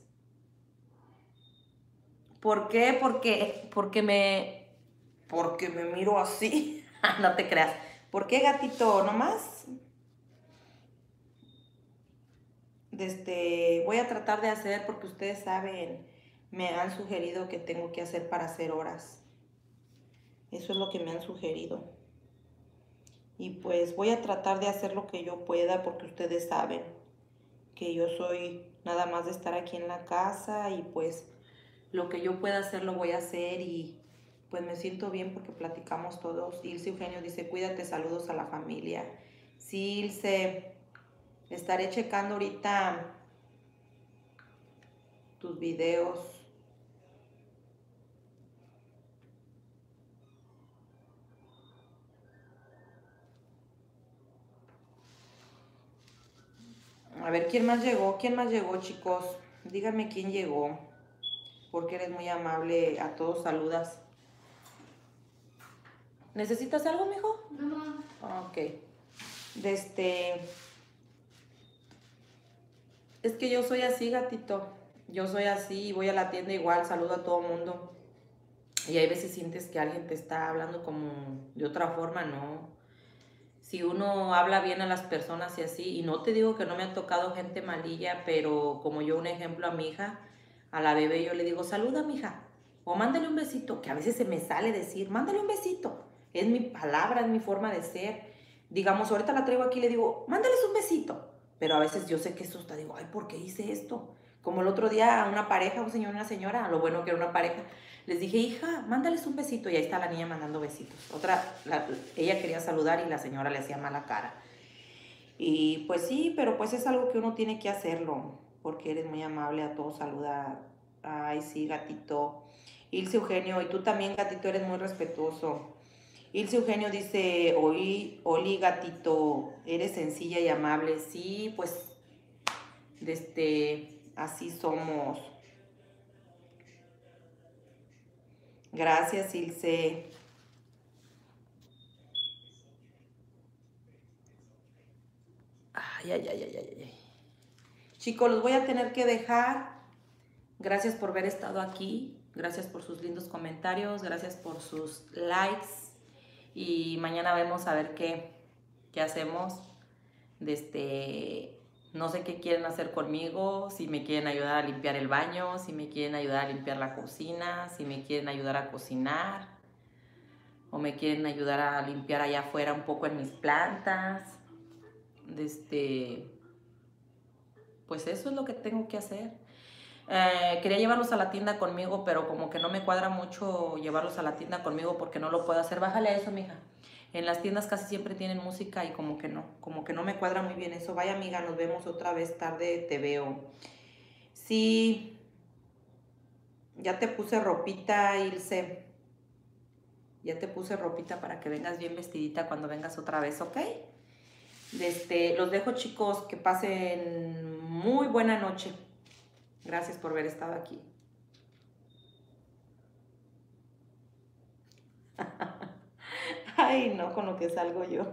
¿por qué? Porque me miro así. No te creas. ¿Por qué, gatito? ¿Nomás? Voy a tratar de hacer, porque ustedes saben, me han sugerido que tengo que hacer para hacer horas. Eso es lo que me han sugerido. Y pues voy a tratar de hacer lo que yo pueda, porque ustedes saben que yo soy nada más de estar aquí en la casa, y pues lo que yo pueda hacer lo voy a hacer, y pues me siento bien porque platicamos todos. Ilse Eugenio dice, cuídate, saludos a la familia. Sí, Ilse, estaré checando ahorita tus videos. A ver, ¿quién más llegó? ¿Quién más llegó, chicos? Díganme quién llegó, porque eres muy amable. A todos saludas. ¿Necesitas algo, mijo? No. Ok. Es que yo soy así, gatito. Yo soy así, voy a la tienda igual, saludo a todo el mundo. Y hay veces sientes que alguien te está hablando como de otra forma, ¿no? Si uno habla bien a las personas y así, y no te digo que no me ha tocado gente malilla, pero como yo un ejemplo a mi hija, a la bebé yo le digo, saluda, mija, o mándale un besito, que a veces se me sale decir, mándale un besito. Es mi palabra, es mi forma de ser. Digamos, ahorita la traigo aquí y le digo, mándales un besito. Pero a veces yo sé que asusta, digo, ay, ¿por qué hice esto? Como el otro día a una pareja, un señor y una señora, lo bueno que era una pareja, les dije, hija, mándales un besito. Y ahí está la niña mandando besitos. Ella quería saludar y la señora le hacía mala cara. Y pues sí, pero pues es algo que uno tiene que hacerlo, porque eres muy amable, a todos saluda. Ay, sí, gatito. Ilse Eugenio, y tú también, gatito, eres muy respetuoso. Ilse Eugenio dice, Oli, gatito, eres sencilla y amable. Sí, pues, así somos. Gracias, Ilse. Ay. Chicos, los voy a tener que dejar. Gracias por haber estado aquí. Gracias por sus lindos comentarios. Gracias por sus likes. Y mañana vemos a ver qué hacemos. No sé qué quieren hacer conmigo. Si me quieren ayudar a limpiar el baño. Si me quieren ayudar a limpiar la cocina. Si me quieren ayudar a cocinar. O me quieren ayudar a limpiar allá afuera un poco en mis plantas. Pues eso es lo que tengo que hacer. Quería llevarlos a la tienda conmigo, pero como que no me cuadra mucho llevarlos a la tienda conmigo porque no lo puedo hacer. Bájale a eso, mija. En las tiendas casi siempre tienen música y como que no me cuadra muy bien eso. Vaya, amiga, nos vemos otra vez tarde, te veo. Sí, ya te puse ropita, Ilse. Ya te puse ropita para que vengas bien vestidita cuando vengas otra vez, ¿ok? Los dejo, chicos, que pasen muy buena noche. Gracias por haber estado aquí. Ay, no, con lo que salgo yo.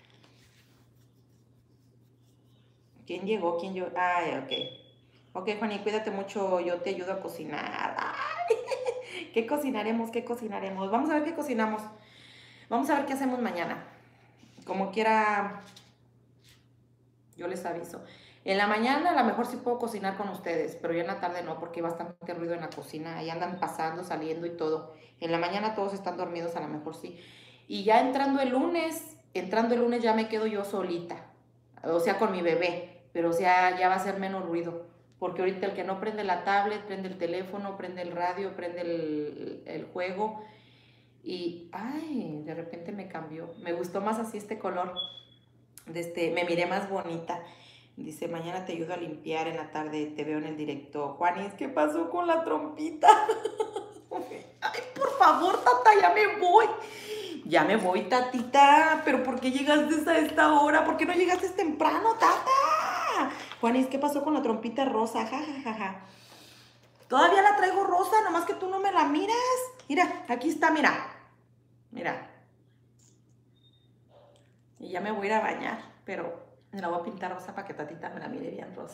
¿Quién llegó? Ay, ok. Ok, Juani, cuídate mucho, yo te ayudo a cocinar. Ay, ¿qué cocinaremos? Vamos a ver qué cocinamos. Vamos a ver qué hacemos mañana. Como quiera, yo les aviso. En la mañana a lo mejor sí puedo cocinar con ustedes, pero ya en la tarde no, porque hay bastante ruido en la cocina. Ahí andan pasando, saliendo y todo. En la mañana todos están dormidos, a lo mejor sí. Y ya entrando el lunes ya me quedo yo solita. O sea, con mi bebé. Pero o sea, ya va a ser menos ruido. Porque ahorita el que no prende la tablet, prende el teléfono, prende el radio, prende el juego. Y, ay, de repente me cambió. Me gustó más así este color. Me miré más bonita. Dice, mañana te ayudo a limpiar en la tarde, te veo en el directo. Juanis, ¿qué pasó con la trompita? Ay, por favor, tata, ya me voy. Ya me voy, tatita. ¿Pero por qué llegaste a esta hora? ¿Por qué no llegaste temprano, tata? Juanis, ¿qué pasó con la trompita rosa? Ja, ja, ja, ja. Todavía la traigo rosa, nomás que tú no me la miras. Mira, aquí está, mira. Mira. Y ya me voy a ir a bañar, pero me la voy a pintar rosa para que tatita me la mire bien rosa.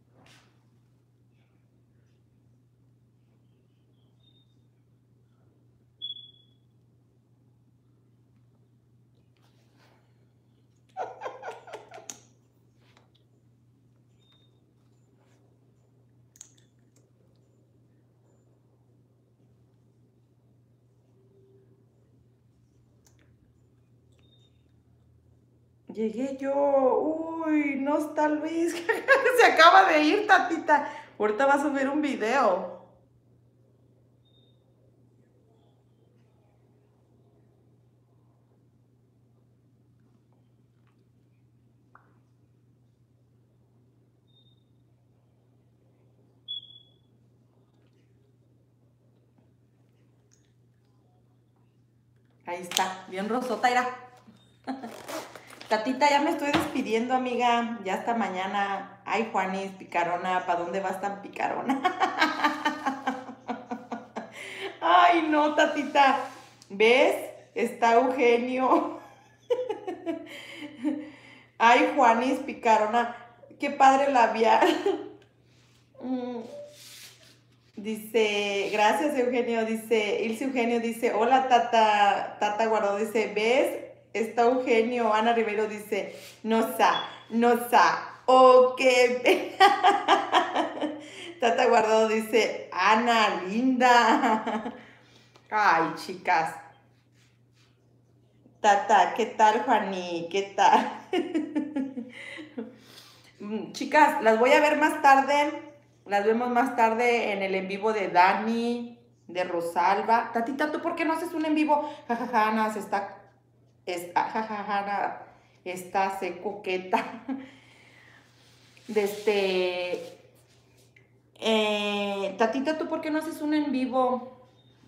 Llegué yo, uy, no está Luis, se acaba de ir, tatita. Ahorita va a subir un video. Ahí está, bien rosota, irá. Tatita, ya me estoy despidiendo, amiga. Ya hasta mañana. Ay, Juanis, picarona, ¿para dónde vas tan picarona? Ay, no, tatita. ¿Ves? Está Eugenio. Ay, Juanis, picarona. Qué padre labial. Dice, gracias Eugenio, dice, Ilse Eugenio dice, hola Tata, Tata Guardado dice, ¿ves? Está Eugenio, Ana Rivero dice, no sa, ok. Tata Guardado dice, Ana, linda. Ay, chicas. Tata, ¿qué tal, Juani? ¿Qué tal? Chicas, las voy a ver más tarde. Las vemos más tarde en el en vivo de Dani, de Rosalba. Tatita, ¿tú por qué no haces un en vivo? Jajaja, Ana, jajaja, Ana, está coqueta. Tatita, ¿tú por qué no haces un en vivo?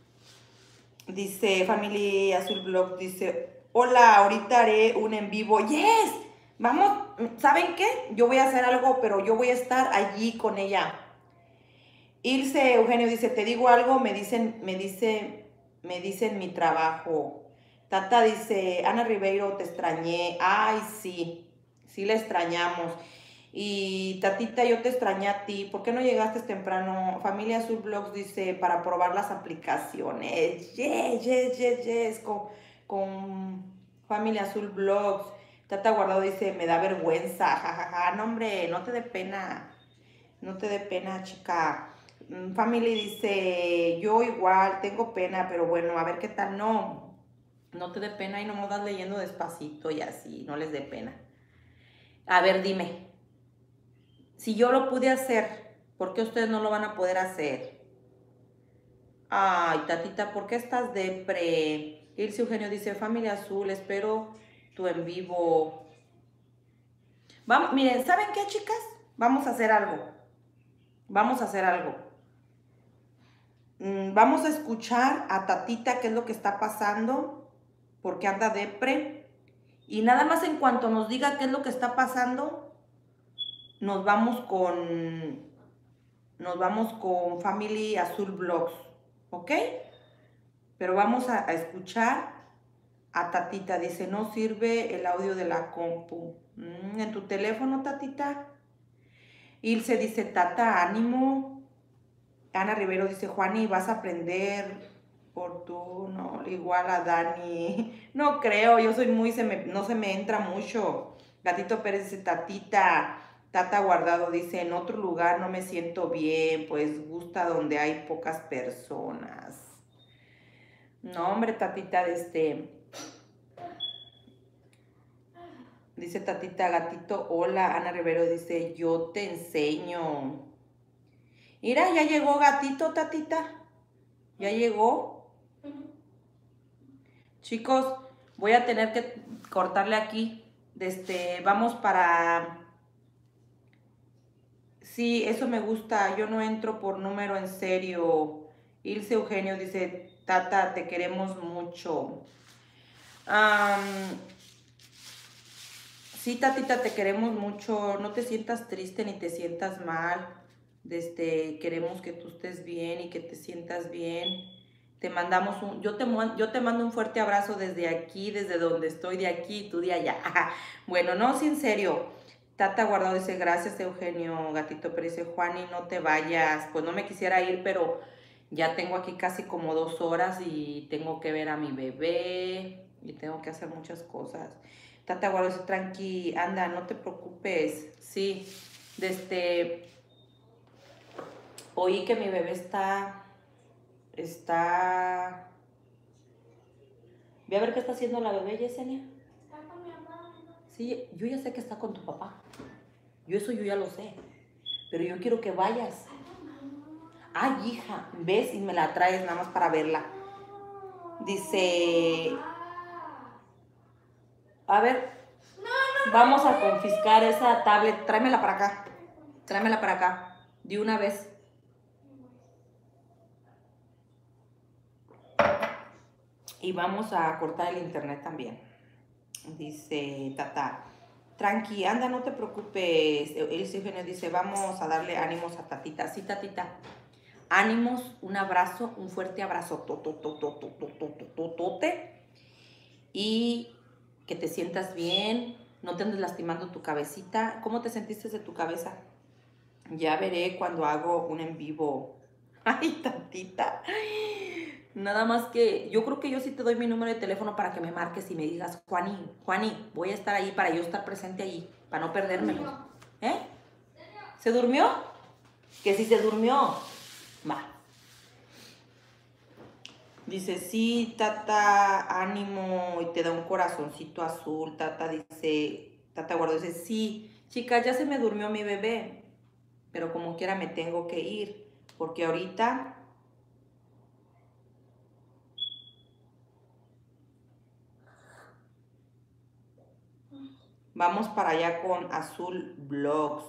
Dice Family Azul Blog, dice, hola, ahorita haré un en vivo. ¡Yes! Vamos, ¿saben qué? Yo voy a hacer algo, pero yo voy a estar allí con ella. Ilse Eugenio dice, te digo algo, me dicen mi trabajo. Tata dice, Ana Ribeiro, te extrañé. Ay, sí la extrañamos. Y Tatita, yo te extrañé a ti. ¿Por qué no llegaste temprano? Familia Azul Blogs dice, para probar las aplicaciones. Yes. Con Familia Azul Blogs. Tata Guardado dice, me da vergüenza. Jajaja. No, hombre, no te dé pena. No te dé pena, chica. Family dice, yo igual, tengo pena, pero bueno, a ver qué tal. No te dé pena y no me vas leyendo despacito y así, no les dé pena. A ver, dime, si yo lo pude hacer, ¿por qué ustedes no lo van a poder hacer? Ay, tatita, ¿por qué estás depre? Ilse Eugenio dice, Familia Azul, espero tu en vivo. Vamos, miren, ¿saben qué, chicas? Vamos a hacer algo. Vamos a escuchar a Tatita qué es lo que está pasando, porque anda depre. Y nada más en cuanto nos diga qué es lo que está pasando, nos vamos con Family Azul Blogs, ¿ok? Pero vamos a escuchar a Tatita. Dice, no sirve el audio de la compu. ¿En tu teléfono, Tatita? Ilse dice, Tata, ánimo. Ana Rivero dice, Juani, vas a aprender por tú, no, igual a Dani. No creo, yo soy no se me entra mucho. Gatito Pérez dice, Tatita. Tata Guardado dice, en otro lugar no me siento bien, pues gusta donde hay pocas personas. No, hombre, Tatita, dice Tatita, gatito, hola. Ana Rivero dice, yo te enseño. Mira, ya llegó gatito, Tatita. ¿Ya llegó? Chicos, voy a tener que cortarle aquí. Vamos para... Sí, eso me gusta. Yo no entro por número, en serio. Ilse Eugenio dice, Tata, te queremos mucho. Sí, Tatita, te queremos mucho. No te sientas triste ni te sientas mal. Queremos que tú estés bien y que te sientas bien. Te mandamos yo te mando un fuerte abrazo desde aquí, desde donde estoy, de aquí, tú de allá. Bueno, no, sí, en serio. Tata Guardado dice, gracias, Eugenio. Gatito Pérez dice, Juani, no te vayas. Pues no me quisiera ir, pero ya tengo aquí casi como 2 horas y tengo que ver a mi bebé y tengo que hacer muchas cosas. Tata Guardado dice, tranqui, anda, no te preocupes. Sí, oí que mi bebé está... Ve a ver qué está haciendo la bebé, Yesenia. Está con mi mamá. Sí, yo ya sé que está con tu papá. Yo ya lo sé. Pero yo quiero que vayas. Ay, hija, ves y me la traes nada más para verla. Dice... A ver, vamos a confiscar esa tablet. Tráemela para acá. Tráemela para acá. De una vez. Y vamos a cortar el internet también. Dice Tata, tranqui, anda, no te preocupes. Eugenio dice, vamos a darle ánimos a Tatita. Sí, Tatita. Ánimos, un abrazo, un fuerte abrazo. Tote. Y que te sientas bien. No te andes lastimando tu cabecita. ¿Cómo te sentiste de tu cabeza? Ya veré cuando hago un en vivo. Ay, Tatita. Nada más que yo creo que yo sí te doy mi número de teléfono para que me marques y me digas, Juani, voy a estar ahí para yo estar presente ahí, para no perdérmelo. ¿Eh? ¿Se durmió? Que si se durmió. Va. Dice, sí, Tata, ánimo, y te da un corazoncito azul. Tata Guardo dice, sí, chicas, ya se me durmió mi bebé, pero como quiera me tengo que ir, porque ahorita... Vamos para allá con Azul Vlogs.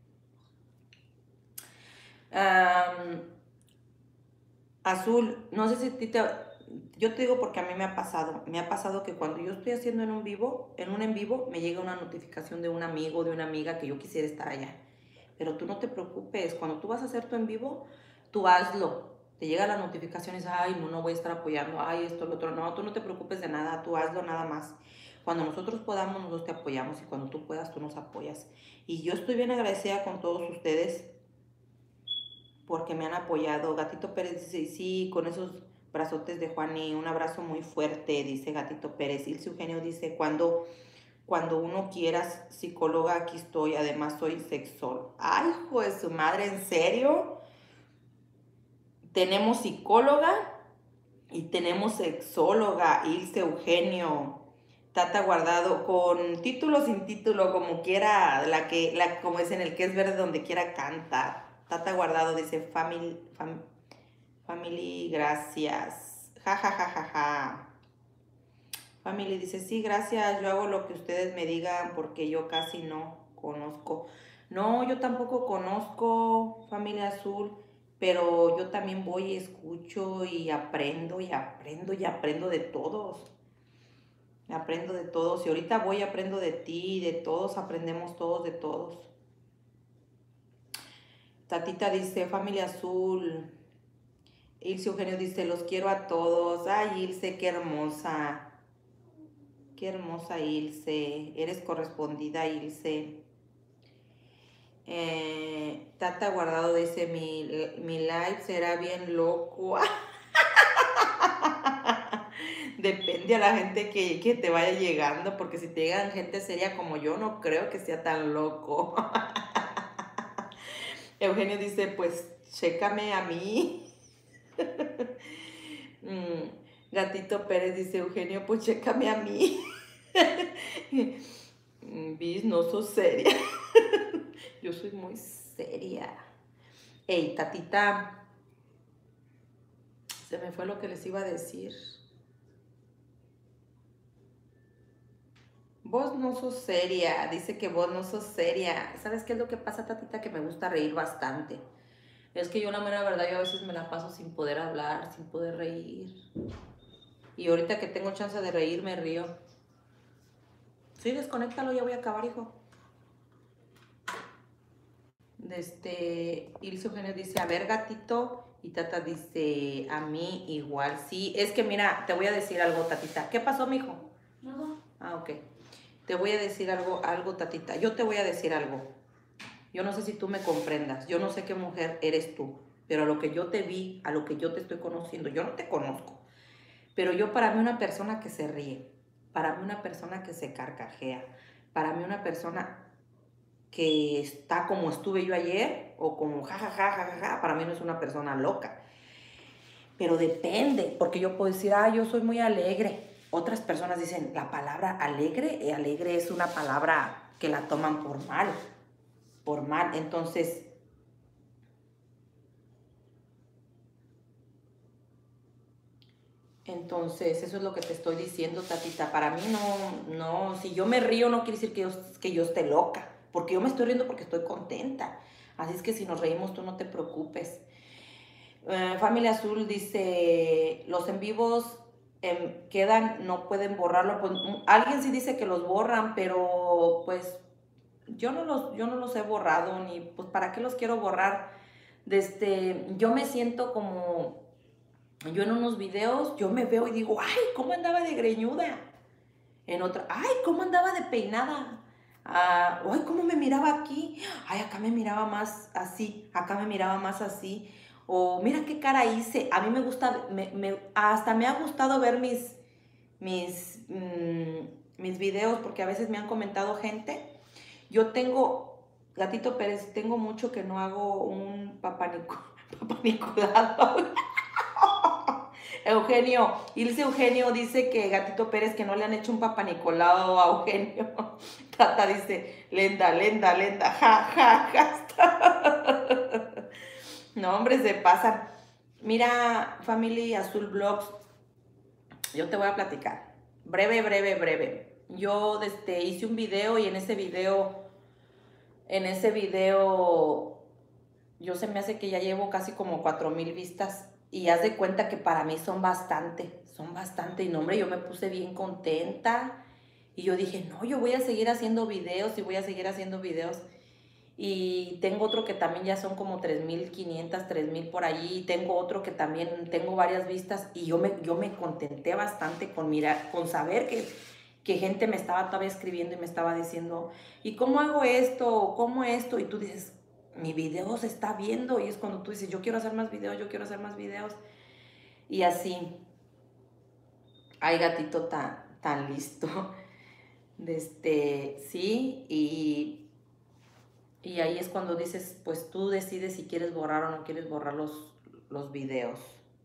Azul, no sé si a ti yo te digo porque a mí me ha pasado que cuando yo estoy haciendo en un en vivo, me llega una notificación de un amigo, de una amiga que yo quisiera estar allá. Pero tú no te preocupes, cuando tú vas a hacer tu en vivo, tú hazlo. Te llega la notificación y dices, ay, no voy a estar apoyando, ay, esto, lo otro. No, tú no te preocupes de nada, tú hazlo nada más. Cuando nosotros podamos, nosotros te apoyamos y cuando tú puedas, tú nos apoyas. Y yo estoy bien agradecida con todos ustedes porque me han apoyado. Gatito Pérez dice, sí, con esos brazotes de Juani, un abrazo muy fuerte, dice Gatito Pérez. Ilse Eugenio dice, cuando uno quiera, psicóloga, aquí estoy, además soy sexóloga. Ay, hijo de su madre, ¿en serio? Tenemos psicóloga y tenemos sexóloga, Ilse Eugenio. Tata Guardado, con título, sin título, como quiera, como es en el que es verde, donde quiera canta. Tata Guardado dice, family, gracias. Ja, ja, ja, ja, ja. Family dice, sí, gracias, yo hago lo que ustedes me digan porque yo casi no conozco. No, yo tampoco conozco Familia Azul, pero yo también voy y escucho y aprendo y aprendo y aprendo de todos. Aprendo de todos y ahorita voy y aprendo de ti, de todos, aprendemos todos de todos. Tatita dice, Familia Azul. Ilse Eugenio dice, los quiero a todos. Ay, Ilse, qué hermosa. Qué hermosa, Ilse. Eres correspondida, Ilse. Tata Guardado dice, mi live será bien loco. Depende a la gente que te vaya llegando, porque si te llegan gente seria como yo, no creo que sea tan loco. Eugenio dice, pues, chécame a mí. Gatito Pérez dice, Eugenio, pues, chécame a mí. Bis, no sos seria. Yo soy muy seria. Ey, Tatita, se me fue lo que les iba a decir. Vos no sos seria, dice que vos no sos seria. ¿Sabes qué es lo que pasa, Tatita? Que me gusta reír bastante. Es que yo la mera verdad, yo a veces me la paso sin poder hablar, sin poder reír. Y ahorita que tengo chance de reír, me río. Sí, desconéctalo, ya voy a acabar, hijo. Ilse Eugenio dice, a ver, gatito. Y Tata dice, a mí igual. Sí, es que mira, te voy a decir algo, Tatita. ¿Qué pasó, mijo? Nada. Ah, ok. Te voy a decir algo, Tatita. Yo te voy a decir algo. Yo no sé si tú me comprendas. Yo no sé qué mujer eres tú. Pero a lo que yo te vi, a lo que yo te estoy conociendo, yo no te conozco. Pero yo, para mí, una persona que se ríe, para mí una persona que se carcajea, para mí una persona que está como estuve yo ayer o como jajaja, para mí no es una persona loca. Pero depende, porque yo puedo decir, yo soy muy alegre. Otras personas dicen, la palabra alegre, alegre es una palabra que la toman por mal. Entonces, eso es lo que te estoy diciendo, Tatita. Para mí no, si yo me río no quiere decir que yo esté loca, porque yo me estoy riendo porque estoy contenta. Así es que si nos reímos, tú no te preocupes. Familia Azul dice, los en vivos quedan, no pueden borrarlo. Pues, alguien sí dice que los borran, pero pues yo no los he borrado, ni pues para qué los quiero borrar. Yo me siento como, yo en unos videos, yo me veo y digo, ay, ¿cómo andaba de greñuda? En otra, ay, ¿cómo andaba de peinada? Ay, ¿cómo me miraba aquí? Ay, acá me miraba más así, acá me miraba más así. O mira qué cara hice. A mí me gusta, hasta me ha gustado ver mis videos porque a veces me han comentado gente. Yo tengo, Gatito Pérez, tengo mucho que no hago un papaniculado. Ilse Eugenio dice que Gatito Pérez que no le han hecho un papanicolado a Eugenio. Tata dice, lenda, ja. No, hombre, se pasan. Mira, Family Azul Vlogs, yo te voy a platicar. Breve. Yo hice un video y en ese video, yo se me hace que ya llevo casi como 4,000 vistas. Y haz de cuenta que para mí son bastante. Y no, hombre, yo me puse bien contenta. Y yo dije, no, yo voy a seguir haciendo videos Y tengo otro que también ya son como 3,500, 3,000 por allí. Y tengo otro que también tengo varias vistas. Y yo me contenté bastante con saber que gente me estaba todavía escribiendo y me estaba diciendo, ¿y cómo hago esto? ¿Cómo esto? Y tú dices, mi video se está viendo. Y es cuando tú dices, yo quiero hacer más videos. Y así, ay, gatito tan listo. Sí, y ahí es cuando dices, pues tú decides si quieres borrar o no quieres borrar los videos.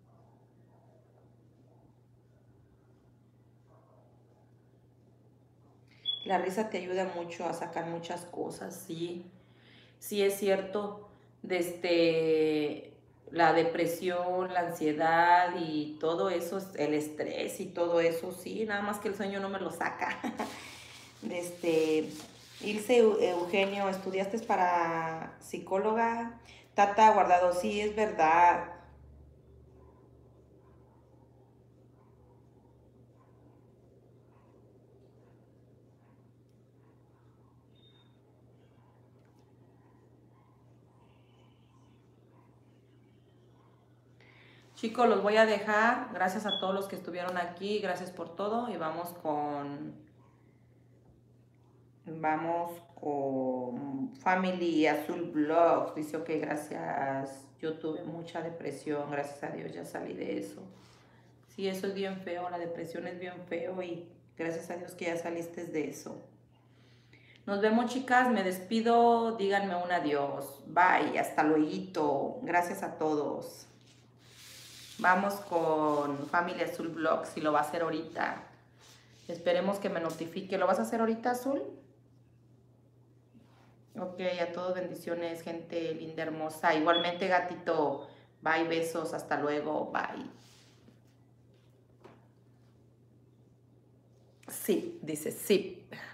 La risa te ayuda mucho a sacar muchas cosas, sí. Sí es cierto. La depresión, la ansiedad y todo eso, el estrés y todo eso, sí, nada más que el sueño no me lo saca. Ilse Eugenio, ¿estudiaste para psicóloga? Tata Guardado, sí, es verdad. Chicos, los voy a dejar. Gracias a todos los que estuvieron aquí. Gracias por todo. Y vamos con Family Azul Vlogs. Dice, ok, gracias. Yo tuve mucha depresión. Gracias a Dios ya salí de eso. Sí, eso es bien feo. La depresión es bien feo. Y gracias a Dios que ya saliste de eso. Nos vemos, chicas. Me despido. Díganme un adiós. Bye. Hasta luego. Gracias a todos. Vamos con Family Azul Vlogs, si lo va a hacer ahorita. Esperemos que me notifique. ¿Lo vas a hacer ahorita, Azul? Ok, a todos bendiciones, gente linda, hermosa. Igualmente, gatito. Bye, besos. Hasta luego. Bye. Sí, dice sí.